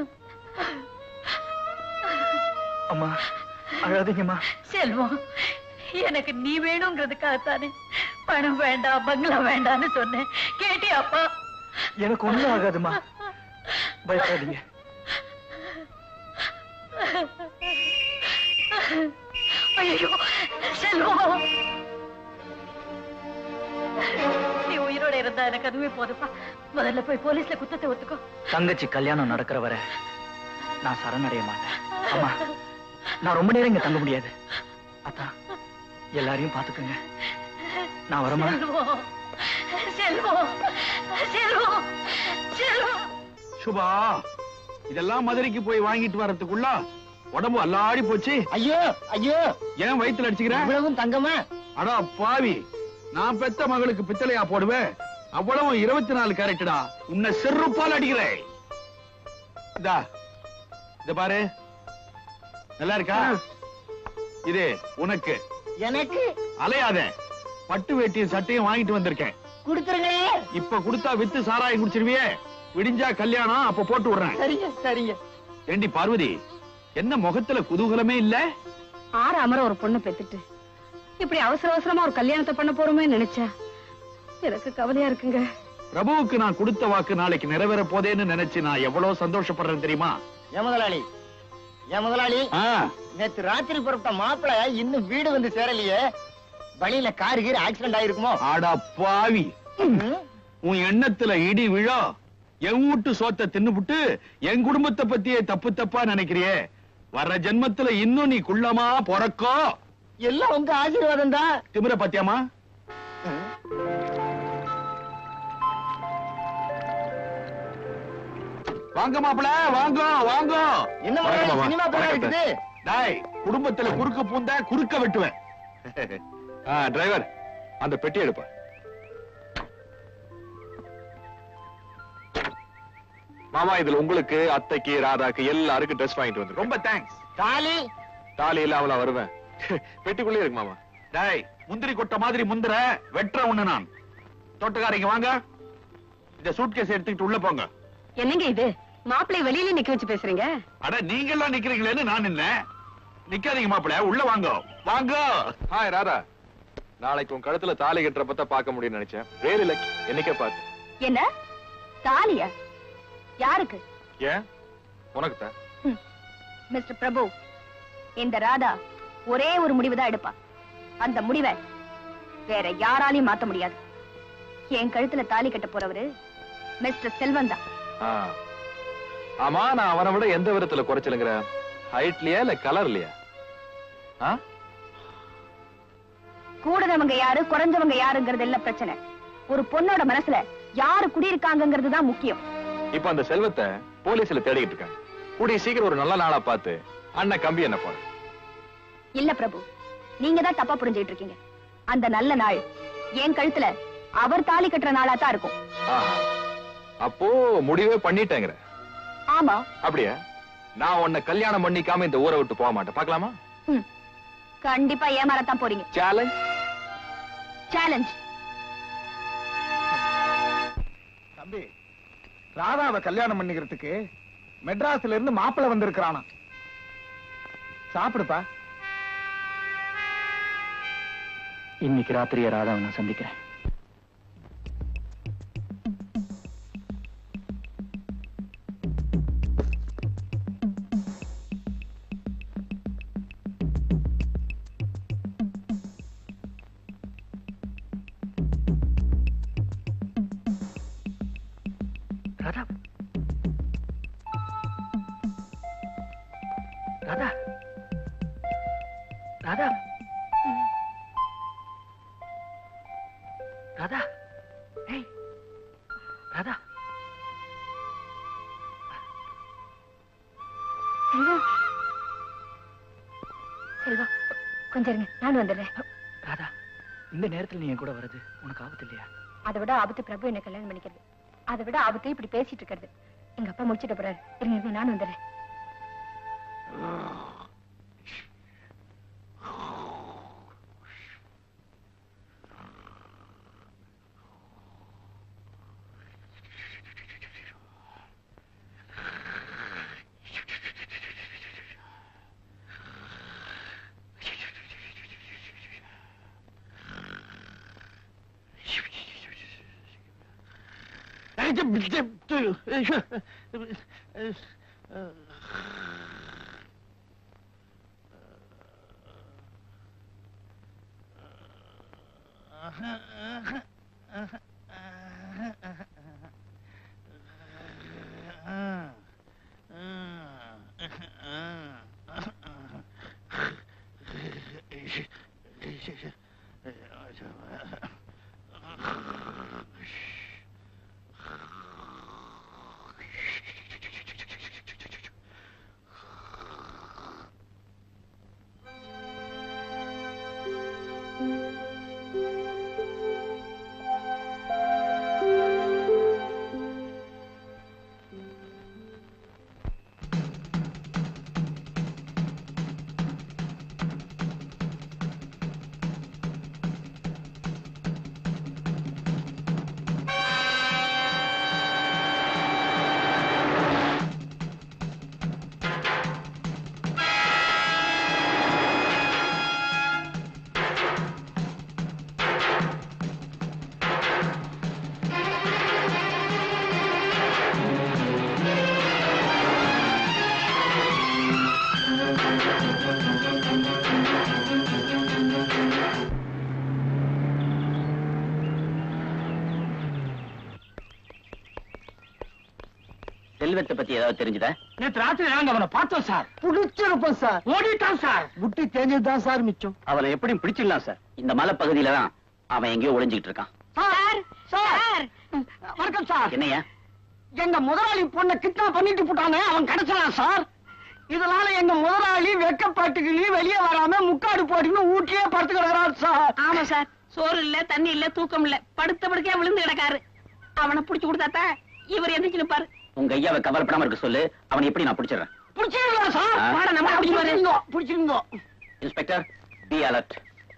அம்மா அழாதீங்கம்மா.
செல்வம், எனக்கு நீ வேணுங்கிறதுக்காகத்தானே பணம் வேண்டாம் பங்களா வேண்டாம்னு சொன்னேன். கேட்டியாப்பா?
எனக்கு ஒண்ணும் ஆகாதுமா, பயப்படாதீங்க.
ஐயோ செல்வம், நீ உயிரோட இருந்தா எனக்கு அதுவே போதுப்பா. முதல்ல போய் போலீஸ்ல குத்தத்தை ஒத்துக்கோ.
தங்கச்சி கல்யாணம் நடக்கிற வரை நான் சரணடைய மாட்டேன். அம்மா, நான் ரொம்ப நேரம் இங்க தங்க முடியாது. அத்தா, எல்லாரையும் பாத்துக்கங்க. நான் வரமா?
செல்வம், செல்வம், செல்வம், செல்வம்.
சுபா, இதெல்லாம் மதுரைக்கு போய் வாங்கிட்டு வரதுக்குள்ள உடம்பு அல்லாடி போச்சு.
ஐயோ ஐயோ,
ஏன் வயித்துல அடிச்சுக்கிறேன்?
இவ்வளவும் தங்கமா?
அடா பாவி, நான் பெத்த மகளுக்கு பித்தளையா போடுவேன்? அவ்வளவு இருபத்தி நாலு கேரக்டடா. உன்னை செருப்பால் அடிக்கிறேன். இதா இத பாரு, நல்லா இருக்கா? இது உனக்கு.
எனக்கு
அலையாத, பட்டு வேட்டியும் சட்டையும் வாங்கிட்டு வந்திருக்கேன்.
கொடுத்துருங்க.
இப்ப கொடுத்தா வித்து சாராயம் குடிச்சிருவியே, விடிஞ்சா கல்யாணம், அப்ப போட்டு விடுறேன்.
சரிங்க சரிங்க.
ஏண்டி பார்வதி, என்ன முகத்துல குதூகலமே இல்ல?
ஆறு அமர ஒரு பொண்ணு பெத்துட்டு இப்படி அவசர அவசரமா ஒரு கல்யாணத்தை பண்ண போறோமே நினைச்சா எனக்கு கவலையா இருக்குங்க.
பிரபுவுக்கு நான் கொடுத்த வாக்கு நாளைக்கு நிறைவேற போதேன்னு நினைச்சு நான் எவ்வளவு சந்தோஷப்படுறேன் தெரியுமா?
ஏன் முதலாளி, ஏன் முதலாளி, நேத்து ராத்திரி புறப்பட்ட மாப்பிள இன்னும் வீடு வந்து சேரலையே. வழியில காரு கீர் ஆக்சிடென்ட் ஆயிருக்குமோ?
ஆடா பாவி, உன் எண்ணத்துல இடி விழா, என் வீட்டு சோத்தை தின்னுபுட்டு என் குடும்பத்தை பத்தியே தப்பு தப்பா நினைக்கிறியே. வர்ற ஜென்மத்துல இன்னும் நீ குள்ளமா பொறக்கோ.
எல்லாம் உங்க ஆசீர்வாதம் தான்.
திமிர பாத்தியாமா? வாங்க மாப்பிள, வாங்க வாங்க.
என்ன முதலாளி, சினிமா படம் இருக்குது?
டேய், குடும்பத்துல குறுக்க பூந்தா குறுக்க வெட்டுவேன்.
டிரைவர், அந்த பெட்டி எடுப்பா. மாமா, இதுல உங்களுக்கு, அத்தைக்கு, ராதாக்கு எல்லாருக்கும் ட்ரெஸ் வாங்கிட்டு வந்து.
ரொம்ப தேங்க்ஸ்.
தாலி
தாலி இல்லாமல வருவேன். பெட்டிக்குள்ளே இருக்கு மாமா.
டேய், முந்திரி கொட்ட மாதிரி முந்திர வெற்ற ஒண்ணு நான். தோட்டக்காரங்க வாங்க, இந்த சூட்கேஸ் எடுத்துக்கிட்டு உள்ள போங்க.
என்னங்க இது, மாப்பிள்ளை வெளியில நிக்க வச்சு பேசுறீங்க?
அட, நீங்க எல்லாம் நிக்கிறீங்களேன்னு நான் நின்ன. நிக்காதீங்க மாப்பிள, உள்ள வாங்க வாங்க.
ஹாய் ராதா, நாளைக்கு உன் கழுத்துல தாலி கட்டுறப்ப பார்க்க முடியும்னு நினைச்சேன். வேறு இல்லை, என்னைக்கே பார்த்து.
என்ன தாலியா? யாருக்கு?
ஏன் உனக்கு தான்.
மிஸ்டர் பிரபு, இந்த ராதா ஒரே ஒரு முடிவுதான் எடுப்பா. அந்த முடிவை வேற யாராலையும் மாத்த முடியாது. என் கழுத்துல தாலி கட்ட போறவரு மிஸ்டர் செல்வன் தான்.
ஆமா, நான் அவனை விட எந்த விதத்துல குறைச்சலுங்கிற? ஹைட்லயா இல்ல கலர்லயா?
கூடுதவங்க யாரு குறைஞ்சவங்க யாருங்கிறது இல்ல பிரச்சனை. ஒரு பொண்ணோட மனசுல யாரு குடியிருக்காங்கிறது தான் முக்கியம்.
இப்ப அந்த செல்வத்தை போலீஸ்ல தேடிட்டு இருக்காங்க. கூடிய சீக்கிரம் ஒரு நல்ல நாளா பார்த்து அண்ணன் கம்பி என்ன போற.
இல்ல பிரபு, நீங்க தான் தப்பா புரிஞ்சுட்டு இருக்கீங்க. அந்த நல்ல நாள் என் கழுத்துல அவர் தாலி கட்டுற நாளா தான் இருக்கும்.
அப்போ முடிவே பண்ணிட்டேங்கிற?
ஆமா.
அப்படியா? நான் உன்னை கல்யாணம் பண்ணிக்காம இந்த ஊரை விட்டு போக மாட்டேன். பாக்கலாமா?
கண்டிப்பா ஏமாறத்தான் போறீங்க.
Challenge
challenge.
தம்பி, ராதாவை கல்யாணம் பண்ணிக்கிறதுக்கு மெட்ராஸ்ல இருந்து மாப்பிள்ளை வந்திருக்கிறானா. சாப்பிடுப்பா.
இன்னைக்கு ராத்திரியே ராதாவை நான் சந்திக்கிறேன். ராதா, ராதா, ராதா, ராதா, ஏய் ராதா.
செல்வா, செல்வா, கொஞ்சம் இருங்க, நான் வந்துடுறேன்.
ராதா, இந்த நேரத்துல நீ என் கூட வர்றது உனக்கு ஆபத்து இல்லையா?
அதை விட ஆபத்து பிரபு என்ன கல்யாணம் பண்ணிக்கிறது. அதை விட ஆபத்து இப்படி பேசிட்டு இருக்கிறது. எங்க அப்பா முடிச்சிட்டு போறாரு. இருங்க, நான் வந்துடுறேன்.
செல்வத்தை பத்தி ஏதாவது தெரிஞ்சுதா?
நேற்று ராத்திரி நாங்க அவனை பார்த்தோம் சார். புடிச்சிருப்போம் சார். ஓடிட்டான் சார். முட்டி தேஞ்சதுதான் சார் மிச்சம்.
அவனை எப்படியும் பிடிச்சிடலாம் சார். இந்த மலை பகுதியில தான் அவன் எங்கேயோ ஒளிஞ்சுக்கிட்டு இருக்கான்.
சார் சார் வணக்கம் சார்.
என்னையா?
எங்க முதலாளி பொண்ணை கிட்னாப் பண்ணிட்டு போட்டானே, அவன் கிடைச்சான் சார். இதனால எங்க முதலாளி வெக்கப்பட்டுக்கிளி வெளியே வராம முக்காடு போட்டுன்னு ஊட்டியே படுத்து கிடக்குறாரு சார்.
ஆமா சார், சோறு இல்ல, தண்ணி இல்ல, தூக்கம் இல்ல, படுத்த படுக்கையா விழுந்து கிடக்காரு. அவனை புடிச்சு கொடுத்தாத்தான் இவர் எந்திரிச்சு நிப்பாரு.
உங்க ஐயாவை கவலைப்படாம இருக்க சொல்லு. அவனை எப்படி நான் பிடிச்சிடறேன்.
பிடிச்சிருந்தோம் சார்.
வாடா, நம்ம
பிடிச்சிருந்தோம் பிடிச்சிருந்தோம்.
Inspector, be alert.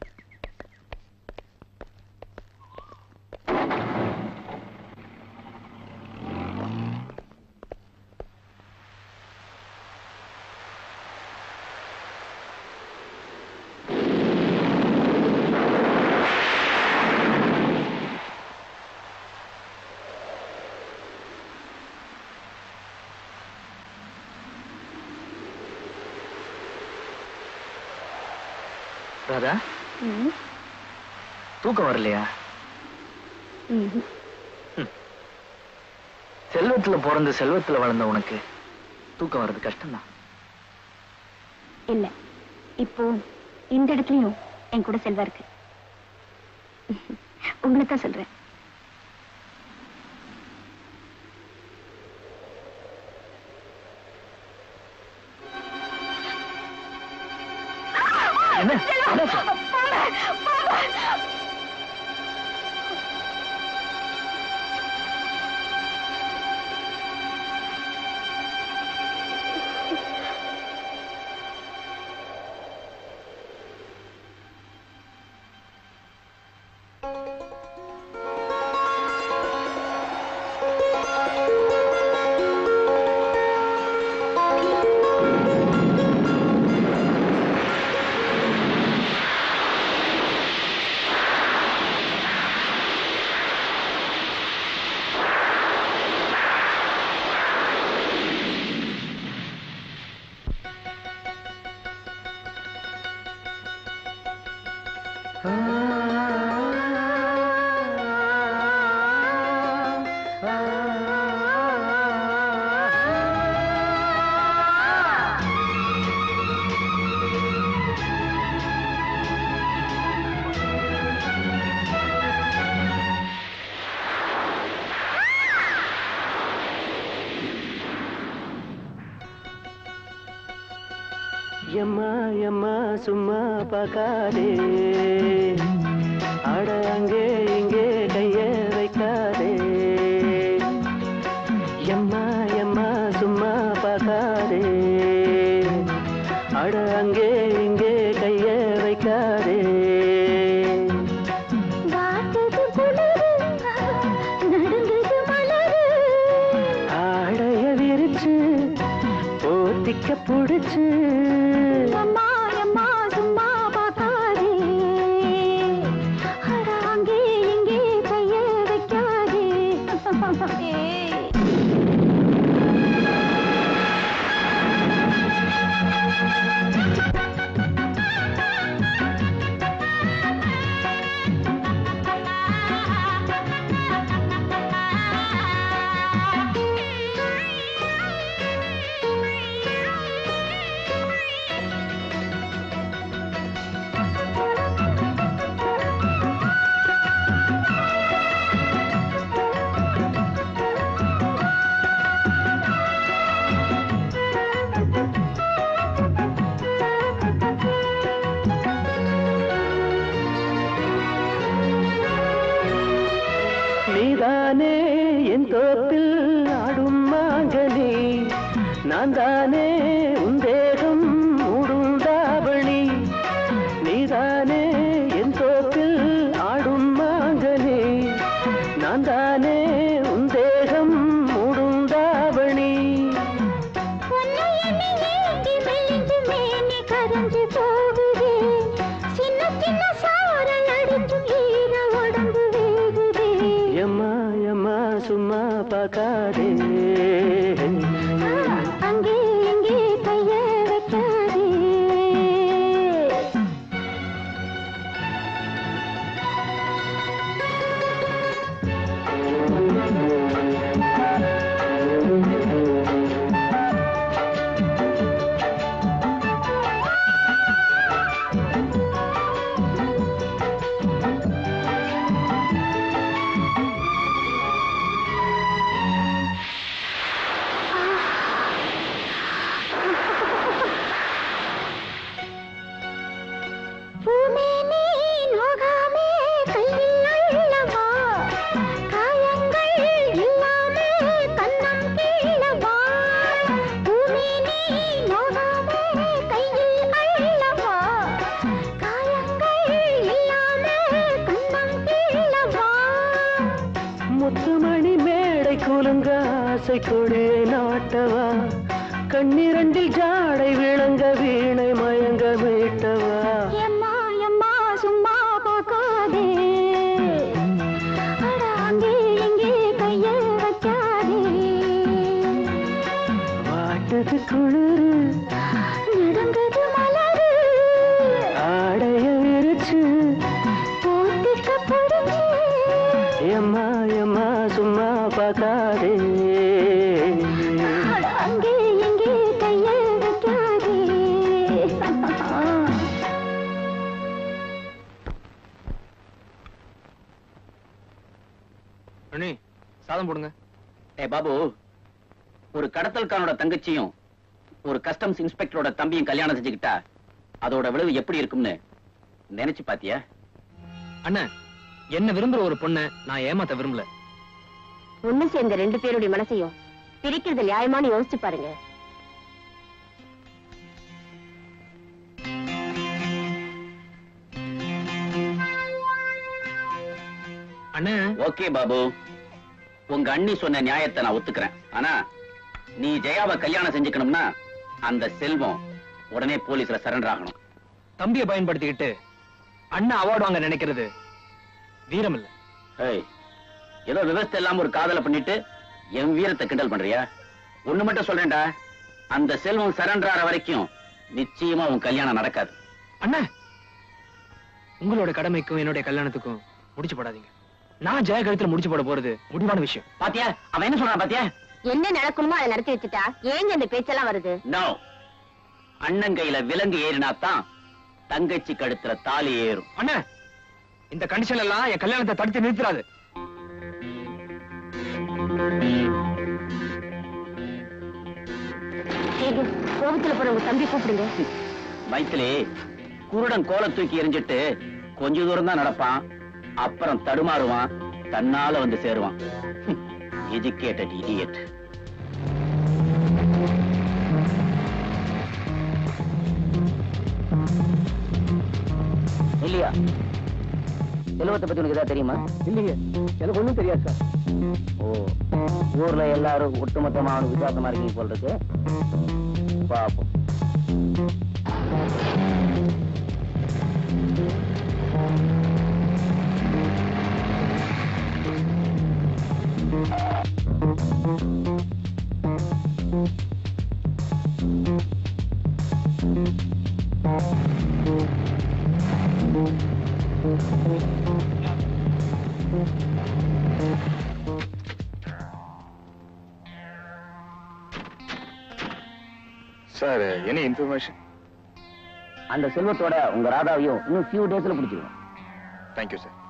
ராதா, தூக்கம் வரலையா? செல்வத்துல பிறந்து செல்வத்துல வளர்ந்த உனக்கு தூக்கம் வர்றது கஷ்டம்தான்.
இல்ல, இப்போ இந்த இடத்துலயும் என் கூட செல்வா இருக்கு. உங்களை தான் சொல்றேன்.
என்ன?
எம்மா எம்மா சும்மா பார்க்காதே, அட அங்கே இங்கே கைய வைக்காதே. எம்மா எம்மா சும்மா பார்க்காதே, அட அங்கே இங்கே கைய வைக்காதே. ஆடைய விரிச்சு போத்திக்க புடிச்சு நீதானே என் தோப்பில் ஆடும் மாங்கனி, நான் தானே உன் தேகம் மூடும் தாவணி. நீதானே என் தோப்பில் ஆடும் மாங்கனி, நான் தானே உன் தேகம் மூடும் தாவணி. எம்மா எம்மா சும்மா பார்க்காதே, அங்கே இங்கே கைய வைக்காதே. குலுங்க ஆசை கொடியை நாட்டவா கண்ணிரண்டில் ஜாடை விளங்க வீணை மயங்க மீட்டவா
எம்மா எம்மா சும்மா பார்க்காதே அட அங்கே இங்கே கையை வைக்காதே
வாட்டது குளிரு
நடுங்குது மலரு
ஆடைய விரிச்சு
போத்திக்க புடிச்சு
எம்மா எம்மா சும்மா பார்க்காதே
அட அங்கே இங்கே கையை வைக்காதே
அண்ணி சாதம் போடுங்க.
ஏ பாபு, ஒரு கடத்தல்காரனோட தங்கச்சியும் ஒரு கஸ்டம்ஸ் இன்ஸ்பெக்டரோட தம்பியும் கல்யாணம் செஞ்சுக்கிட்டா அதோட விளைவு எப்படி இருக்கும்னு நினைச்சு பாத்தியா?
அண்ணன், என்ன விரும்புற ஒரு பொண்ணை நான் ஏமாத்த விரும்பல.
ஒண்ணு சேர்ந்த ரெண்டு பேருடைய மனசையும் பிரிக்கிறது நியாயமானு யோசிச்சு பாருங்க.
அண்ணன்,
ஓகே பாபு, உங்க அண்ணி சொன்ன நியாயத்தை நான் ஒத்துக்கிறேன். ஆனா நீ ஜெயாவை கல்யாணம் செஞ்சுக்கணும்னா அந்த செல்வம் உடனே போலீஸ்ல சரண்டர் ஆகணும்.
தம்பியை பயன்படுத்திக்கிட்டு அண்ணன் அவார்டு வாங்க நினைக்கிறது வீரம் இல்ல.
ஏய், ஏதோ விவசாய இல்லாம ஒரு காதலை பண்ணிட்டு என் வீரத்தை கிண்டல் பண்றியா? ஒண்ணு மட்டும் சொல்றேன்டா, அந்த செல்வம் சரண்டர் ஆற வரைக்கும் நிச்சயமா உன் கல்யாணம் நடக்காது.
அண்ணா, உங்களோட கடமைக்கும் என்னுடைய கல்யாணத்துக்கும் முடிச்சு போடாதீங்க. நான் ஜெய கழுத்துல முடிச்சு போட போறது முடிவான விஷயம்.
பாத்தியா அவன் என்ன சொல்றான்? பாத்தியா
என்ன நடக்கணுமோ அதை நடத்தி வச்சுட்டா ஏங்க இந்த பேச்செல்லாம் வருது?
நோ, அண்ணன் கையில விலங்கு ஏறினாத்தான் தங்கச்சி கழுத்துல தாலி ஏறும்.
அண்ணா, இந்த கண்டிஷன் எல்லாம் என் கல்யாணத்தை தடுத்து நிறுத்துறாது.
கோபத்துல போற உங்க தம்பி கூப்பிடுங்க.
மைத்திலி, குருடன் கோலை தூக்கி எரிஞ்சிட்டு கொஞ்ச தூரம் தான் நடப்பான், அப்புறம் தடுமாறுவான், தன்னால வந்து சேருவான். Educated idiot. இல்லையா? செல்வத்தை பத்தி உனக்கு ஏதாவது தெரியுமா?
இல்லையே, எனக்கு ஒண்ணும் தெரியாது சார்.
ஓ, ஊர்ல எல்லாரும் ஒட்டுமொத்தமா அவனுக்கு விசுவாசமா இருக்கீங்க போல் இருக்கு. பாப்போம்.
Sir, any information?
அந்த செல்வத்தோட உங்க ராதாவையும் இன்னும் ஃபியூ டேஸ்ல பிடிச்சிருவோம்.
Thank you sir.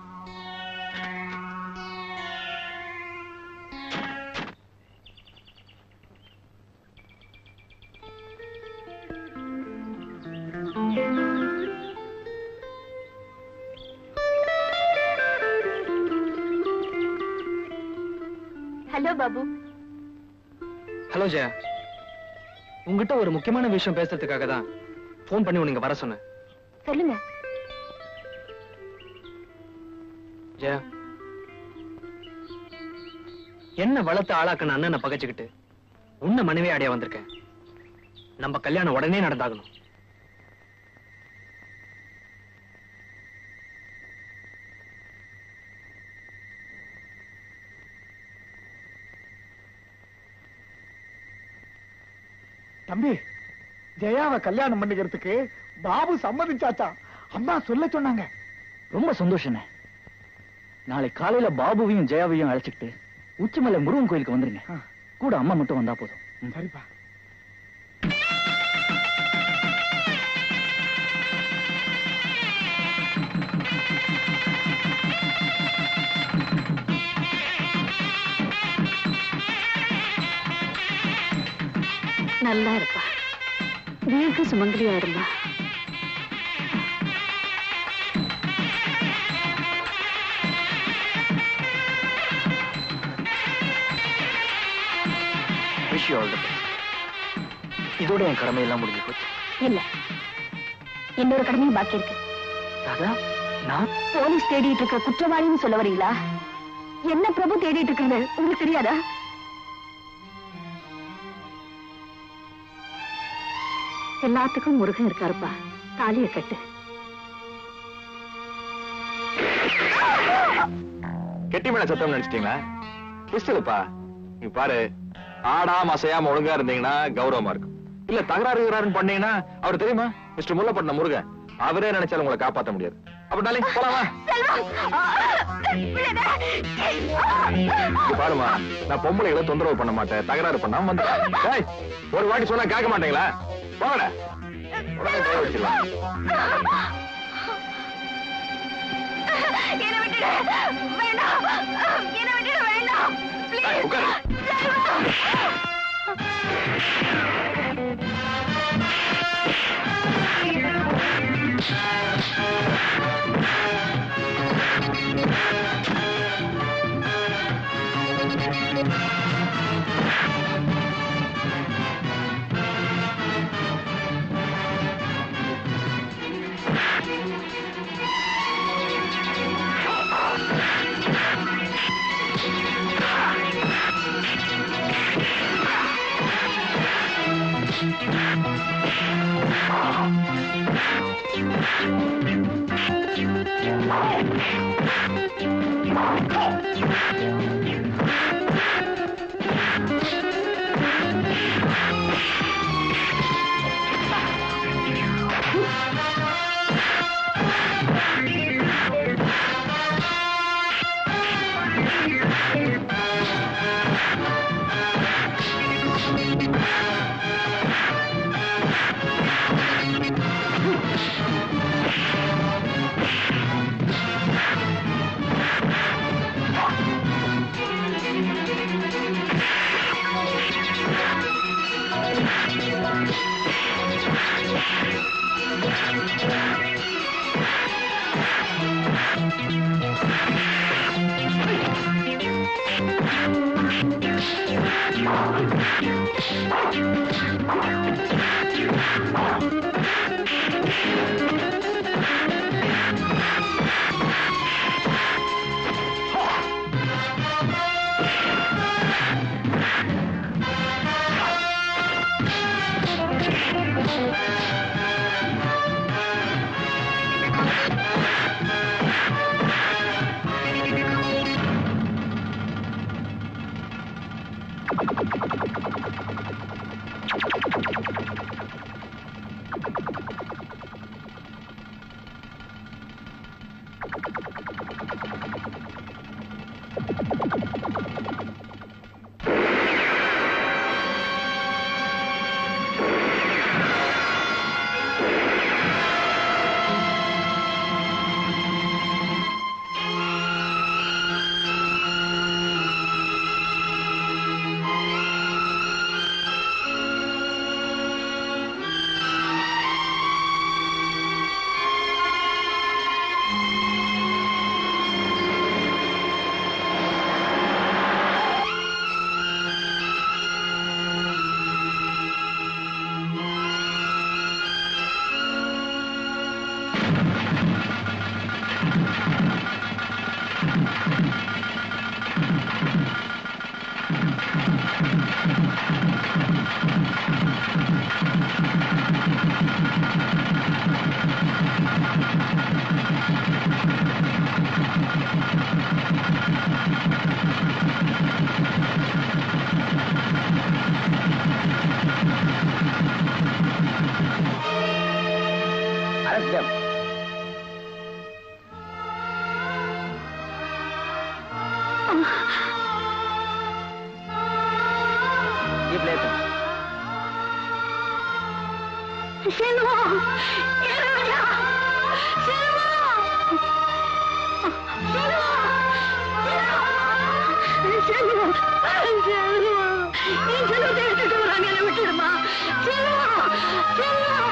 Hello Babu.
Hello Jaya, உங்ககிட்ட ஒரு முக்கியமான விஷயம் பேசுறதுக்காக தான் போன் பண்ணி உனக்கு வர சொன்னேன்.
சொல்லுங்க.
ஜெயா, என்ன வளர்த்த ஆளாக்குன அண்ணனை பகைச்சுக்கிட்டு உன்னை மனைவி அடைய வந்திருக்கேன். நம்ம கல்யாணம் உடனே நடந்தாகணும்.
தம்பி, ஜெயாவை கல்யாணம் பண்ணிக்கிறதுக்கு பாபு சம்மதிச்சாச்சா? அம்மா சொல்ல சொன்னாங்க.
ரொம்ப சந்தோஷம். நாளை காலையில பாபுவையும் ஜெயாவையும் அழைச்சிக்கிட்டு உச்சிமலை முருகன் கோயிலுக்கு வந்துருங்க. கூட அம்மா மட்டும் வந்தா போதும்.
சரிப்பா.
நல்லா இருப்பா, தீர்க்க சுமங்கலியா இருமா.
இதோட என் கடமை எல்லாம் முடிஞ்சு போச்சு.
இல்ல, இன்னொரு கடமையும் பாக்கி இருக்கு.
ராதா, நான்
போலீஸ் தேடிட்டு இருக்க குற்றவாளின்னு சொல்ல வரீங்களா? என்ன பிரபு தேடிட்டு இருக்காங்க உங்களுக்கு தெரியாதா?
எல்லாத்துக்கும் முருகன் இருக்காருப்பா. தாலிய கட்டு.
கெட்டி மேல சத்தம் நினைச்சிட்டீங்களா? பிஸ்டலுப்பா. நீங்க பாரு, ஆடாம அசையாம ஒழுங்கா இருந்தீங்கன்னா கௌரவமா இருக்கும். இல்ல தகராறு பண்ணீங்கன்னா அவர் தெரியுமா மிஸ்டர் முல்லப்பட்டினம் முருகன், அவரே நினைச்சாலும் உங்களை காப்பாற்ற முடியாது. அப்ப டாலிங் போலாமா? பாருமா, நான் பொம்பளைகளை தொந்தரவு பண்ண மாட்டேன், தகராறு பண்ணாம வந்து ஒரு வாட்டி சொன்னா கேட்க மாட்டீங்களா? போகல உடனே கை வச்சிடலாம். உட்காரு.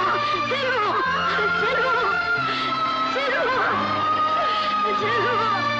செல்வம்